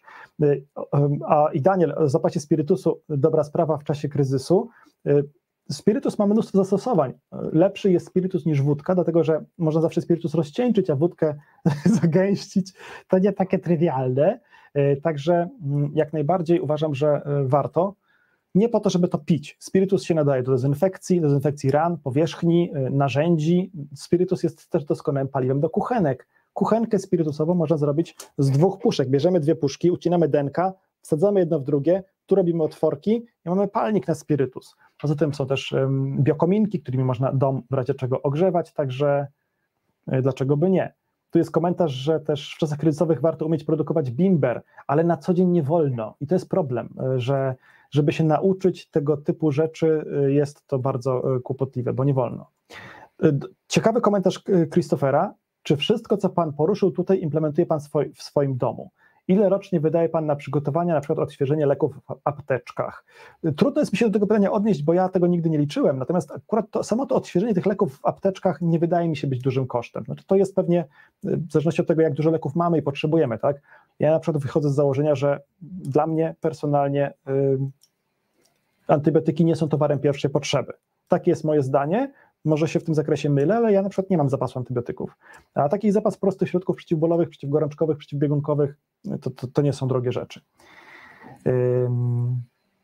A i Daniel, o zapasie spirytusu, dobra sprawa w czasie kryzysu. Spirytus ma mnóstwo zastosowań. Lepszy jest spirytus niż wódka, dlatego że można zawsze spirytus rozcieńczyć, a wódkę zagęścić. To nie takie trywialne. Także jak najbardziej uważam, że warto. Nie po to, żeby to pić. Spirytus się nadaje do dezynfekcji, do dezynfekcji ran, powierzchni, narzędzi. Spirytus jest też doskonałym paliwem do kuchenek. Kuchenkę spirytusową można zrobić z dwóch puszek. Bierzemy dwie puszki, ucinamy denka, wsadzamy jedno w drugie, tu robimy otworki i mamy palnik na spirytus. Poza tym są też um, biokominki, którymi można dom w razie czego ogrzewać, także y, dlaczego by nie. Tu jest komentarz, że też w czasach kryzysowych warto umieć produkować bimber, ale na co dzień nie wolno i to jest problem, y, że żeby się nauczyć tego typu rzeczy y, jest to bardzo y, kłopotliwe, bo nie wolno. Y, ciekawy komentarz y, Christophera. Czy wszystko, co Pan poruszył tutaj, implementuje Pan swoi, w swoim domu? Ile rocznie wydaje Pan na przygotowania, na przykład odświeżenie leków w apteczkach? Trudno jest mi się do tego pytania odnieść, bo ja tego nigdy nie liczyłem, natomiast akurat to, samo to odświeżenie tych leków w apteczkach nie wydaje mi się być dużym kosztem. Znaczy to jest pewnie w zależności od tego, jak dużo leków mamy i potrzebujemy, tak? Ja na przykład wychodzę z założenia, że dla mnie personalnie yy, antybiotyki nie są towarem pierwszej potrzeby. Takie jest moje zdanie. Może się w tym zakresie mylę, ale ja na przykład nie mam zapasu antybiotyków. A taki zapas prostych środków przeciwbólowych, przeciwgorączkowych, przeciwbiegunkowych to, to, to nie są drogie rzeczy. Ym...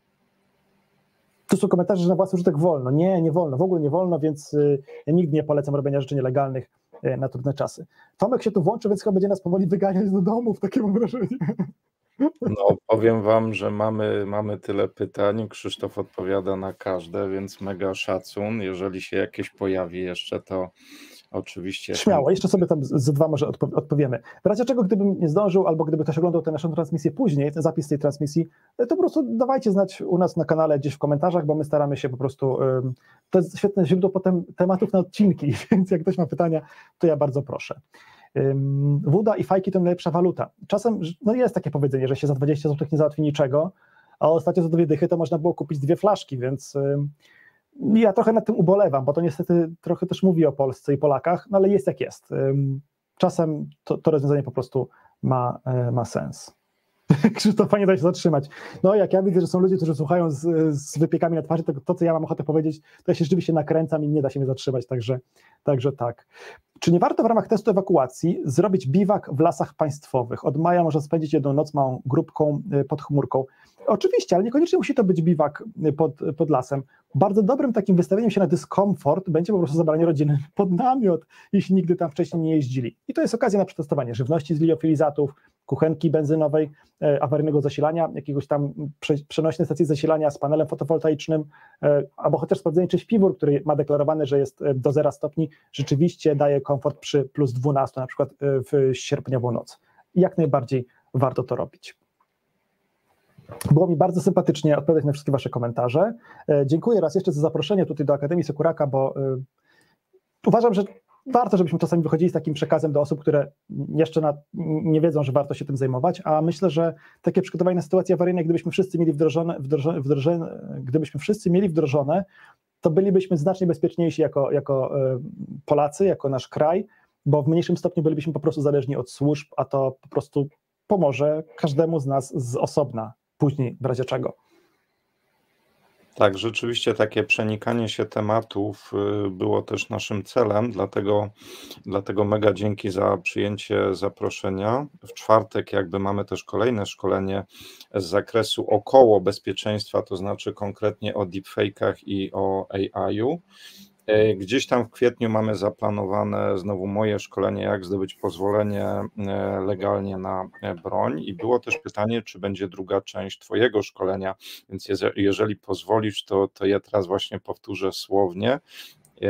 Tu są komentarze, że na własny użytek wolno. Nie, nie wolno, w ogóle nie wolno, więc y, ja nigdy nie polecam robienia rzeczy nielegalnych y, na trudne czasy. Tomek się tu włączy, więc chyba będzie nas powoli wyganiać do domów, takie mam wrażenie. No, powiem Wam, że mamy, mamy tyle pytań, Krzysztof odpowiada na każde, więc mega szacun. Jeżeli się jakieś pojawi jeszcze, to oczywiście... Śmiało, jeszcze sobie tam z dwa może odpo- odpowiemy. W razie czego, gdybym nie zdążył, albo gdyby ktoś oglądał tę naszą transmisję później, ten zapis tej transmisji, to po prostu dawajcie znać u nas na kanale, gdzieś w komentarzach, bo my staramy się po prostu... To jest świetne źródło potem tematów na odcinki, więc jak ktoś ma pytania, to ja bardzo proszę. Woda i fajki to najlepsza waluta. Czasem no jest takie powiedzenie, że się za dwadzieścia złotych nie załatwi niczego, a ostatnio za dwie dychy to można było kupić dwie flaszki, więc ja trochę nad tym ubolewam, bo to niestety trochę też mówi o Polsce i Polakach, no ale jest jak jest. Czasem to, to rozwiązanie po prostu ma, ma sens. Krzysztofa nie da się zatrzymać. No jak ja widzę, że są ludzie, którzy słuchają z, z wypiekami na twarzy, to, to co ja mam ochotę powiedzieć, to ja się rzeczywiście nakręcam i nie da się mnie zatrzymać, także, także tak. Czy nie warto w ramach testu ewakuacji zrobić biwak w lasach państwowych? Od maja można spędzić jedną noc małą grupką pod chmurką. Oczywiście, ale niekoniecznie musi to być biwak pod, pod lasem. Bardzo dobrym takim wystawieniem się na dyskomfort będzie po prostu zabranie rodziny pod namiot, jeśli nigdy tam wcześniej nie jeździli. I to jest okazja na przetestowanie żywności z liofilizatów, kuchenki benzynowej, e, awaryjnego zasilania, jakiegoś tam prze, przenośnej stacji zasilania z panelem fotowoltaicznym, e, albo chociaż sprawdzenie, czy śpiwór, który ma deklarowane, że jest do zera stopni, rzeczywiście daje komfort przy plus dwunastu, na przykład w sierpniową noc. I jak najbardziej warto to robić. Było mi bardzo sympatycznie odpowiadać na wszystkie Wasze komentarze. Dziękuję raz jeszcze za zaproszenie tutaj do Akademii Sekuraka, bo y, uważam, że warto, żebyśmy czasami wychodzili z takim przekazem do osób, które jeszcze na, nie wiedzą, że warto się tym zajmować, a myślę, że takie przygotowanie na sytuacje awaryjne, gdybyśmy wszyscy mieli wdrożone, wdrożone, wdrożone, gdybyśmy wszyscy mieli wdrożone, to bylibyśmy znacznie bezpieczniejsi jako, jako y, Polacy, jako nasz kraj, bo w mniejszym stopniu bylibyśmy po prostu zależni od służb, a to po prostu pomoże każdemu z nas z osobna. Później w razie czego. Tak, rzeczywiście takie przenikanie się tematów y, było też naszym celem, dlatego, dlatego mega dzięki za przyjęcie zaproszenia. W czwartek jakby mamy też kolejne szkolenie z zakresu około bezpieczeństwa, to znaczy konkretnie o deepfake'ach i o A I-u. E, Gdzieś tam w kwietniu mamy zaplanowane znowu moje szkolenie, jak zdobyć pozwolenie e, legalnie na e, broń i było też pytanie, czy będzie druga część Twojego szkolenia, więc jeze- jeżeli pozwolisz, to, to ja teraz właśnie powtórzę słownie e,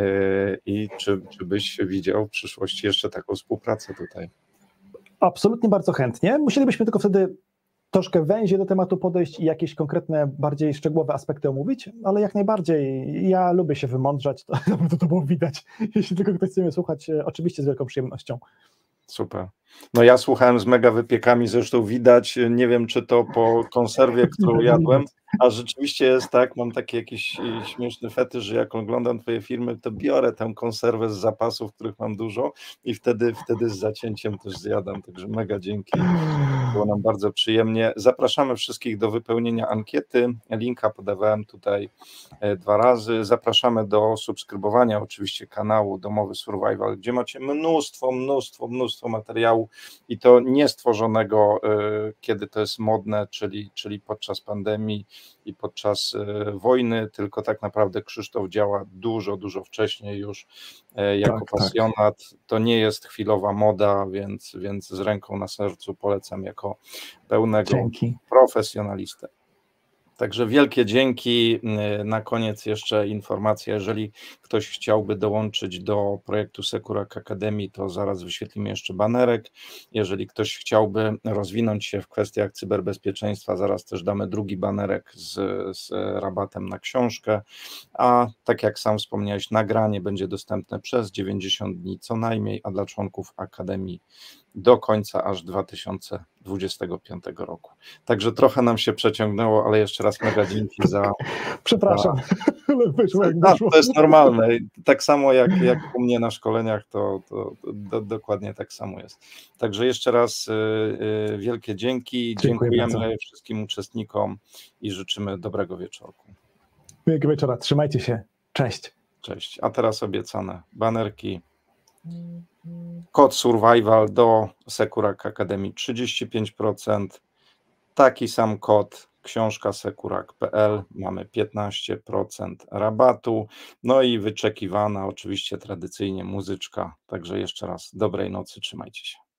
i czy, czy byś widział w przyszłości jeszcze taką współpracę tutaj? Absolutnie bardzo chętnie. Musielibyśmy tylko wtedy troszkę węziej do tematu podejść i jakieś konkretne, bardziej szczegółowe aspekty omówić, ale jak najbardziej ja lubię się wymądrzać, to, to, to było widać. Jeśli tylko ktoś chce mnie słuchać, e, oczywiście z wielką przyjemnością. Super. No ja słuchałem z mega wypiekami, zresztą widać, nie wiem czy to po konserwie, którą jadłem, a rzeczywiście jest tak, mam taki jakiś y, śmieszny fetysz, że jak oglądam twoje filmy, to biorę tę konserwę z zapasów, których mam dużo i wtedy, wtedy z zacięciem też zjadam, także mega dzięki. Było nam bardzo przyjemnie. Zapraszamy wszystkich do wypełnienia ankiety. Linka podawałem tutaj e, dwa razy. Zapraszamy do subskrybowania oczywiście kanału Domowy Survival, gdzie macie mnóstwo, mnóstwo, mnóstwo materiału i to nie stworzonego, e, kiedy to jest modne, czyli, czyli podczas pandemii i podczas e, wojny, tylko tak naprawdę Krzysztof działa dużo, dużo wcześniej już e, jako Tak, tak. pasjonat. To nie jest chwilowa moda, więc, więc z ręką na sercu polecam jako pełnego Dzięki. profesjonalistę. Także wielkie dzięki. Na koniec jeszcze informacja, jeżeli ktoś chciałby dołączyć do projektu Sekurak Academy, to zaraz wyświetlimy jeszcze banerek. Jeżeli ktoś chciałby rozwinąć się w kwestiach cyberbezpieczeństwa, zaraz też damy drugi banerek z, z rabatem na książkę. A tak jak sam wspomniałeś, nagranie będzie dostępne przez dziewięćdziesiąt dni co najmniej, a dla członków Akademii do końca aż dwa tysiące dwudziestego piątego roku. Także trochę nam się przeciągnęło, ale jeszcze raz mega dzięki za... Przepraszam, ale wyszło jak A, wyszło. to jest normalne. Tak samo jak, jak u mnie na szkoleniach, to, to, to do, dokładnie tak samo jest. Także jeszcze raz y, y, wielkie dzięki. Dziękuję Dziękujemy bardzo. wszystkim uczestnikom i życzymy dobrego wieczorku. Miłego wieczora, trzymajcie się, cześć. Cześć. A teraz obiecane banerki. Kod Survival do Sekurak Academy trzydzieści pięć procent. Taki sam kod, książka sekurak kropka pe el, mamy piętnaście procent rabatu. No i wyczekiwana oczywiście tradycyjnie muzyczka. Także jeszcze raz dobrej nocy, trzymajcie się.